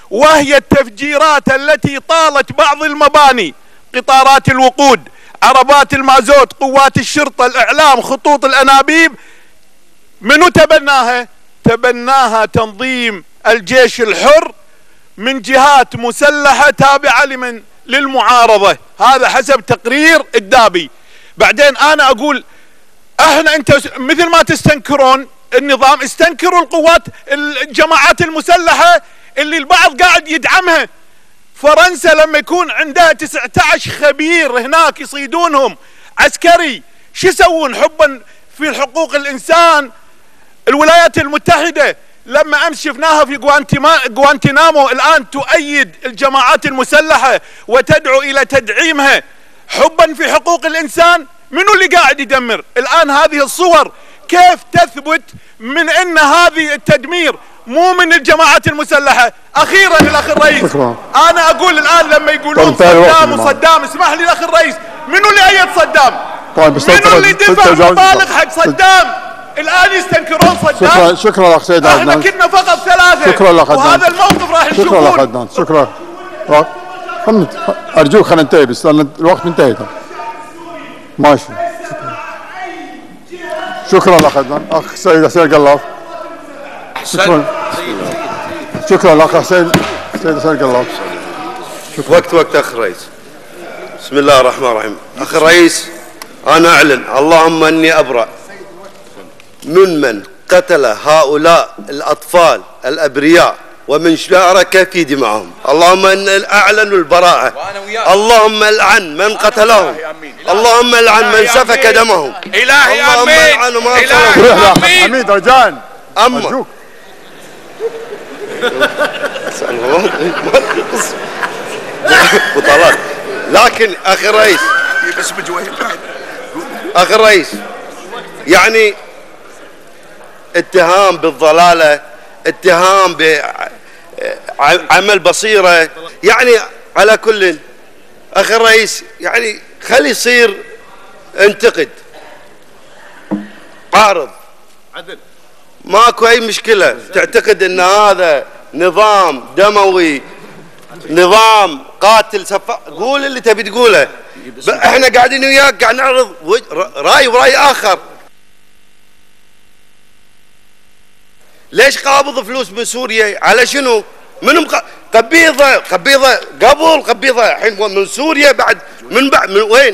وهي التفجيرات التي طالت بعض المباني، قطارات الوقود، عربات المازوت، قوات الشرطة، الإعلام، خطوط الأنابيب. منو تبناها؟ تبناها تنظيم الجيش الحر من جهات مسلحة تابعة للمعارضة، هذا حسب تقرير الدابي. بعدين أنا أقول احنا انت مثل ما تستنكرون النظام استنكروا القوات الجماعات المسلحة اللي البعض قاعد يدعمها. فرنسا لما يكون عندها 19 خبير هناك يصيدونهم عسكري، شو يسوون حبا في حقوق الإنسان؟ الولايات المتحدة لما أمس شفناها في غوانتنامو الآن تؤيد الجماعات المسلحة وتدعو إلى تدعيمها حبا في حقوق الإنسان. منو اللي قاعد يدمر الآن؟ هذه الصور كيف تثبت من أن هذه التدمير مو من الجماعات المسلحة؟ أخيرا الأخ الرئيس، أنا أقول الآن لما يقولون صدام وصدام، اسمح لي الأخ الرئيس، منو اللي أيد صدام؟ منو اللي دفع مبالغ حق صدام؟ الآن يستنكرون صدام. شكرا لك سيد عدنان. احنا كنا فقط 3. شكرا لك وهذا الموقف راح نشوفون. شكرا لك عدنان. شكرا. أرجوك خلينا ننتهي بس لأن الوقت انتهى. ماشي. شكرا لك عدنان. أخ سيد حسين قلاف. شكرا لك سيد حسين قلاف. وقت أخ الرئيس. بسم الله الرحمن الرحيم. أخ الرئيس، أنا أعلن اللهم أني أبرأ من قتل هؤلاء الأطفال الأبرياء ومن شارك في دمائهم. اللهم أن أعلن البراءة. اللهم العن من قتلهم. اللهم العن من سفك دمهم. إلهي اللهم العن ما إلهي حميد رجاء. أما بطلات. لكن أخي الرئيس، أخي الرئيس، يعني اتهام بالضلالة، اتهام بعمل بصيرة، يعني على كل أخي الرئيس يعني خلي يصير انتقد، عارض، ماكو أي مشكلة. تعتقد أن هذا نظام دموي، نظام قاتل سفاح، قول اللي تبي تقوله. احنا قاعدين وياك قاعد نعرض رأي ورأي آخر. ليش قابض فلوس من سوريا؟ على شنو؟ من قبيضة قبل قبيضة الحين من سوريا بعد من وين؟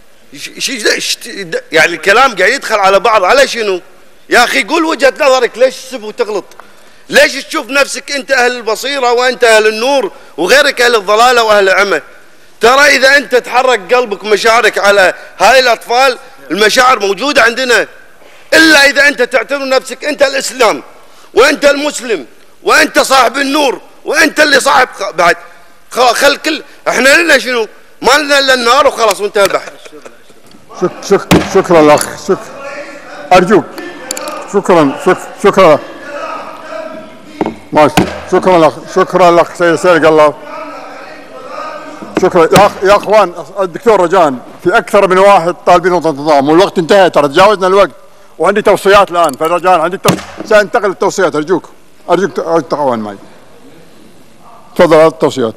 يعني الكلام قاعد يدخل على بعض. على شنو؟ يا أخي قول وجهة نظرك، ليش تسب وتغلط؟ ليش تشوف نفسك أنت أهل البصيرة وأنت أهل النور وغيرك أهل الضلالة وأهل العمى؟ ترى إذا أنت تحرك قلبك ومشاعرك على هاي الأطفال، المشاعر موجودة عندنا، إلا إذا أنت تعتبر نفسك أنت الإسلام وأنت المسلم وأنت صاحب النور وأنت اللي صاحب بعد. خل كل احنا لنا شنو؟ ما لنا إلا النار وخلاص وانتهى البحث. شكرا لك. أرجوك. شكرا. ماشي. شكرا لك سيد قلاف. شكرا يا اخوان. الدكتور رجان، في اكثر من واحد طالبين نقطة نظام والوقت انتهى، ترى تجاوزنا الوقت وعندي توصيات الان. فرجان عندي سانتقل التوصيات. ارجوك تعاون معي. تفضل التوصيات.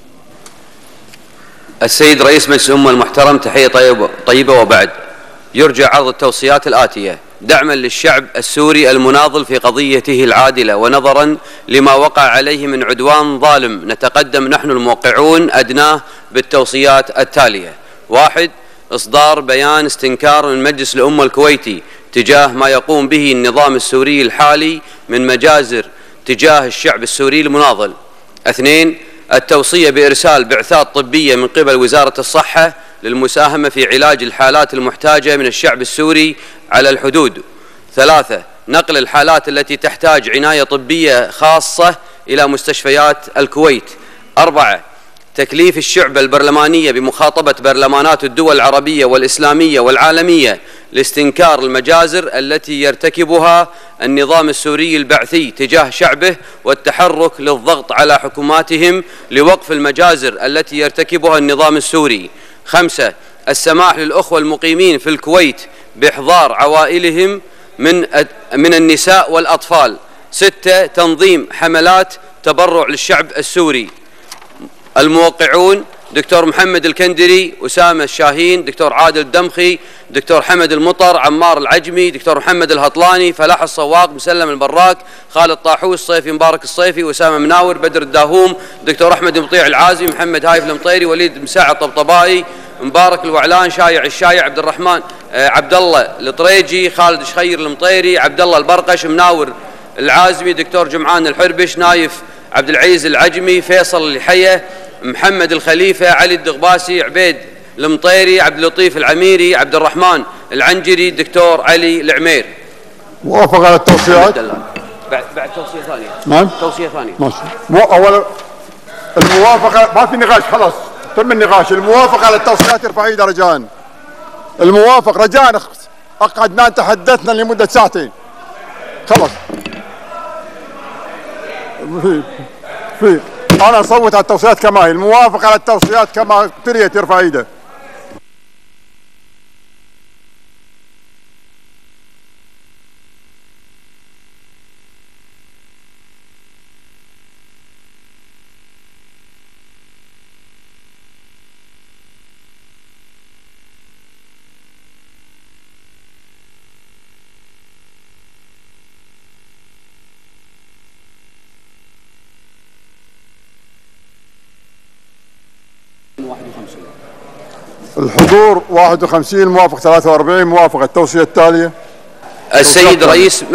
السيد رئيس مجلس الأمة المحترم، تحية طيبة وبعد. يرجى عرض التوصيات الآتية: دعما للشعب السوري المناضل في قضيته العادلة، ونظرا لما وقع عليه من عدوان ظالم، نتقدم نحن الموقعون أدناه بالتوصيات التالية: 1. إصدار بيان استنكار من مجلس الأمة الكويتي تجاه ما يقوم به النظام السوري الحالي من مجازر تجاه الشعب السوري المناضل. 2. التوصية بإرسال بعثات طبية من قبل وزارة الصحة للمساهمة في علاج الحالات المحتاجة من الشعب السوري على الحدود. 3. نقل الحالات التي تحتاج عناية طبية خاصة إلى مستشفيات الكويت. 4. تكليف الشعب البرلمانية بمخاطبة برلمانات الدول العربية والإسلامية والعالمية لاستنكار المجازر التي يرتكبها النظام السوري البعثي تجاه شعبه، والتحرك للضغط على حكوماتهم لوقف المجازر التي يرتكبها النظام السوري. 5. السماح للأخوة المقيمين في الكويت بإحضار عوائلهم من النساء والأطفال. 6. تنظيم حملات تبرع للشعب السوري. الموقعون: دكتور محمد الكندري، أسامة الشاهين، دكتور عادل الدمخي، دكتور حمد المطر، عمار العجمي، دكتور محمد الهطلاني، فلاح الصواق، مسلم البراك، خالد طاحوس، صيفي مبارك الصيفي، أسامة مناور، بدر الداهوم، دكتور أحمد مطيع العازي، محمد هايف المطيري، وليد مساعد طبطبائي، مبارك الوعلان، شايع الشايع، عبد الرحمن عبد الله الطريجي، خالد شخير المطيري، عبد الله البرقش، مناور العازمي، دكتور جمعان الحربش، نايف عبد العزيز العجمي، فيصل الحية، محمد الخليفة، علي الدغباسي، عبيد المطيري، عبد اللطيف العميري، عبد الرحمن العنجري، دكتور علي العمير. موافق على التوصيات؟ بعد توصية ثانية. نعم. توصية ثانية. ماشي. أولا الموافقة، ما في نقاش، خلاص تم النقاش. الموافقة على التوصيات ارفع ايده رجاء. الموافق رجاء، اقعدنا تحدثنا لمدة ساعتين. خلاص. في أنا أصوت على التوصيات كما هي. الموافقة على التوصيات كما قريت يرفع ايده. الحضور 51، موافق 43. موافق. التوصية التالية: السيد رئيس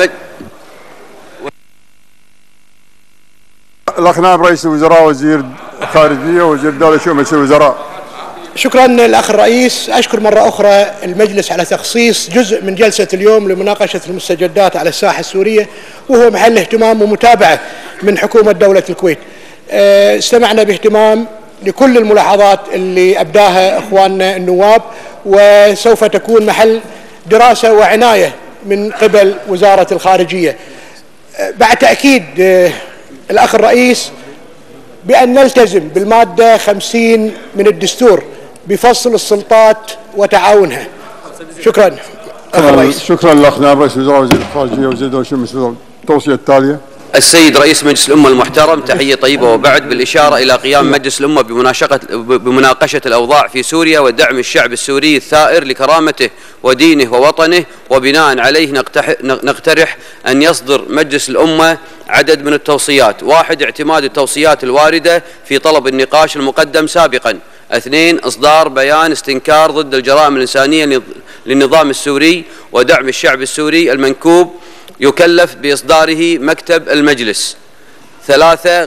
الأخ نائب رئيس الوزراء، وزير الخارجية، وزير الدولة، شؤون مجلس الوزراء. شكرا الأخ الرئيس. أشكر مرة أخرى المجلس على تخصيص جزء من جلسة اليوم لمناقشة المستجدات على الساحة السورية، وهو محل اهتمام ومتابعة من حكومة دولة الكويت. استمعنا باهتمام لكل الملاحظات اللي أبداها إخواننا النواب، وسوف تكون محل دراسة وعناية من قبل وزارة الخارجية. بعد تأكيد الأخ الرئيس بأن نلتزم بالمادة 50 من الدستور بفصل السلطات وتعاونها. شكرا أخ الرئيس. شكرا لأخ نائب رئيس الوزراء، وزير الخارجية، وزير الدولة، شؤون مجلس الوزراء. التوصية التالية: السيد رئيس مجلس الأمة المحترم، تحية طيبة وبعد، بالإشارة إلى قيام مجلس الأمة بمناقشة الأوضاع في سوريا ودعم الشعب السوري الثائر لكرامته ودينه ووطنه، وبناء عليه نقترح أن يصدر مجلس الأمة عدد من التوصيات: 1. اعتماد التوصيات الواردة في طلب النقاش المقدم سابقا. 2. إصدار بيان استنكار ضد الجرائم الإنسانية للنظام السوري ودعم الشعب السوري المنكوب يكلف بإصداره مكتب المجلس. 3.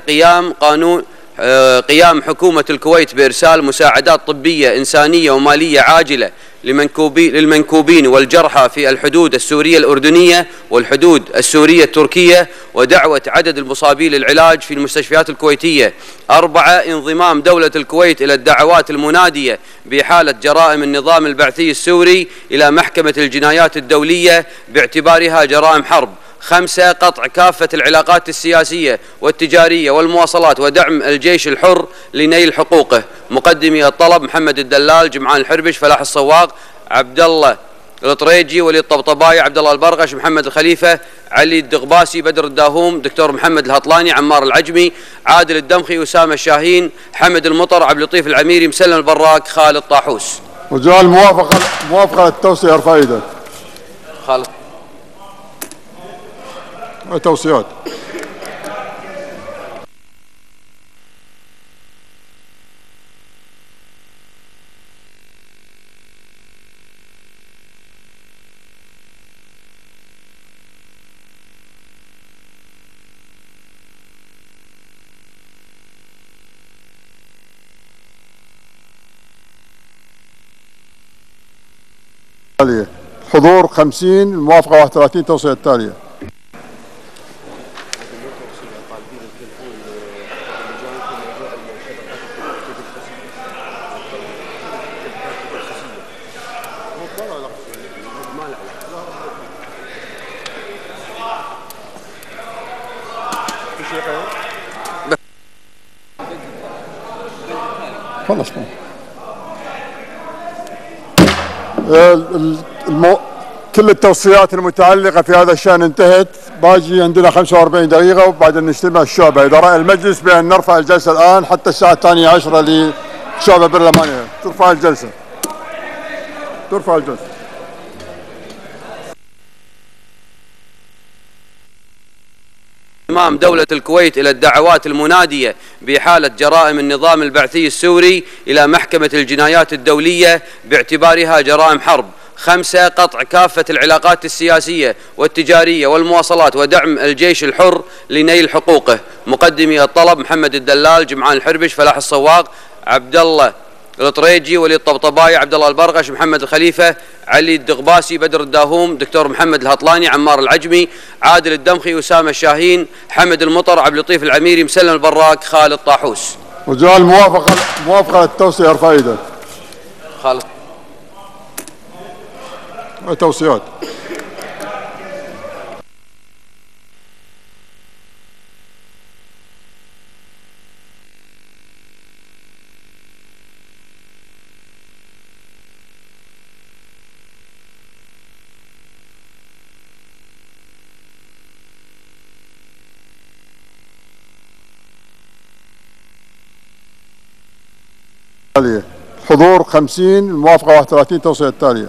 قيام حكومة الكويت بإرسال مساعدات طبية إنسانية ومالية عاجلة للمنكوبين والجرحى في الحدود السورية الأردنية والحدود السورية التركية، ودعوة عدد المصابين للعلاج في المستشفيات الكويتية. 4. انضمام دولة الكويت إلى الدعوات المنادية بإحالة جرائم النظام البعثي السوري إلى محكمة الجنايات الدولية باعتبارها جرائم حرب. 5. قطع كافة العلاقات السياسية والتجارية والمواصلات ودعم الجيش الحر لنيل حقوقه. مقدمي الطلب: محمد الدلال، جمعان الحربش، فلاح الصواق، عبد الله الطريجي، وليد طبطبائي، عبد الله البرقش، محمد الخليفة، علي الدغباسي، بدر الداهوم، دكتور محمد الهطلاني، عمار العجمي، عادل الدمخي، أسامة الشاهين، حمد المطر، عبد اللطيف العميري، مسلم البراك، خالد طاحوس. وجعل موافقة للتوصية ارفع ايدك. خالد. توصيات. حضور 50، الموافقة 31. التوصية التالية: خلص كل التوصيات المتعلقة في هذا الشأن انتهت. باقي عندنا 45 دقيقة وبعدين نجتمع الشعبة. إذا رأى المجلس بأن نرفع الجلسة الآن حتى الساعة 12:10 للشعبة البرلمانية. ترفع الجلسة. ترفع الجلسة. إمام دولة الكويت إلى الدعوات المنادية بإحالة جرائم النظام البعثي السوري إلى محكمة الجنايات الدولية باعتبارها جرائم حرب. 5. قطع كافة العلاقات السياسية والتجارية والمواصلات ودعم الجيش الحر لنيل حقوقه. مقدمي الطلب: محمد الدلال، جمعان الحربش، فلاح الصواق، عبد الله الطريجي، ولي الطبطباي، عبد الله البرغش، محمد الخليفة، علي الدغباسي، بدر الداهوم، دكتور محمد الهطلاني، عمار العجمي، عادل الدمخي، أسامة الشاهين، حمد المطر، عبد اللطيف العميري، مسلم البراك، خالد طاحوس. وجعل موافقة للتوصية ارفع ايدك. خالد. توصيات. حضور 50، الموافقة 31. توصية التالية.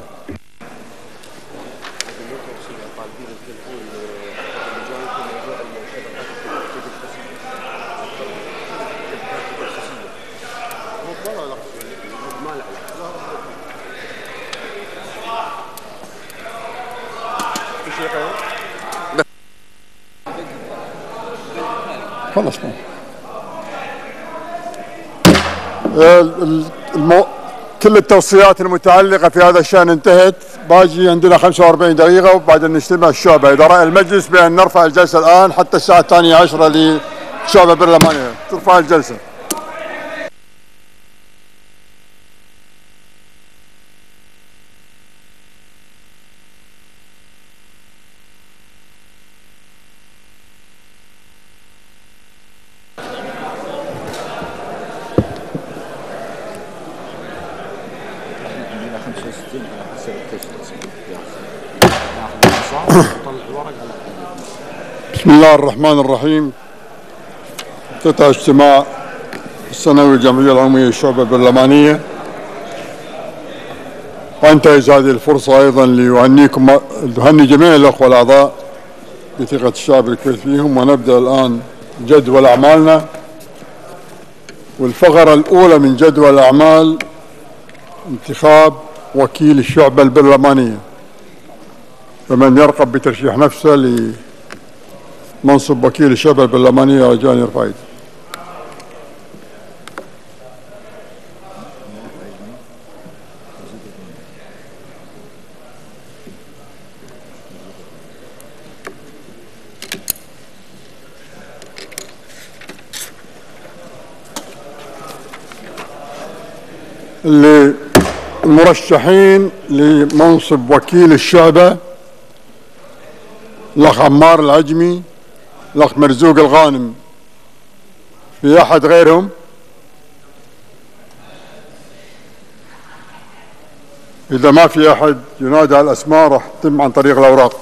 خلص كل التوصيات المتعلقة في هذا الشأن انتهت. باقي عندنا 45 دقيقة وبعدين نجتمع الشعبة. إذا رأى المجلس بأن نرفع الجلسة الآن حتى الساعة 12:10 للشعبة البرلمانية. ترفع الجلسة. بسم الله الرحمن الرحيم. افتتح اجتماع السنوي الجمعية العمومية للشعبة البرلمانية، وانتهز هذه الفرصة أيضا لأهني جميع الأخوة الأعضاء بثقة الشعب الكويت فيهم. ونبدأ الآن جدول أعمالنا، والفقرة الأولى من جدول الأعمال انتخاب وكيل الشعبة البرلمانية. فمن يرغب بترشيح نفسه لمنصب وكيل الشعبة البرلمانية رجاء يرفع يده. المرشحين لمنصب وكيل الشعبة: الأخ عمار العجمي، الأخ مرزوق الغانم. في أحد غيرهم؟ إذا ما في أحد ينادى على الأسماء راح تتم عن طريق الأوراق.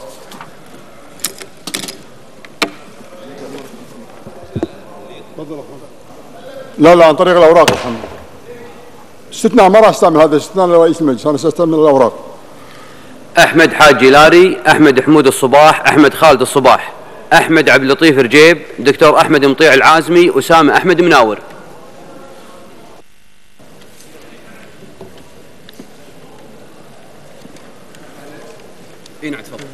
لا عن طريق الأوراق. الحمد لله. استثناء ما راح استعمل هذا الاستثناء لرئيس المجلس، انا ساستعمل الاوراق. احمد حاج لاري، احمد حمود الصباح، احمد خالد الصباح، احمد عبد اللطيف رجيب، دكتور احمد مطيع العازمي، اسامه احمد مناور. نعم تفضل.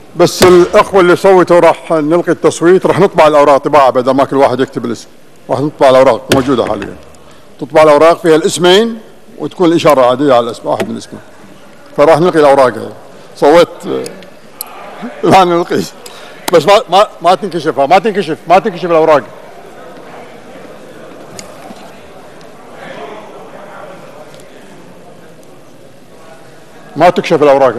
بس الاخوه اللي صوتوا راح نلقي التصويت، راح نطبع الاوراق طباعه بدل ما كل واحد يكتب الاسم، راح نطبع الاوراق موجوده حاليا، تطبع الاوراق فيها الاسمين وتكون الاشاره عاديه على الاسم واحد من الاسمين، فراح نلقي الاوراق هي. صوت لا نلقي بس ما تنكشفها، ما تنكشف الاوراق. ما تكشف الاوراق.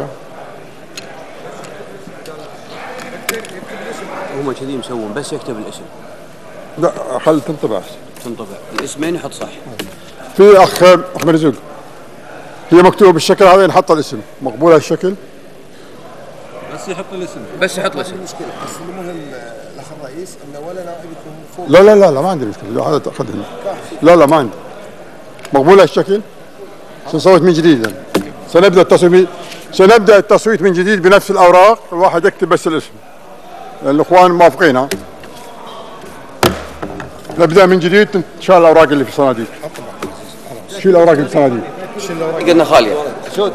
هم كذي مسوون بس يكتب الاسم. لا خل تنطبع احسن. تنطبع الاسمين يحط صح. في اخ احمد رزق هي مكتوبه بالشكل هذا ينحط الاسم، مقبول هالشكل؟ بس يحط الاسم. بس يحط الاسم. المشكله استلموها الاخ الرئيس انه ولا نائب يكون فوق. لا ما عندي مشكله، هذا تاخذها. لا ما عندي. مقبول هالشكل؟ سنصوت من جديد يعني. سنبدا التصويت من جديد بنفس الاوراق، الواحد يكتب بس الاسم. لان الاخوان موافقين. ها نبدا من جديد، تشال الاوراق اللي في الصناديق. شيل الاوراق اللي في الصناديق. قلنا خاليه. سود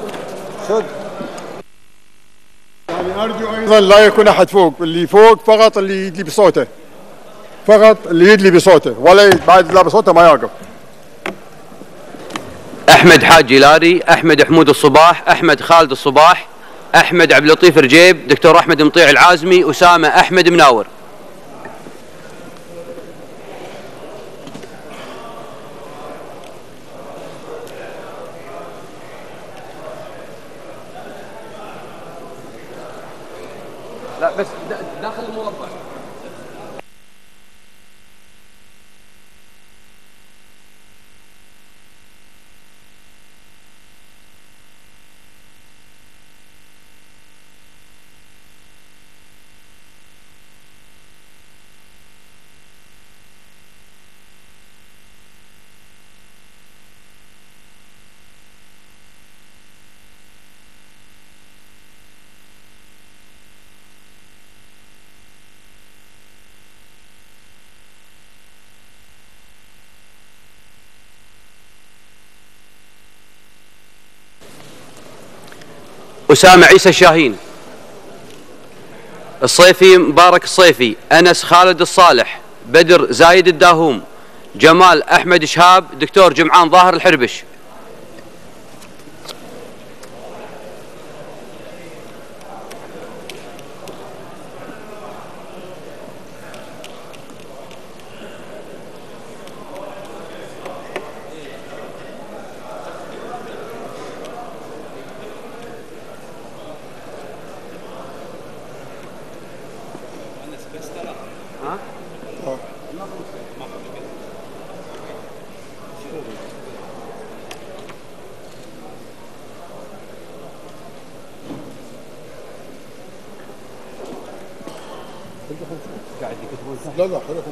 يعني ارجو ايضا لا يكون احد فوق، اللي فوق فقط اللي يدلي بصوته، فقط اللي يدلي بصوته، ولا بعد لا بصوته ما يوقف. احمد حاج جيلاري، احمد حمود الصباح، احمد خالد الصباح، احمد عبد اللطيف رجيب، دكتور احمد مطيع العازمي، اسامه احمد مناور. لا بس داخل المربع. أسامة عيسى الشاهين، الصيفي مبارك الصيفي، أنس خالد الصالح، بدر زايد الداهوم، جمال أحمد شهاب، دكتور جمعان ظاهر الحربش. لا حضرتك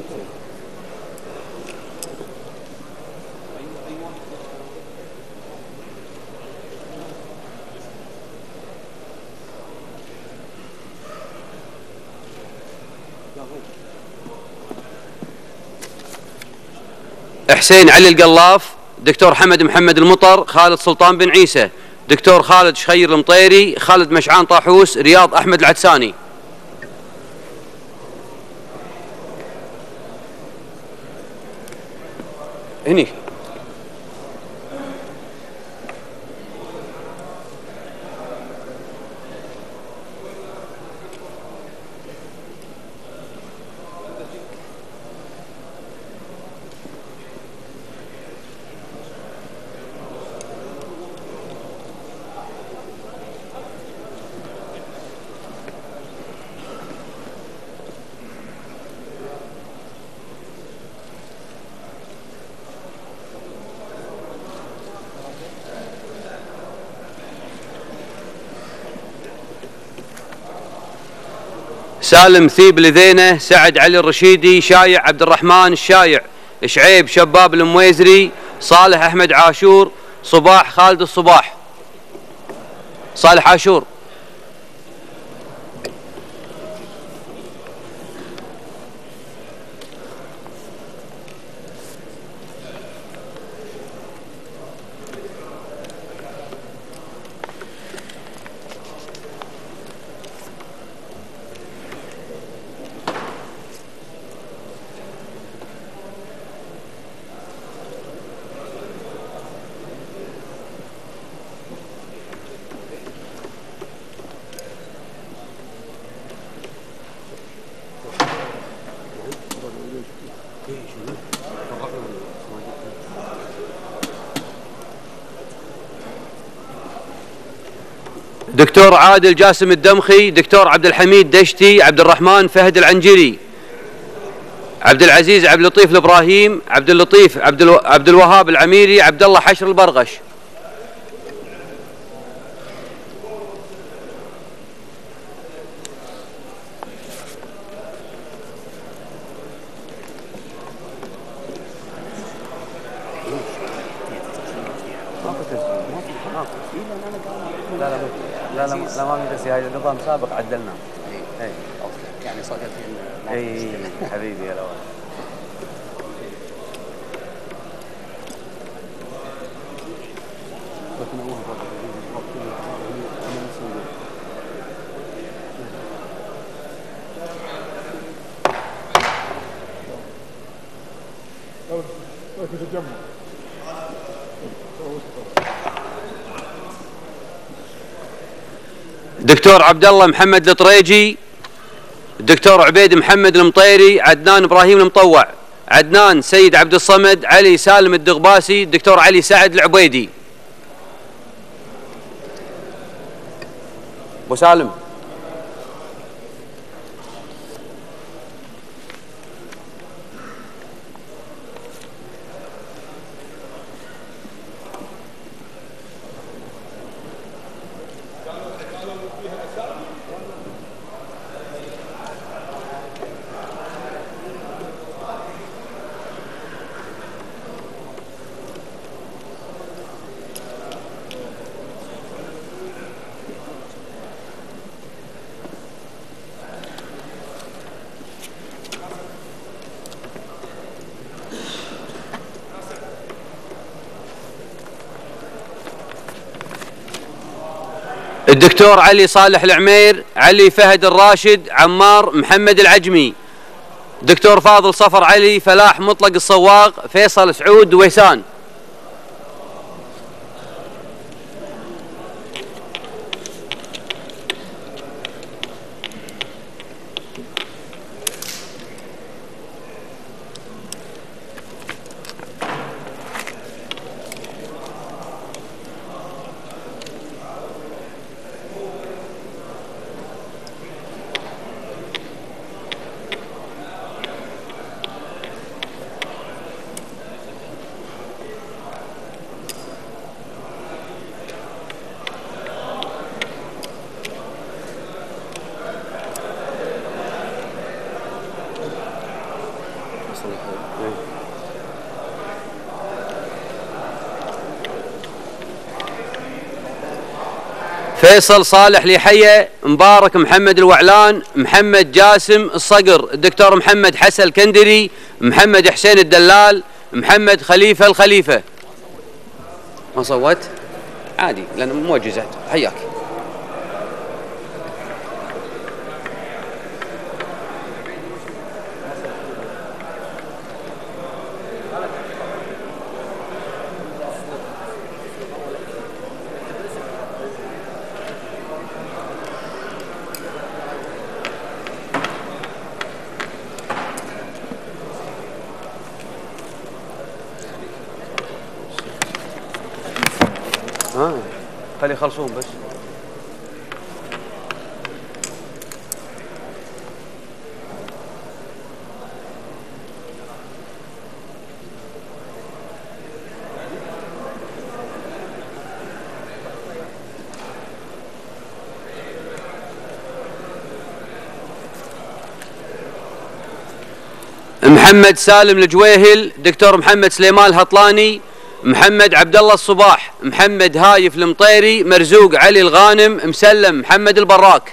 حسين علي القلاف، دكتور حمد محمد المطر، خالد سلطان بن عيسى، دكتور خالد شخير المطيري، خالد مشعان طاحوس، رياض أحمد العدساني. هني سالم ثيب لذينه، سعد علي الرشيدي، شايع عبد الرحمن الشايع، شعيب شباب المويزري، صالح أحمد عاشور، صباح خالد الصباح. صالح عاشور. دكتور عادل جاسم الدمخي، دكتور عبد الحميد دشتي، عبد الرحمن فهد العنجري، عبد العزيز عبد اللطيف الابراهيم، عبد اللطيف عبد الوهاب العميري، عبد الله حشر البرغش. لا ما في تسجيل، هذا نظام سابق عدلناه. اي يعني صار اي حبيبي يا لو. دكتور عبد الله محمد الطريجي، الدكتور عبيد محمد المطيري، عدنان ابراهيم المطوع، عدنان سيد عبد الصمد، علي سالم الدغباسي، الدكتور علي سعد العبيدي. ابو سالم. الدكتور علي صالح العمير، علي فهد الراشد، عمار محمد العجمي، دكتور فاضل صفر علي، فلاح مطلق الصواغ، فيصل سعود ويسان. فيصل صالح لحية، مبارك محمد الوعلان، محمد جاسم الصقر، الدكتور محمد حسن الكندري، محمد حسين الدلال، محمد خليفة الخليفة. ما صوت؟ عادي لأنه موجزات. حياك. خلي يخلصون بس. محمد سالم الجويهل، دكتور محمد سليمان الهطلاني، محمد عبد الله الصباح، محمد هايف المطيري، مرزوق علي الغانم، مسلم محمد البراك.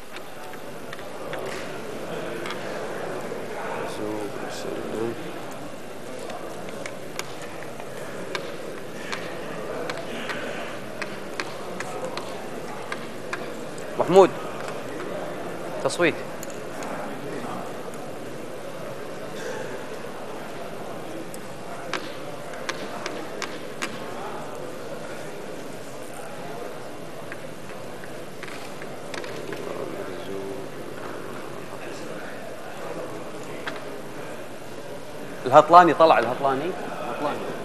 محمود تصويت. الهطلاني طلع. الهطلاني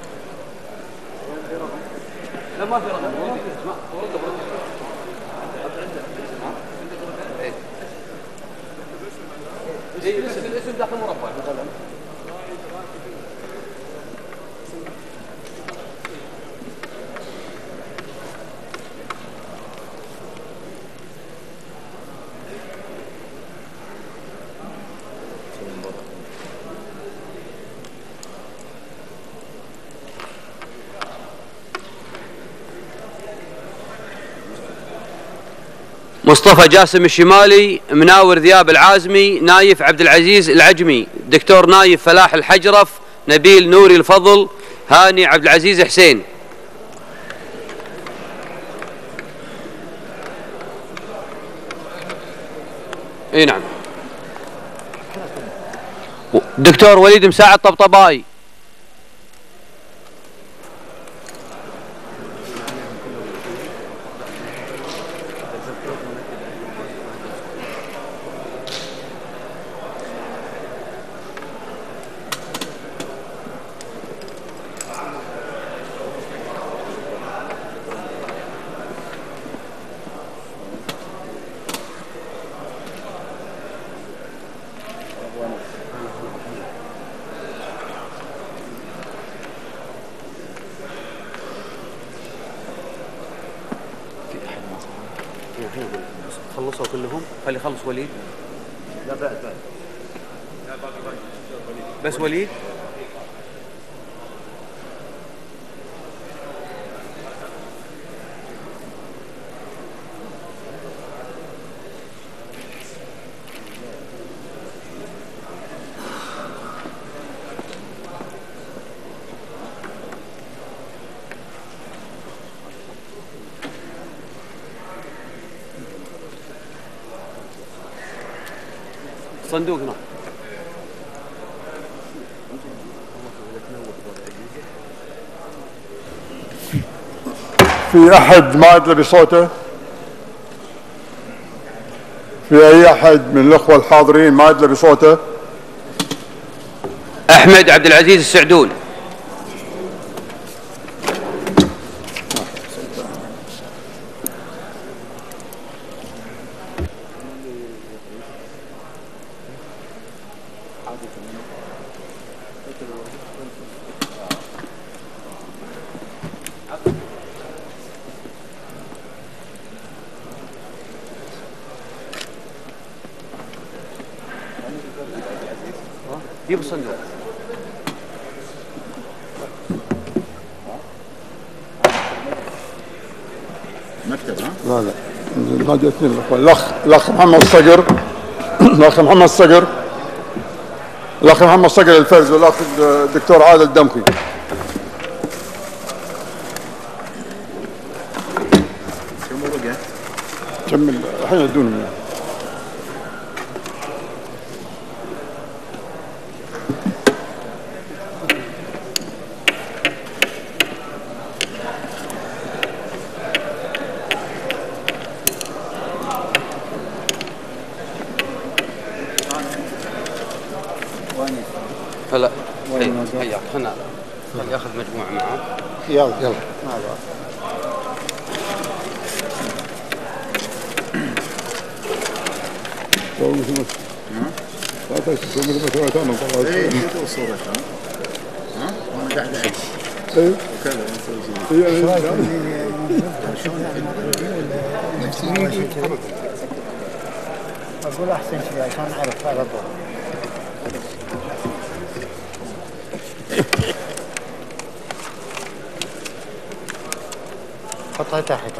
لا ما في رقم. الاسم داخل مربع. مصطفى جاسم الشمالي، مناور ذياب العازمي، نايف عبد العزيز العجمي، دكتور نايف فلاح الحجرف، نبيل نوري الفضل، هاني عبد العزيز حسين. اي نعم. دكتور وليد مساعد طبطبائي. خلصوا كلهم؟ خلي يخلص وليد. لا بعد بس وليد. صندوق هنا. في أحد ما أدلى بصوته؟ في أي أحد من الأخوة الحاضرين ما أدلى بصوته؟ أحمد عبد العزيز السعدون. جيب الصندوق. مكتب ها؟ لا نادي اثنين الأخ محمد الصقر الأخ محمد الصقر الأخ محمد الصقر الفرز والأخ الدكتور عادل الدمخي. كمل الحين يدونهم يعني. هلا هيا خلنا ياخذ مجموعه معه. يلا اقول احسن شيء عشان نعرف على طول. حطها تحت.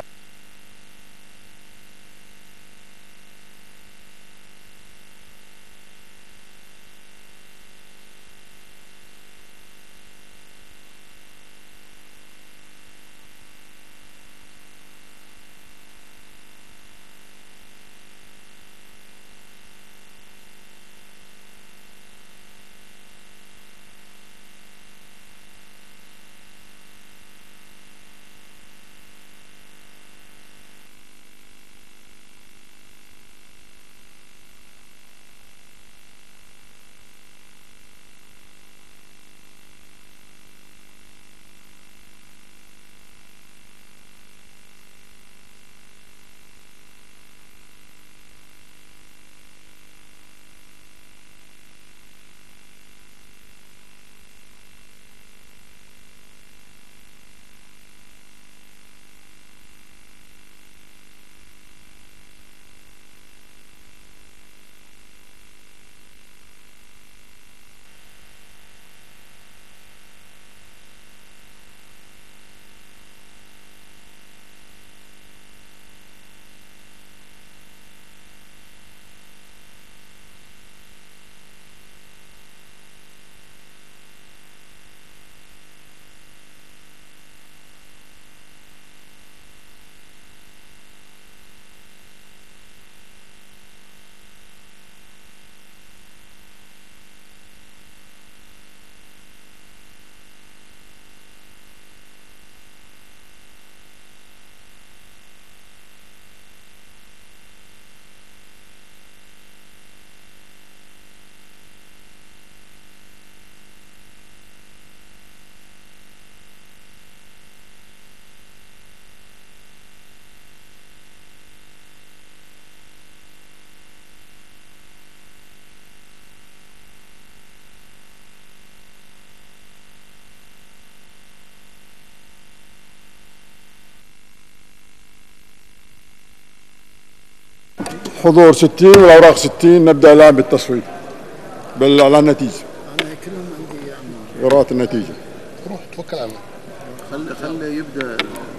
الحضور 60 والأوراق 60. نبدأ الآن بالتصويت على النتيجة. قراءة النتيجة. روح توكل على الله. خلي يبدأ.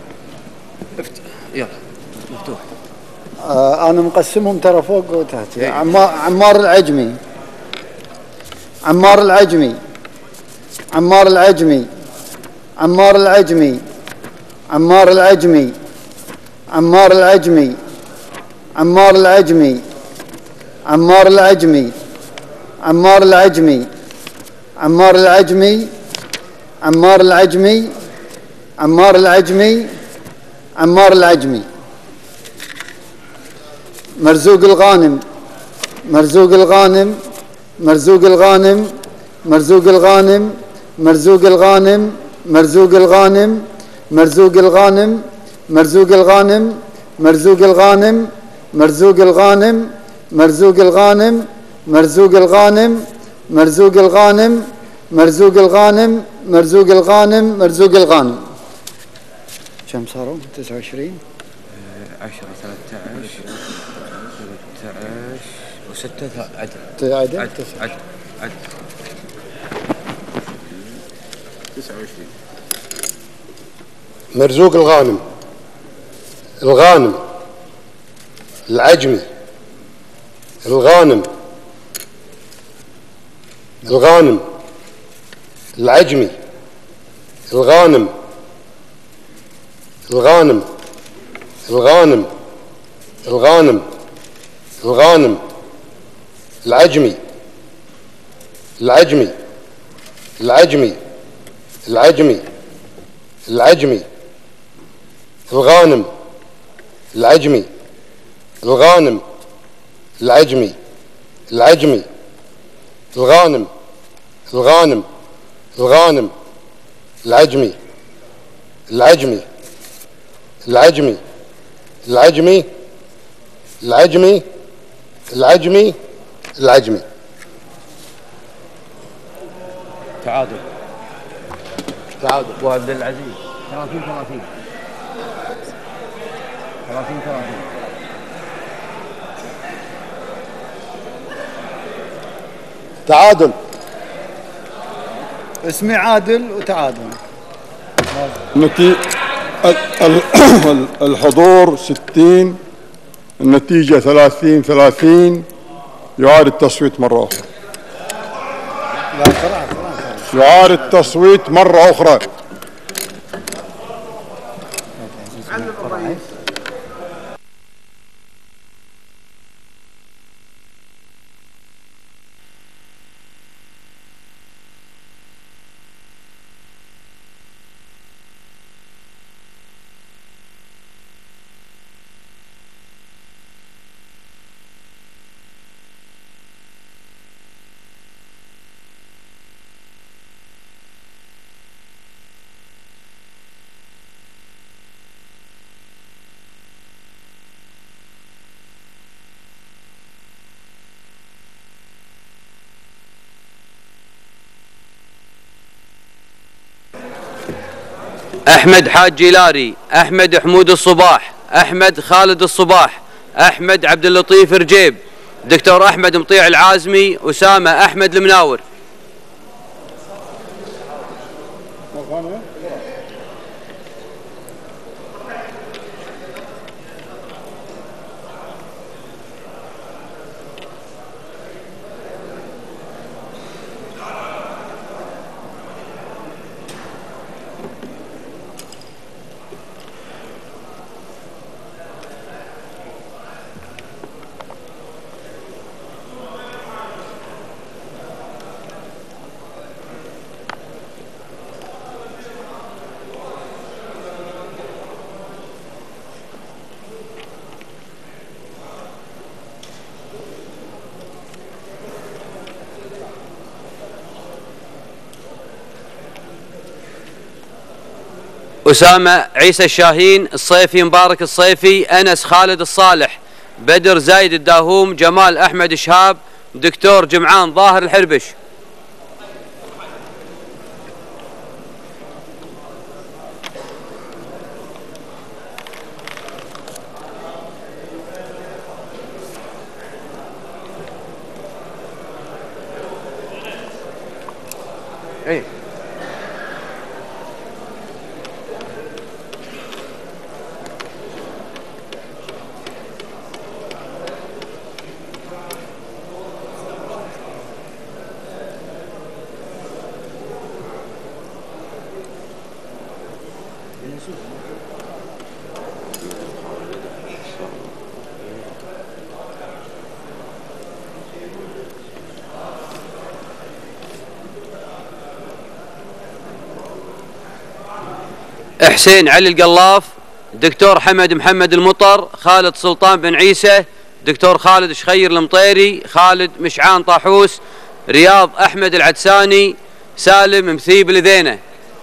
يلا مفتوح. أنا مقسمهم ترى فوق وتحت. عمار العجمي، عمار العجمي، عمار العجمي، عمار العجمي، عمار العجمي، عمار العجمي، عمار العجمي، عمار العجمي، عمار العجمي، عمار العجمي، عمار العجمي، عمار العجمي، عمار العجمي. مرزوق الغانم، مرزوق الغانم، مرزوق الغانم، مرزوق الغانم، مرزوق الغانم، مرزوق الغانم، مرزوق الغانم، مرزوق الغانم، مرزوق الغانم، مرزوق الغانم، مرزوق الغانم، مرزوق الغانم، مرزوق الغانم، مرزوق الغانم، مرزوق الغانم، مرزوق الغانم. كم صاروا؟ 29 10 13 13 و6 عدد عدد 29. مرزوق الغانم، الغانم، العجمي، الغانم، الغانم، العجمي، الغانم، الغانم، الغانم، الغانم، الغانم، العجمي، العجمي، العجمي، العجمي، العجمي، الغانم، العجمي، الغانم، العجمي، العجمي، الغانم، الغانم، الغانم، العجمي، العجمي، العجمي، العجمي، العجمي، العجمي، العجمي. تعادل. تعادل. ابو عبد العزيز 30 30 30 30. تعادل. اسمي عادل وتعادل. الحضور 60. النتيجة 30 30. يعاد التصويت مرة أخرى. يعاد التصويت مرة أخرى. أحمد حاج جيلاري، أحمد حمود الصباح، أحمد خالد الصباح، أحمد عبد اللطيف رجيب، دكتور أحمد مطيع العازمي، أسامة أحمد المناور. أسامة عيسى الشاهين، الصيفي مبارك الصيفي، أنس خالد الصالح، بدر زايد الداهوم، جمال أحمد الشهاب، دكتور جمعان ظاهر الحربش. ايه حسين علي القلاف، دكتور حمد محمد المطر، خالد سلطان بن عيسى، دكتور خالد شخير المطيري، خالد مشعان طاحوس، رياض أحمد العدساني، سالم مثيب لذينه.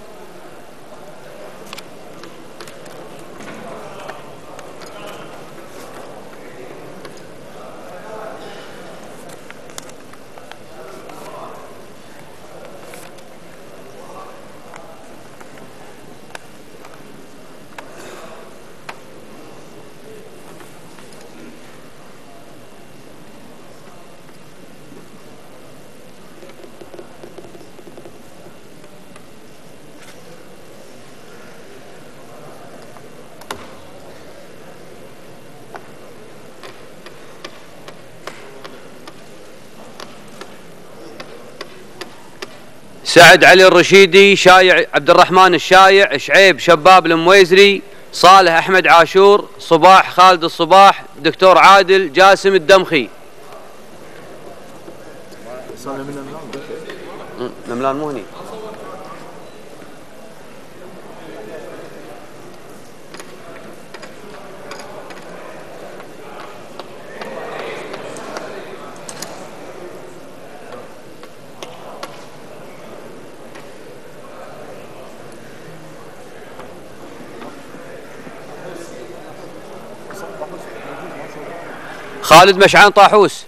سعد علي الرشيدي، شايع عبد الرحمن الشايع، شعيب شباب المويزري، صالح أحمد عاشور، صباح خالد الصباح، دكتور عادل جاسم الدمخي. نملان مو هني. خالد مشعان طاحوس.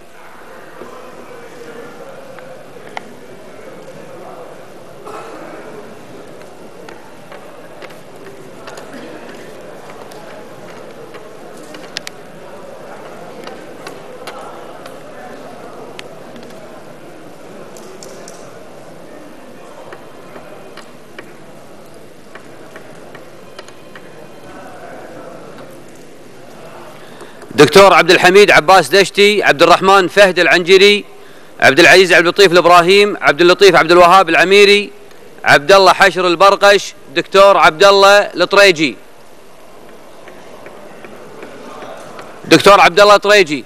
دكتور عبد الحميد عباس دشتي، عبد الرحمن فهد العنجري، عبد العزيز عبد اللطيف الابراهيم، عبد اللطيف عبد الوهاب العميري، عبد الله حشر البرقش، دكتور عبد الله الطريجي. دكتور عبد الله الطريجي.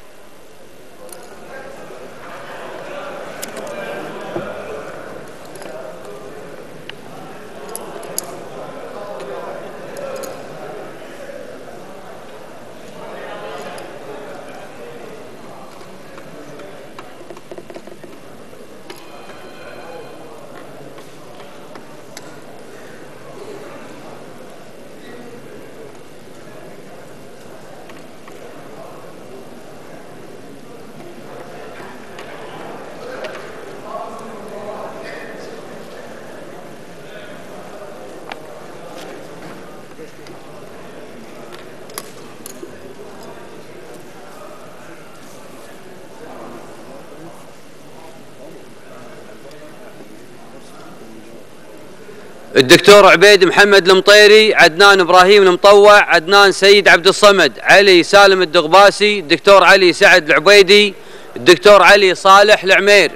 الدكتور عبيد محمد المطيري، عدنان ابراهيم المطوع، عدنان سيد عبد الصمد، علي سالم الدغباسي، الدكتور علي سعد العبيدي، الدكتور علي صالح العمير.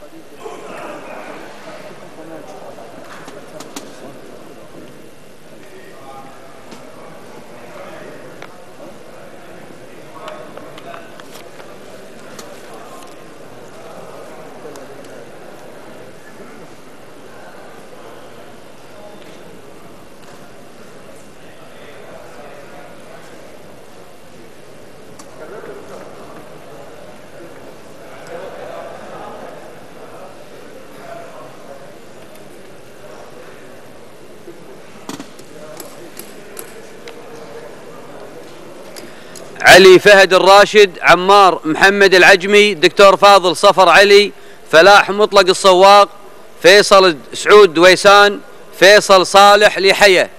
علي فهد الراشد، عمار محمد العجمي، دكتور فاضل صفر علي، فلاح مطلق الصواق، فيصل سعود دويسان، فيصل صالح لحية.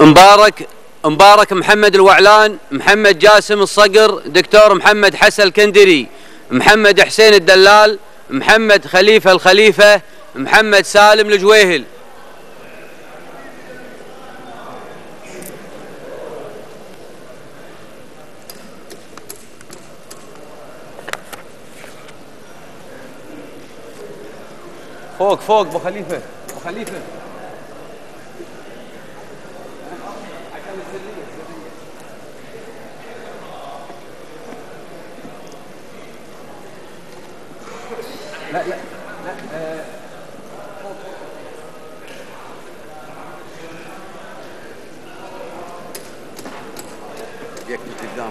مبارك محمد الوعلان، محمد جاسم الصقر، دكتور محمد حسن الكندري، محمد حسين الدلال، محمد خليفة الخليفة، محمد سالم الجويهل. فوق ابو خليفة، ابو خليفة. لا يكفي قدام.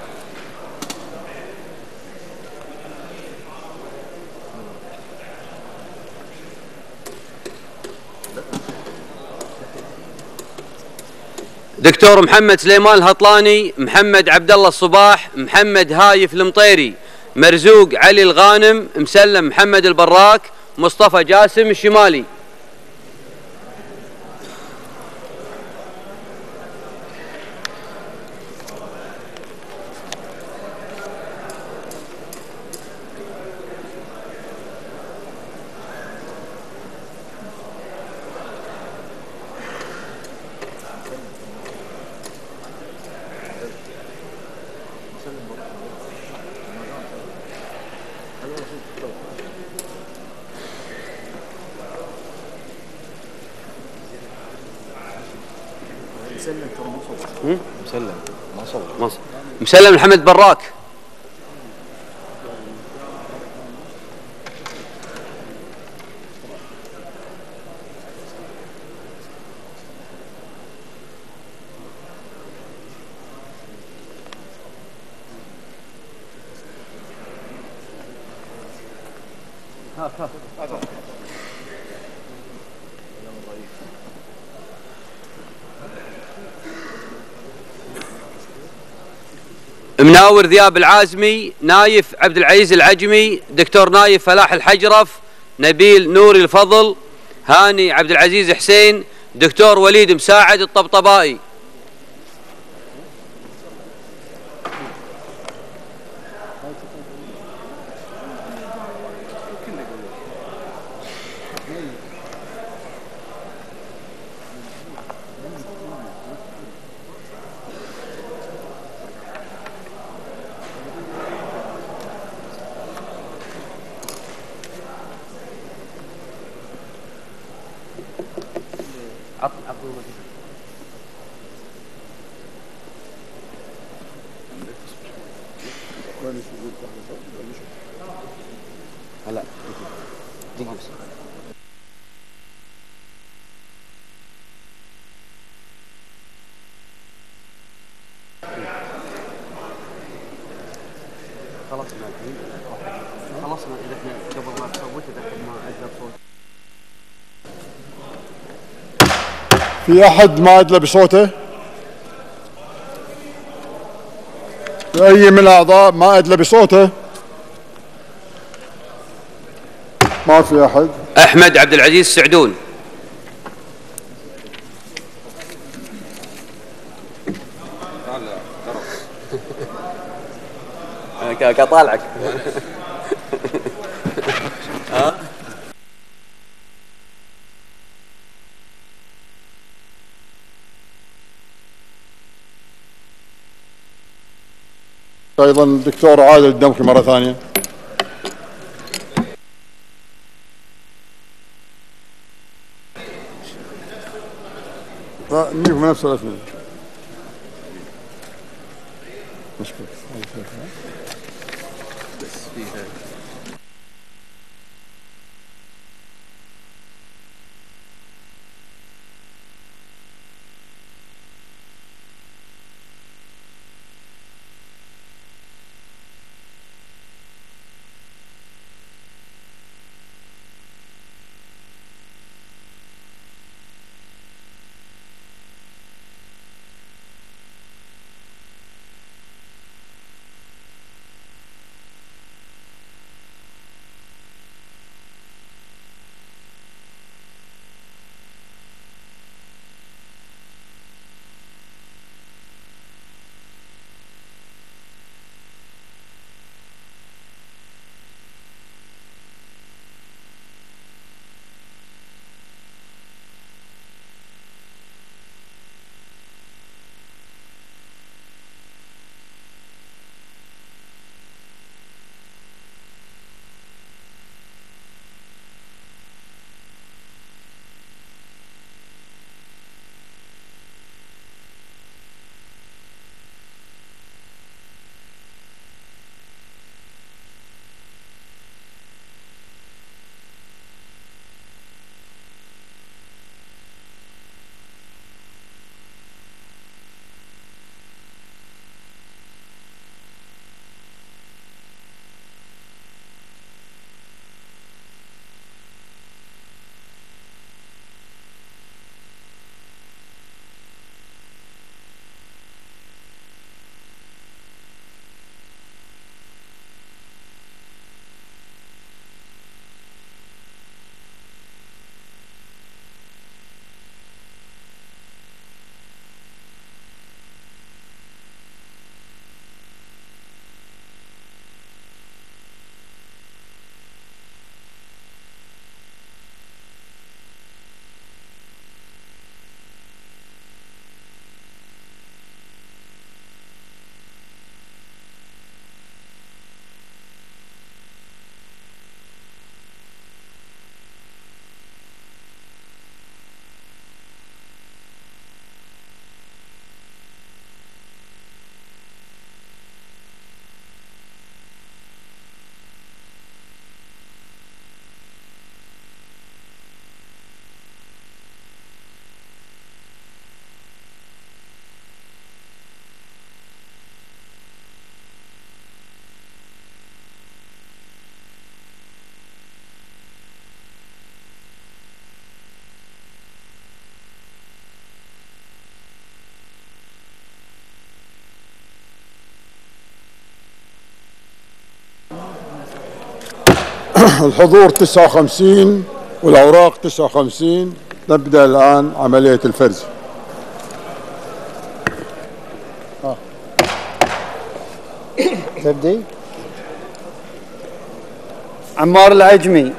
دكتور محمد سليمان الهطلاني، محمد عبد الله الصباح، محمد هايف المطيري، مرزوق علي الغانم، مسلم محمد البراك، مصطفى جاسم الشمالي. مسلم محمد براك. مناور ذياب العازمي، نايف عبد العزيز العجمي، دكتور نايف فلاح الحجرف، نبيل نوري الفضل، هاني عبد العزيز حسين، دكتور وليد مساعد الطبطبائي. هلا خلصنا اذا احنا قبل ما تصوت اذا ما اجل صوت. في احد ما ادلى بصوته؟ في اي من الاعضاء ما ادلى بصوته؟ ما في احد. احمد عبد العزيز سعدون. كطالعك. ايضا الدكتور عادل الدمكي مره ثانيه. نجيب نفس الاسئله. مشكور. الحضور 59 والأوراق 59. نبدأ الآن عملية الفرز. تبدي. عمار العجمي،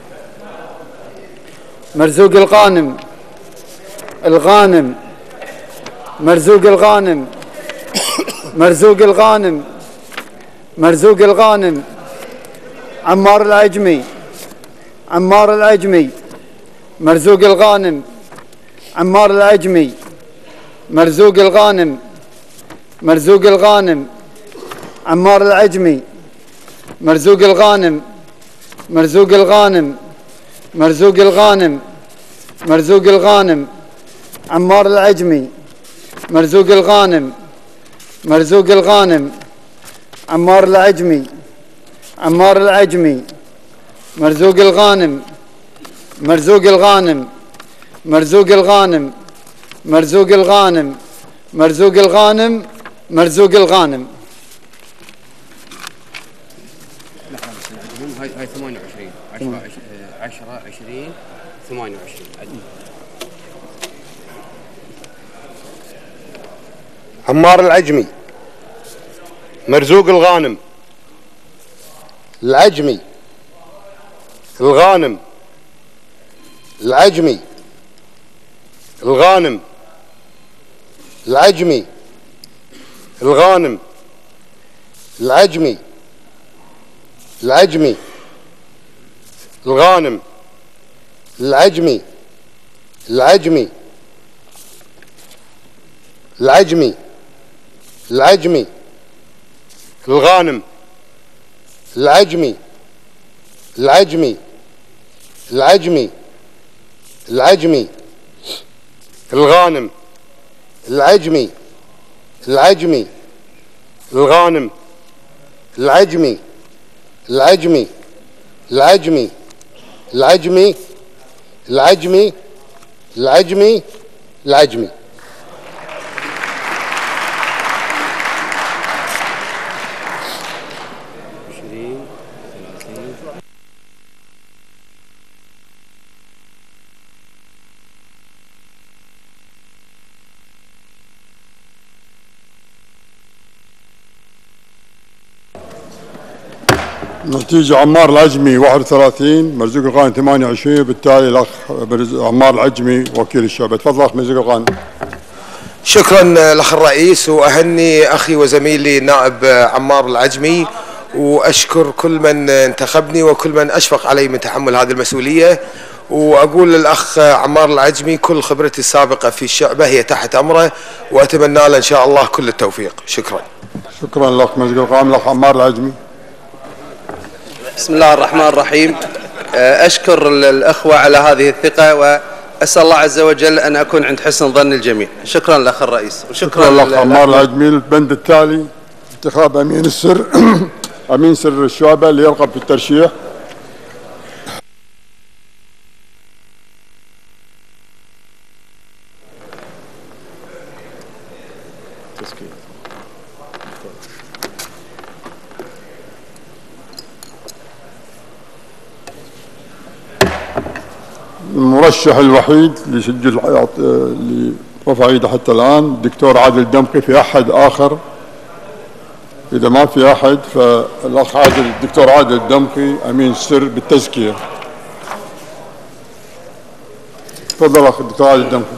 مرزوق الغانم، الغانم، مرزوق الغانم، مرزوق الغانم، مرزوق الغانم، عمار العجمي، عمار العجمي، مرزوق الغانم، عمار العجمي، مرزوق الغانم، مرزوق الغانم، عمار العجمي، مرزوق الغانم، مرزوق الغانم، مرزوق الغانم، مرزوق الغانم، عمار العجمي، مرزوق الغانم، مرزوق الغانم، عمار العجمي، عمار العجمي، مرزوق الغانم، مرزوق الغانم، مرزوق الغانم، مرزوق الغانم، مرزوق الغانم، مرزوق الغانم. هاي 28 10 20 28. عمار العجمي، مرزوق الغانم، العجمي، الغانم، العجمي، الغانم، العجمي، الغانم، العجمي، العجمي، الغانم، العجمي، العجمي، العجمي، العجمي، الغانم، العجمي، العجمي، العجمي، العجمي، الغانم، العجمي، العجمي، الغانم، العجمي، العجمي، العجمي، العجمي، العجمي، العجمي، العجمي. نتيجة عمار العجمي 31، مرزوق الغانم 28. بالتالي الأخ عمار العجمي وكيل الشعب. تفضل أخ مرزوق الغانم. شكرا الأخ الرئيس، وأهني أخي وزميلي النائب عمار العجمي، وأشكر كل من انتخبني وكل من أشفق علي من تحمل هذه المسؤولية، وأقول للأخ عمار العجمي كل خبرتي السابقة في الشعبة هي تحت أمره، وأتمنى له إن شاء الله كل التوفيق. شكرا. شكرا لك مرزوق الغانم. الأخ عمار العجمي. بسم الله الرحمن الرحيم. أشكر الأخوة على هذه الثقة، وأسأل الله عز وجل أن أكون عند حسن ظن الجميع. شكرا لأخ الرئيس. شكرا لك عمار العجمي. البند التالي انتخاب أمين السر أمين سر الشعبة اللي يرغب في الترشيح. المرشح الوحيد اللي سجل اللي رفع ايده حتى الان الدكتور عادل الدمقي. في احد اخر؟ اذا ما في احد فالاخ عادل الدكتور عادل الدمقي امين السر بالتزكيه. تفضل اخ الدكتور عادل الدمقي.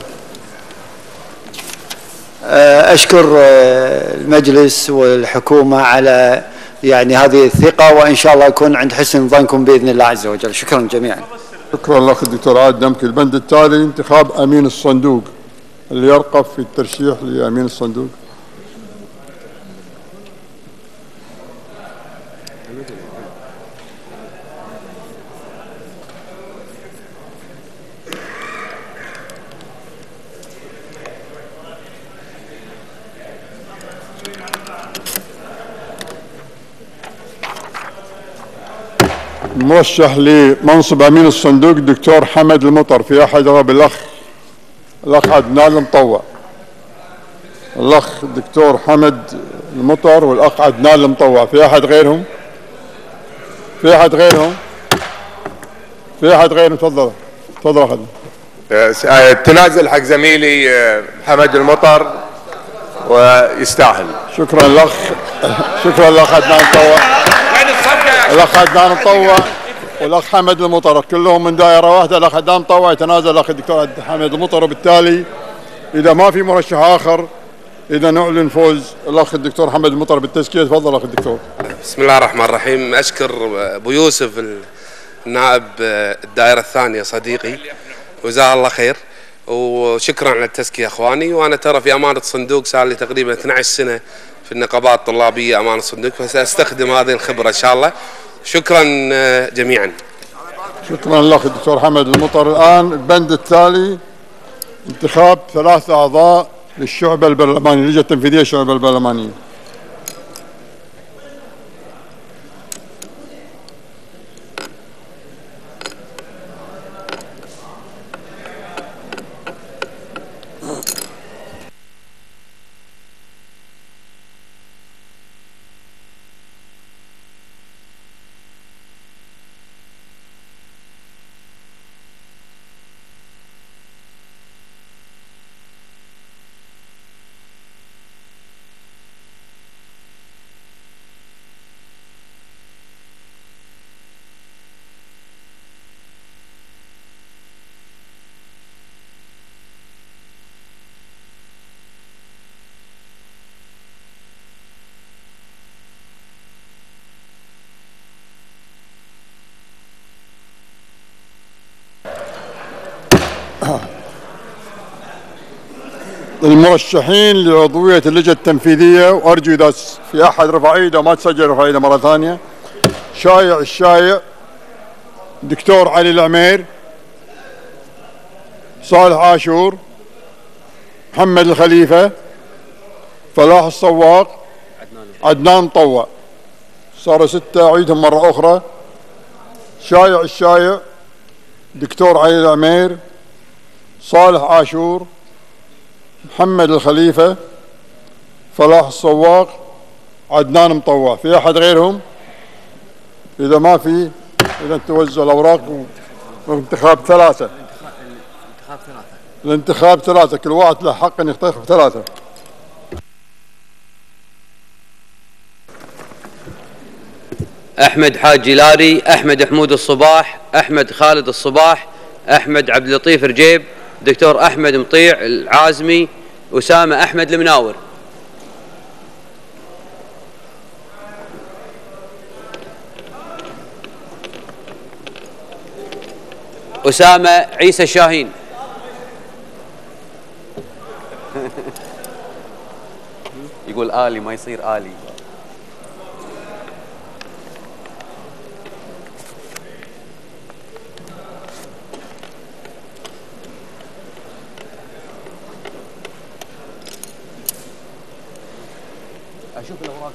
أشكر المجلس والحكومة على يعني هذه الثقة، وإن شاء الله يكون عند حسن ظنكم بإذن الله عز وجل. شكرا جميعا. شكرا لك الدكتور عادل الدمقي. البند التالي انتخاب امين الصندوق اللي يرغب في الترشيح لامين الصندوق. مرشح لمنصب امين الصندوق الدكتور حمد المطر. في احد يرغب؟ الاخ عدنان المطوع. الاخ الدكتور حمد المطر والاخ عدنان المطوع. في احد غيرهم؟ في احد غيرهم؟ في أحد غير؟ تفضل تفضل أخذ. تنازل حق زميلي محمد المطر ويستاهل. شكرا لك. شكرا لك عدنان مطوع. الأخ عدنان مطوع والأخ حمد المطر كلهم من دائرة واحدة. الأخ عدنان مطوع يتنازل الأخ الدكتور حمد المطر، وبالتالي إذا ما في مرشح آخر إذا نعلن فوز الأخ الدكتور حمد المطر بالتزكية. تفضل أخ الدكتور. بسم الله الرحمن الرحيم. أشكر أبو يوسف النائب الدائرة الثانية صديقي وجزاه الله خير، وشكرا على التزكية أخواني. وأنا ترى في أمانة صندوق صار لي تقريبا 12 سنة في النقابات الطلابية أمانة صندوق، فسأستخدم هذه الخبرة إن شاء الله. شكرا جميعا. شكرا لك الدكتور حمد المطر. الآن البند التالي انتخاب 3 أعضاء للشعب البرلماني، اللجنة التنفيذية الشعب البرلمانية. المرشحين لعضوية اللجنة التنفيذية، وأرجو إذا في أحد رفع إيده ما تسجل رفع إيده مرة ثانية. شايع الشايع، دكتور علي العمير، صالح عاشور، محمد الخليفة، فلاح الصواق، عدنان مطوع. صاروا 6. أعيدهم مرة أخرى. شايع الشايع، دكتور علي العمير، صالح عاشور، محمد الخليفة، فلاح الصواق، عدنان مطوع. في أحد غيرهم؟ إذا ما في إذا توزع الأوراق. الانتخاب 3. الانتخاب 3. كل واحد له حق أن ينتخب 3. أحمد حاج جلاري، أحمد حمود الصباح، أحمد خالد الصباح، أحمد عبد اللطيف رجيب، دكتور أحمد مطيع العازمي، أسامة أحمد المناور. أسامة عيسى الشاهين. يقول آلي ما يصير آلي. أشوف الأوراق.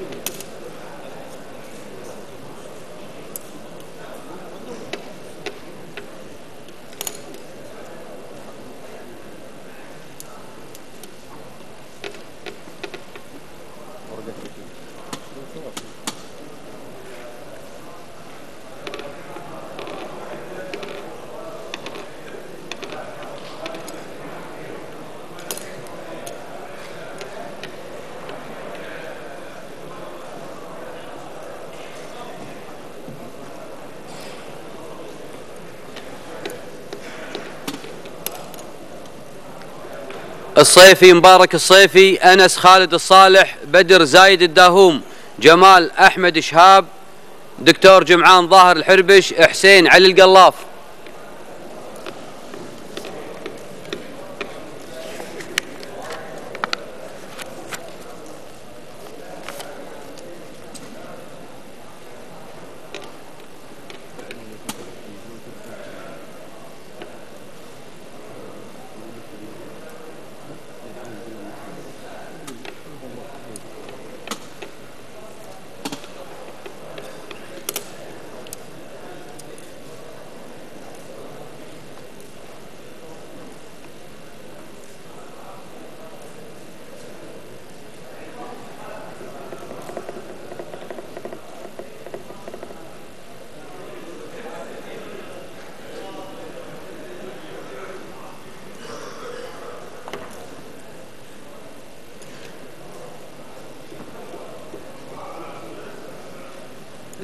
الصيفي مبارك الصيفي، أنس خالد الصالح، بدر زايد الداهوم، جمال أحمد شهاب، دكتور جمعان ظاهر الحربش، حسين علي القلاف.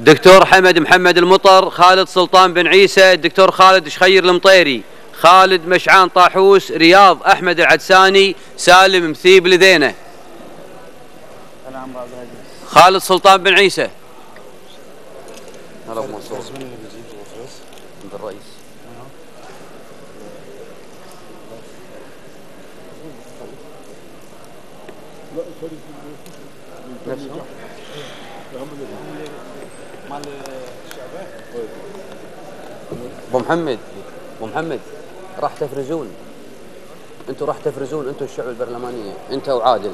دكتور حمد محمد المطر، خالد سلطان بن عيسى، الدكتور خالد شخير المطيري، خالد مشعان طاحوس، رياض أحمد العدساني، سالم مثيب لذينه. خالد سلطان بن عيسى. هلا ابو منصور عند الرئيس. ابو محمد راح تفرزون، انتم راح تفرزون، انتم الشعب البرلمانيه، انت وعادل.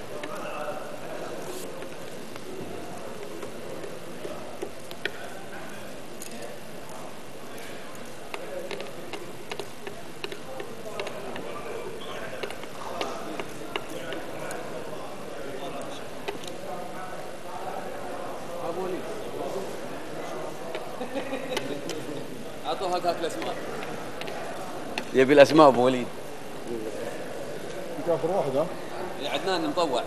اعطوها هاك الاسماء. يبي الاسماء ابو وليد. في اخر واحد ها؟ عدنان مطوع.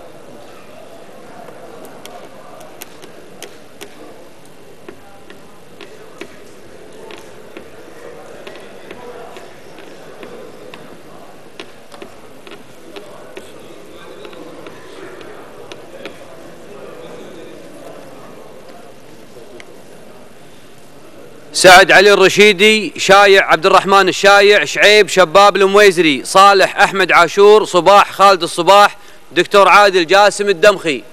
سعد علي الرشيدي، شايع عبد الرحمن الشايع، شعيب شباب المويزري، صالح أحمد عاشور، صباح خالد الصباح، دكتور عادل جاسم الدمخي.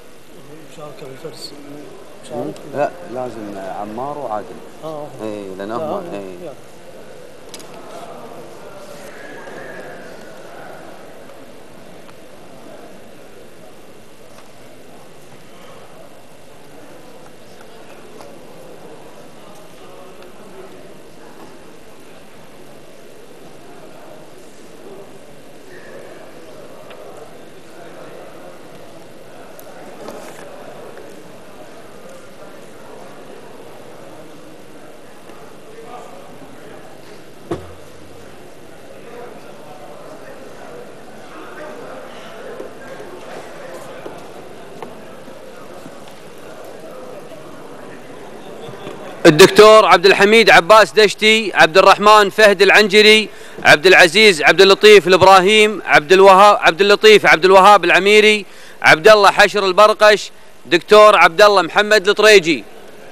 لا لازم عمار وعادل. اي لانهم الدكتور عبد الحميد عباس دشتي، عبد الرحمن فهد العنجري، عبد العزيز عبد اللطيف الابراهيم، عبد الوهاب العميري، عبد الله حشر البرقش، دكتور عبد الله محمد الطريجي.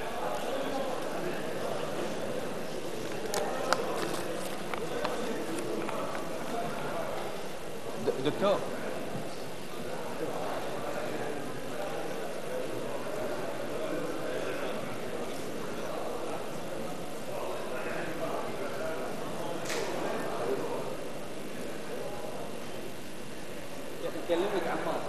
دكتور كلمك عمار.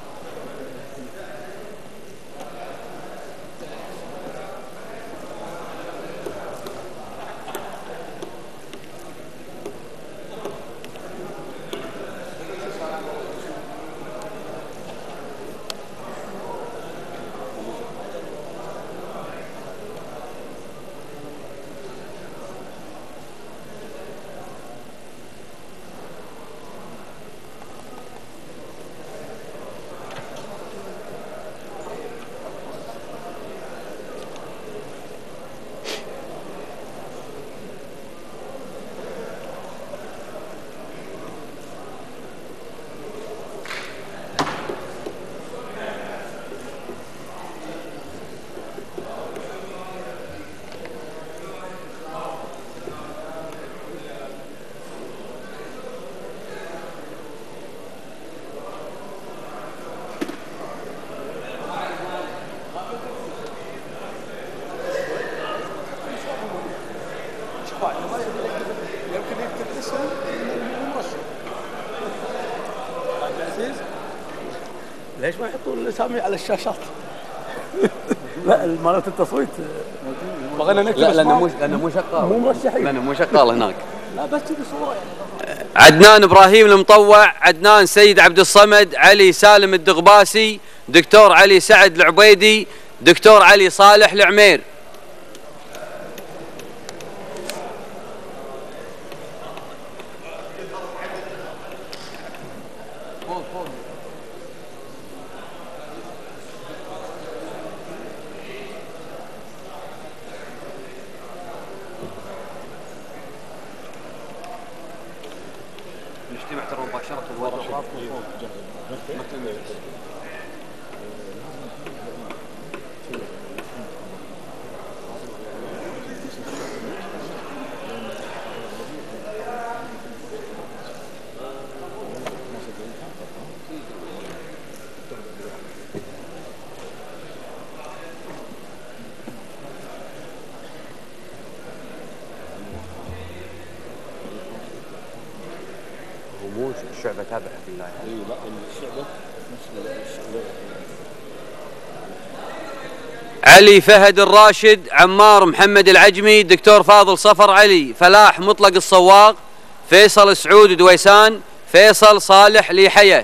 ليش ما يحطون الاسامي على الشاشات؟ لا مالت التصويت بغينا نكتب. لا لانه مو شغال، مو مرشحين، لانه مو شغال هناك. لا بس تبي صوره. عدنان ابراهيم المطوع، عدنان سيد عبد الصمد، علي سالم الدغباسي، دكتور علي سعد العبيدي، دكتور علي صالح العمير. نجتمع ترى مباشرة بالغرفة. الشعبة تابعة في الله. اي لا الشعبة علي فهد الراشد، عمار محمد العجمي، دكتور فاضل صفر علي، فلاح مطلق الصواغ، فيصل سعود دويسان، فيصل صالح ليحيى.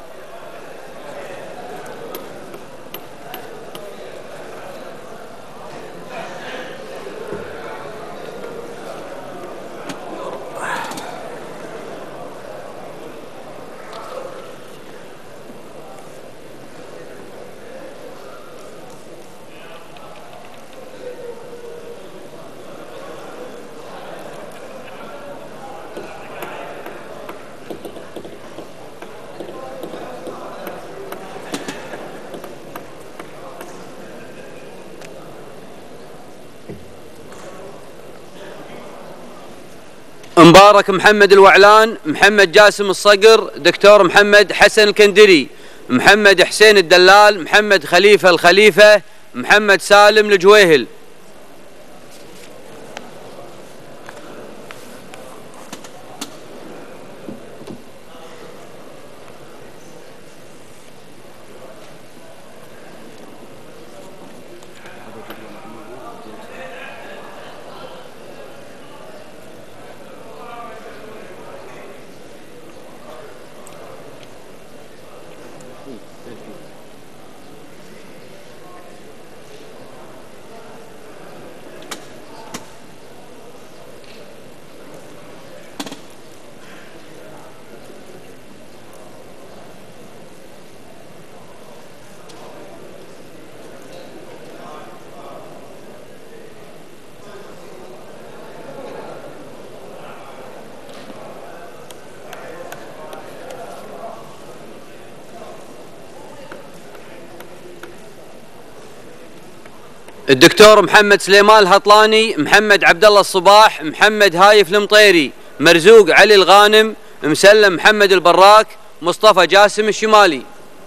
مبارك محمد الوعلان، محمد جاسم الصقر، دكتور محمد حسن الكندري، محمد حسين الدلال، محمد خليفة الخليفة، محمد سالم الجويهل. الدكتور محمد سليمان الهطلاني، محمد عبد الله الصباح، محمد هايف المطيري، مرزوق علي الغانم، مسلم محمد البراك، مصطفى جاسم الشمالي.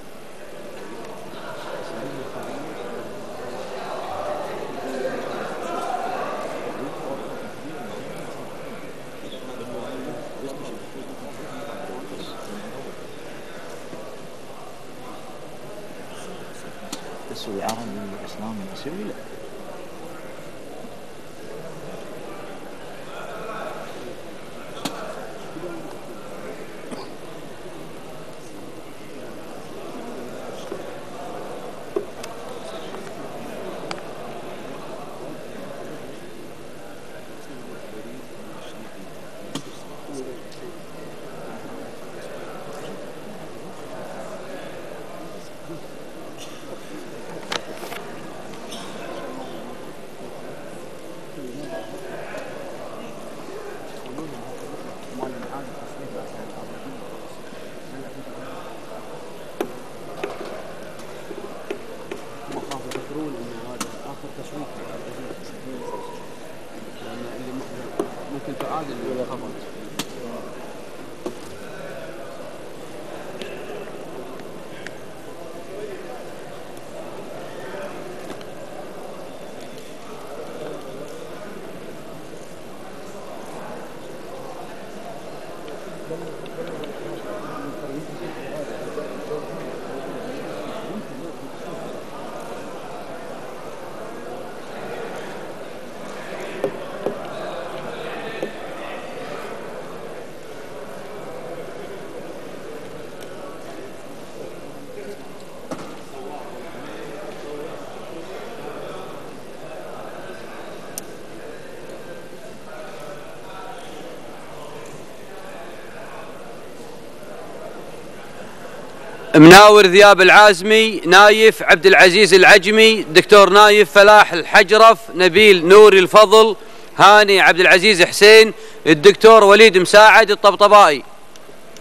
مناور ذياب العازمي، نايف عبد العزيز العجمي، دكتور نايف فلاح الحجرف، نبيل نوري الفضل، هاني عبد العزيز حسين، الدكتور وليد مساعد الطبطبائي.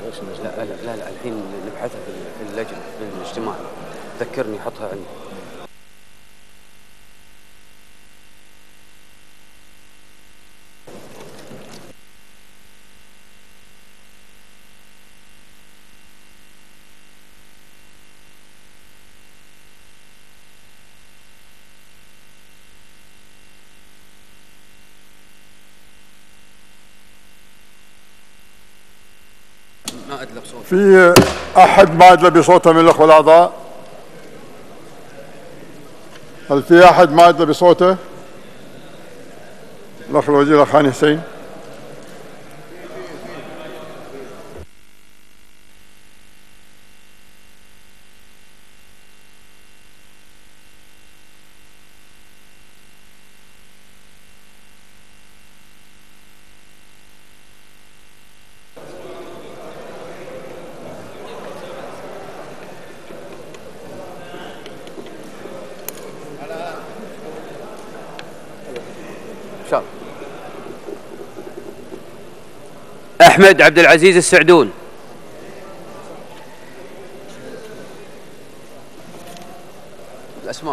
لا الحين نبحثها في اللجنة في الاجتماع. ذكرني حطها عندي. في أحد ما أدلى بصوته من الأخوة الأعضاء؟ هل في أحد ما أدلى بصوته؟ الأخ الوزير الأخ هاني حسين. أحمد عبد العزيز السعدون. الأسماء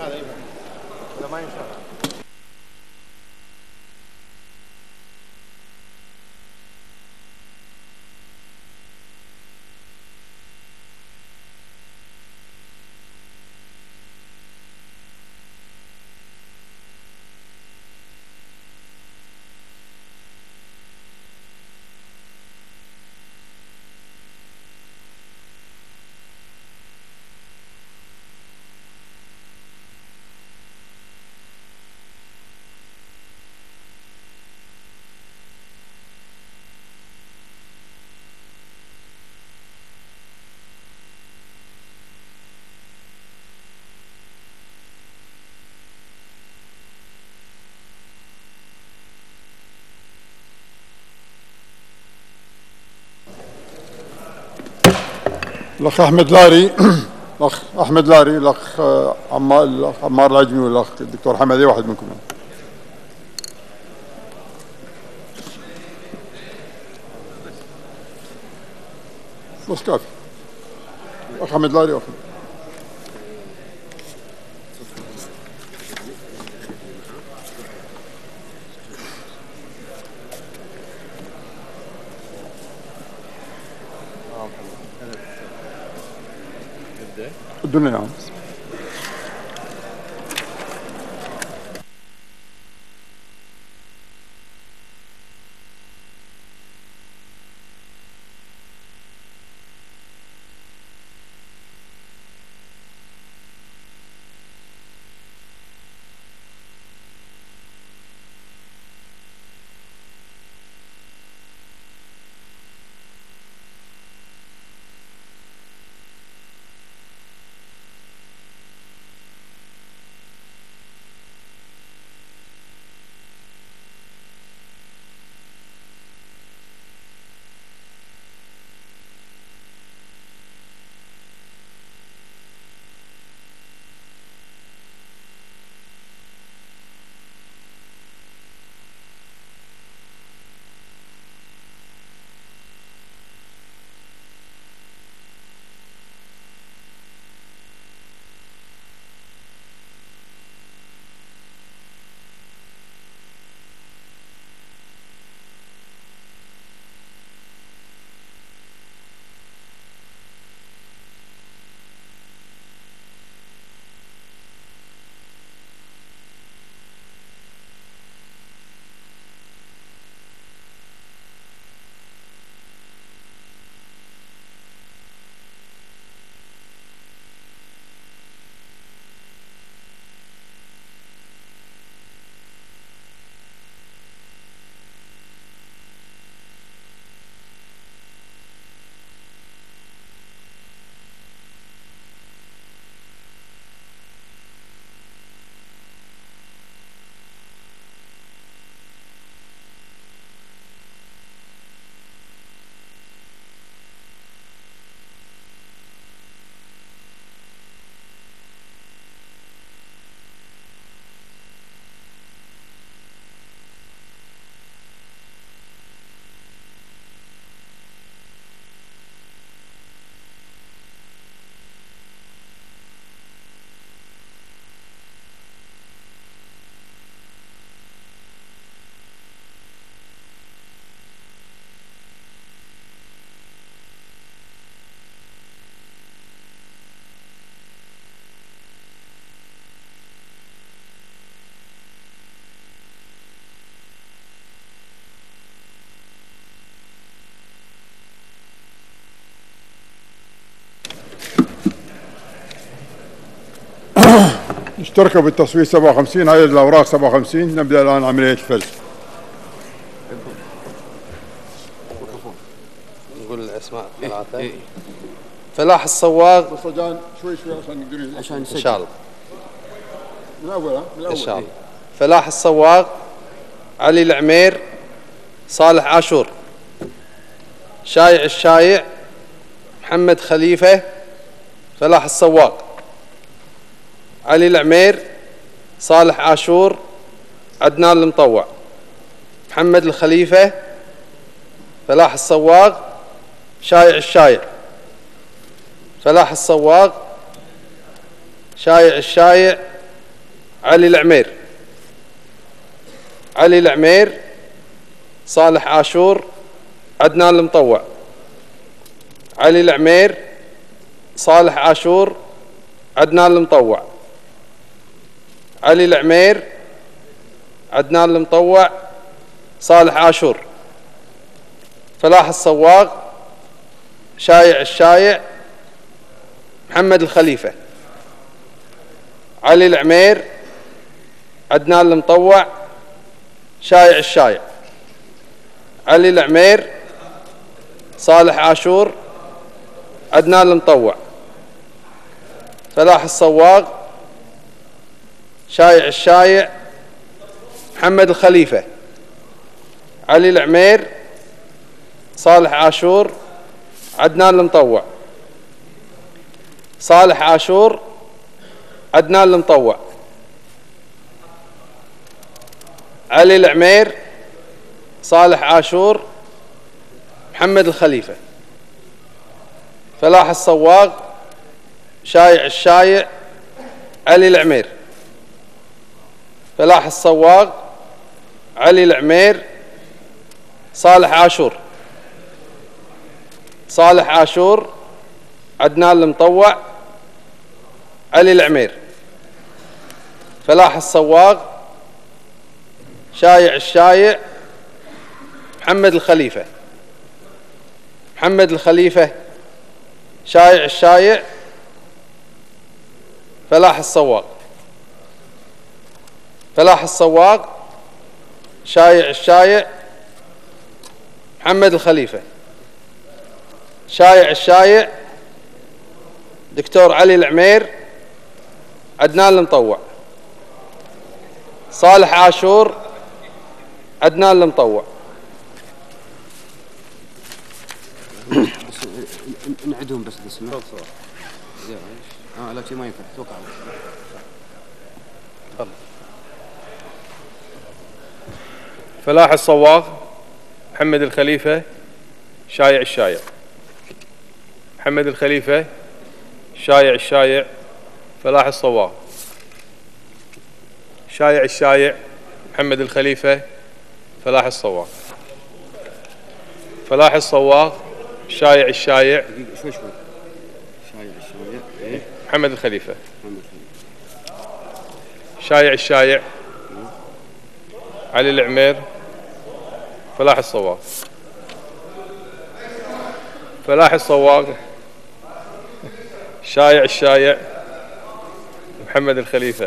الأخ أحمد لاري الأخ أحمد لاري، الأخ عمار العجمي، والأخ الدكتور حمد، أي واحد منكم. بس كافي. الأخ أحمد لاري أخي. الدنيا نعم. اشتركوا بالتصويت 57. عدد الأوراق 57. نبدأ الآن عملية الفز. نقول الأسماء الثلاثة. فلاح الصواغ. صجان شوي عشان نقدر عشان إن شاء الله. من أول إن شاء الله. فلاح الصواغ، علي العمير، صالح عاشور، شايع الشايع، محمد خليفة. فلاح الصواغ، علي العمير، صالح عاشور، عدنان المطوع، محمد الخليفة. فلاح الصواغ، شايع الشايع. فلاح الصواغ، شايع الشايع، علي العمير. علي العمير، صالح عاشور، عدنان المطوع. علي العمير، صالح عاشور، عدنان المطوع. علي العمير، عدنان المطوع، صالح عاشور. فلاح الصواغ، شايع الشايع، محمد الخليفة. علي العمير، عدنان المطوع، شايع الشايع. علي العمير، صالح عاشور، عدنان المطوع. فلاح الصواغ، شايع الشايع، محمد الخليفة. علي العمير، صالح عاشور، عدنان المطوع. صالح عاشور، عدنان المطوع. علي العمير، صالح عاشور، محمد الخليفة. فلاح الصواغ، شايع الشايع، علي العمير. فلاح الصواغ، علي العمير، صالح عاشور. صالح عاشور، عدنان المطوع، علي العمير. فلاح الصواغ، شايع الشايع، محمد الخليفة. محمد الخليفة، شايع الشايع. فلاح الصواغ. فلاح الصواغ، شايع الشايع، محمد الخليفة. شايع الشايع، دكتور علي العمير، عدنان المطوع. صالح عاشور، عدنان المطوع. نعدهم بس الاسماء. لا شيء ما ينفع توقع. فلاح الصواغ، محمد الخليفة، شايع الشايع. محمد الخليفة، شايع الشايع. فلاح الصواغ، شايع الشايع، محمد الخليفة. فلاح الصواغ. فلاح الصواغ، شايع الشايع، شوي شايع الشايع، محمد الخليفة. شايع الشايع، علي العمير. فلاح الصواغ. فلاح الصواغ، شايع الشايع، محمد الخليفة.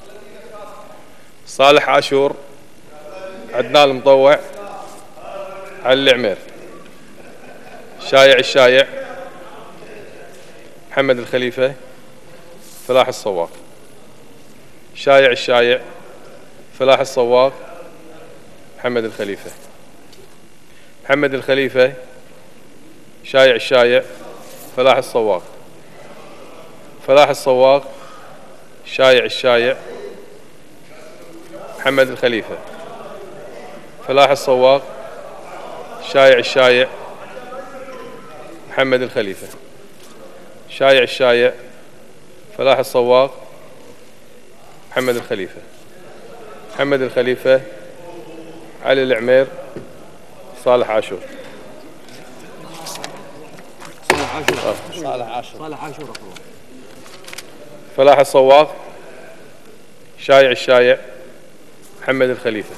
صالح عاشور، عدنان المطوع، علي العمير. شايع الشايع، محمد الخليفة. فلاح الصواغ. شايع الشايع، فلاح الصواغ، محمد الخليفة. محمد الخليفة، شايع الشايع. فلاح الصواغ. فلاح الصواغ، شايع الشايع، محمد الخليفة. فلاح الصواغ، شايع الشايع، محمد الخليفة. شايع الشايع، فلاح الصواغ، محمد الخليفة. محمد الخليفة، علي العمير، صالح عاشور. صالح عاشور. صالح عاشور. فلاح الصواغ، شايع الشايع، محمد الخليفة.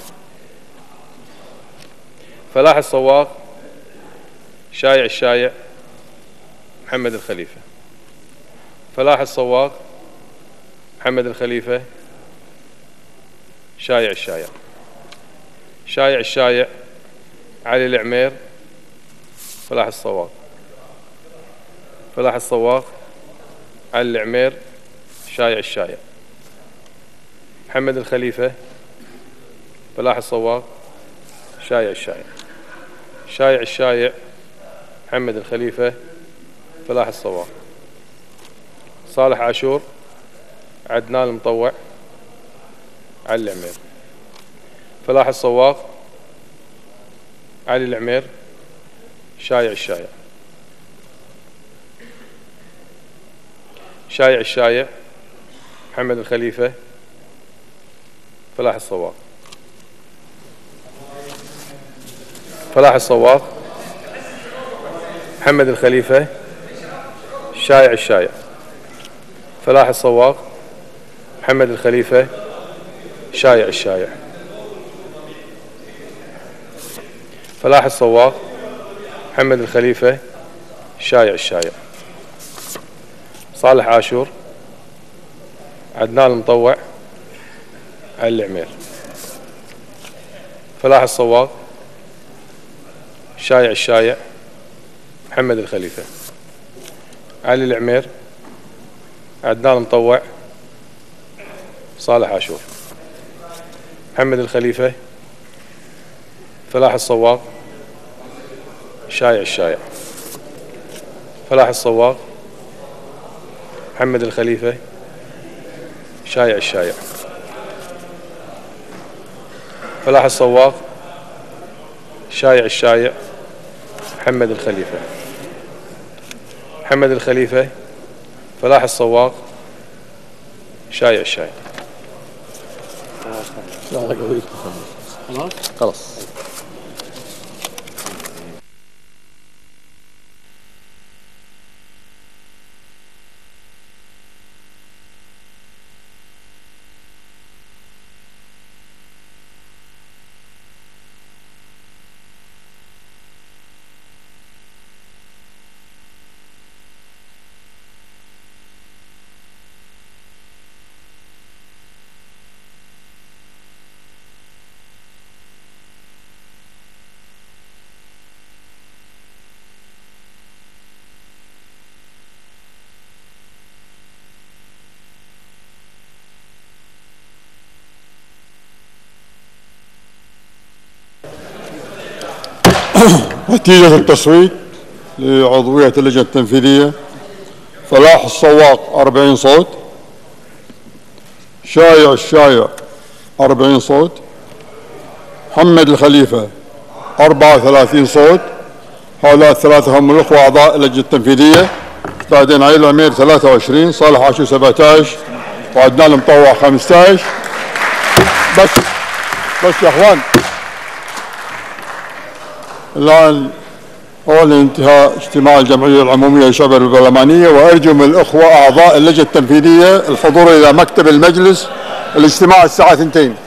فلاح الصواغ، شايع الشايع، محمد الخليفة. فلاح الصواغ، محمد الخليفة، شايع الشايع. شايع الشايع علي العمير، فلاح الصواغ. فلاح الصواغ، علي العمير، شايع الشايع. محمد الخليفة، فلاح الصواغ، شايع الشايع. شايع الشايع، محمد الخليفة، فلاح الصواغ. صالح عاشور، عدنان المطوع، علي العمير. فلاح الصواغ، علي العمير، شايع الشايع. شايع الشايع، محمد الخليفة، فلاح الصواغ. فلاح الصواغ، محمد الخليفة، شايع الشايع. فلاح الصواغ، محمد الخليفة، شايع الشايع. فلاح الصواغ، محمد الخليفة، شايع الشايع. صالح عاشور، عدنان المطوع، علي العمير. فلاح الصواغ، شايع الشايع، محمد الخليفة. علي العمير، عدنان المطوع، صالح عاشور. محمد الخليفة، فلاح الصواغ، شايع الشايع. فلاح الصواغ، محمد الخليفة، شايع الشايع. فلاح الصواغ، شايع الشايع، محمد الخليفة. محمد الخليفة، فلاح الصواغ، شايع الشايع. خلاص. نتيجة التصويت لعضوية اللجنة التنفيذية: فلاح الصواغ 40 صوت، شايع الشايع 40 صوت، محمد الخليفة 34 صوت. هؤلاء الثلاثة هم الأخوة أعضاء اللجنة التنفيذية. بعدين علي العمير 23، صالح عاشور 17، وعدنان المطوع 15. بس يا اخوان، الآن هو انتهاء اجتماع الجمعية العمومية للشعب البرلمانية، وأرجو من الأخوة أعضاء اللجنة التنفيذية الحضور إلى مكتب المجلس. الاجتماع الساعة 2.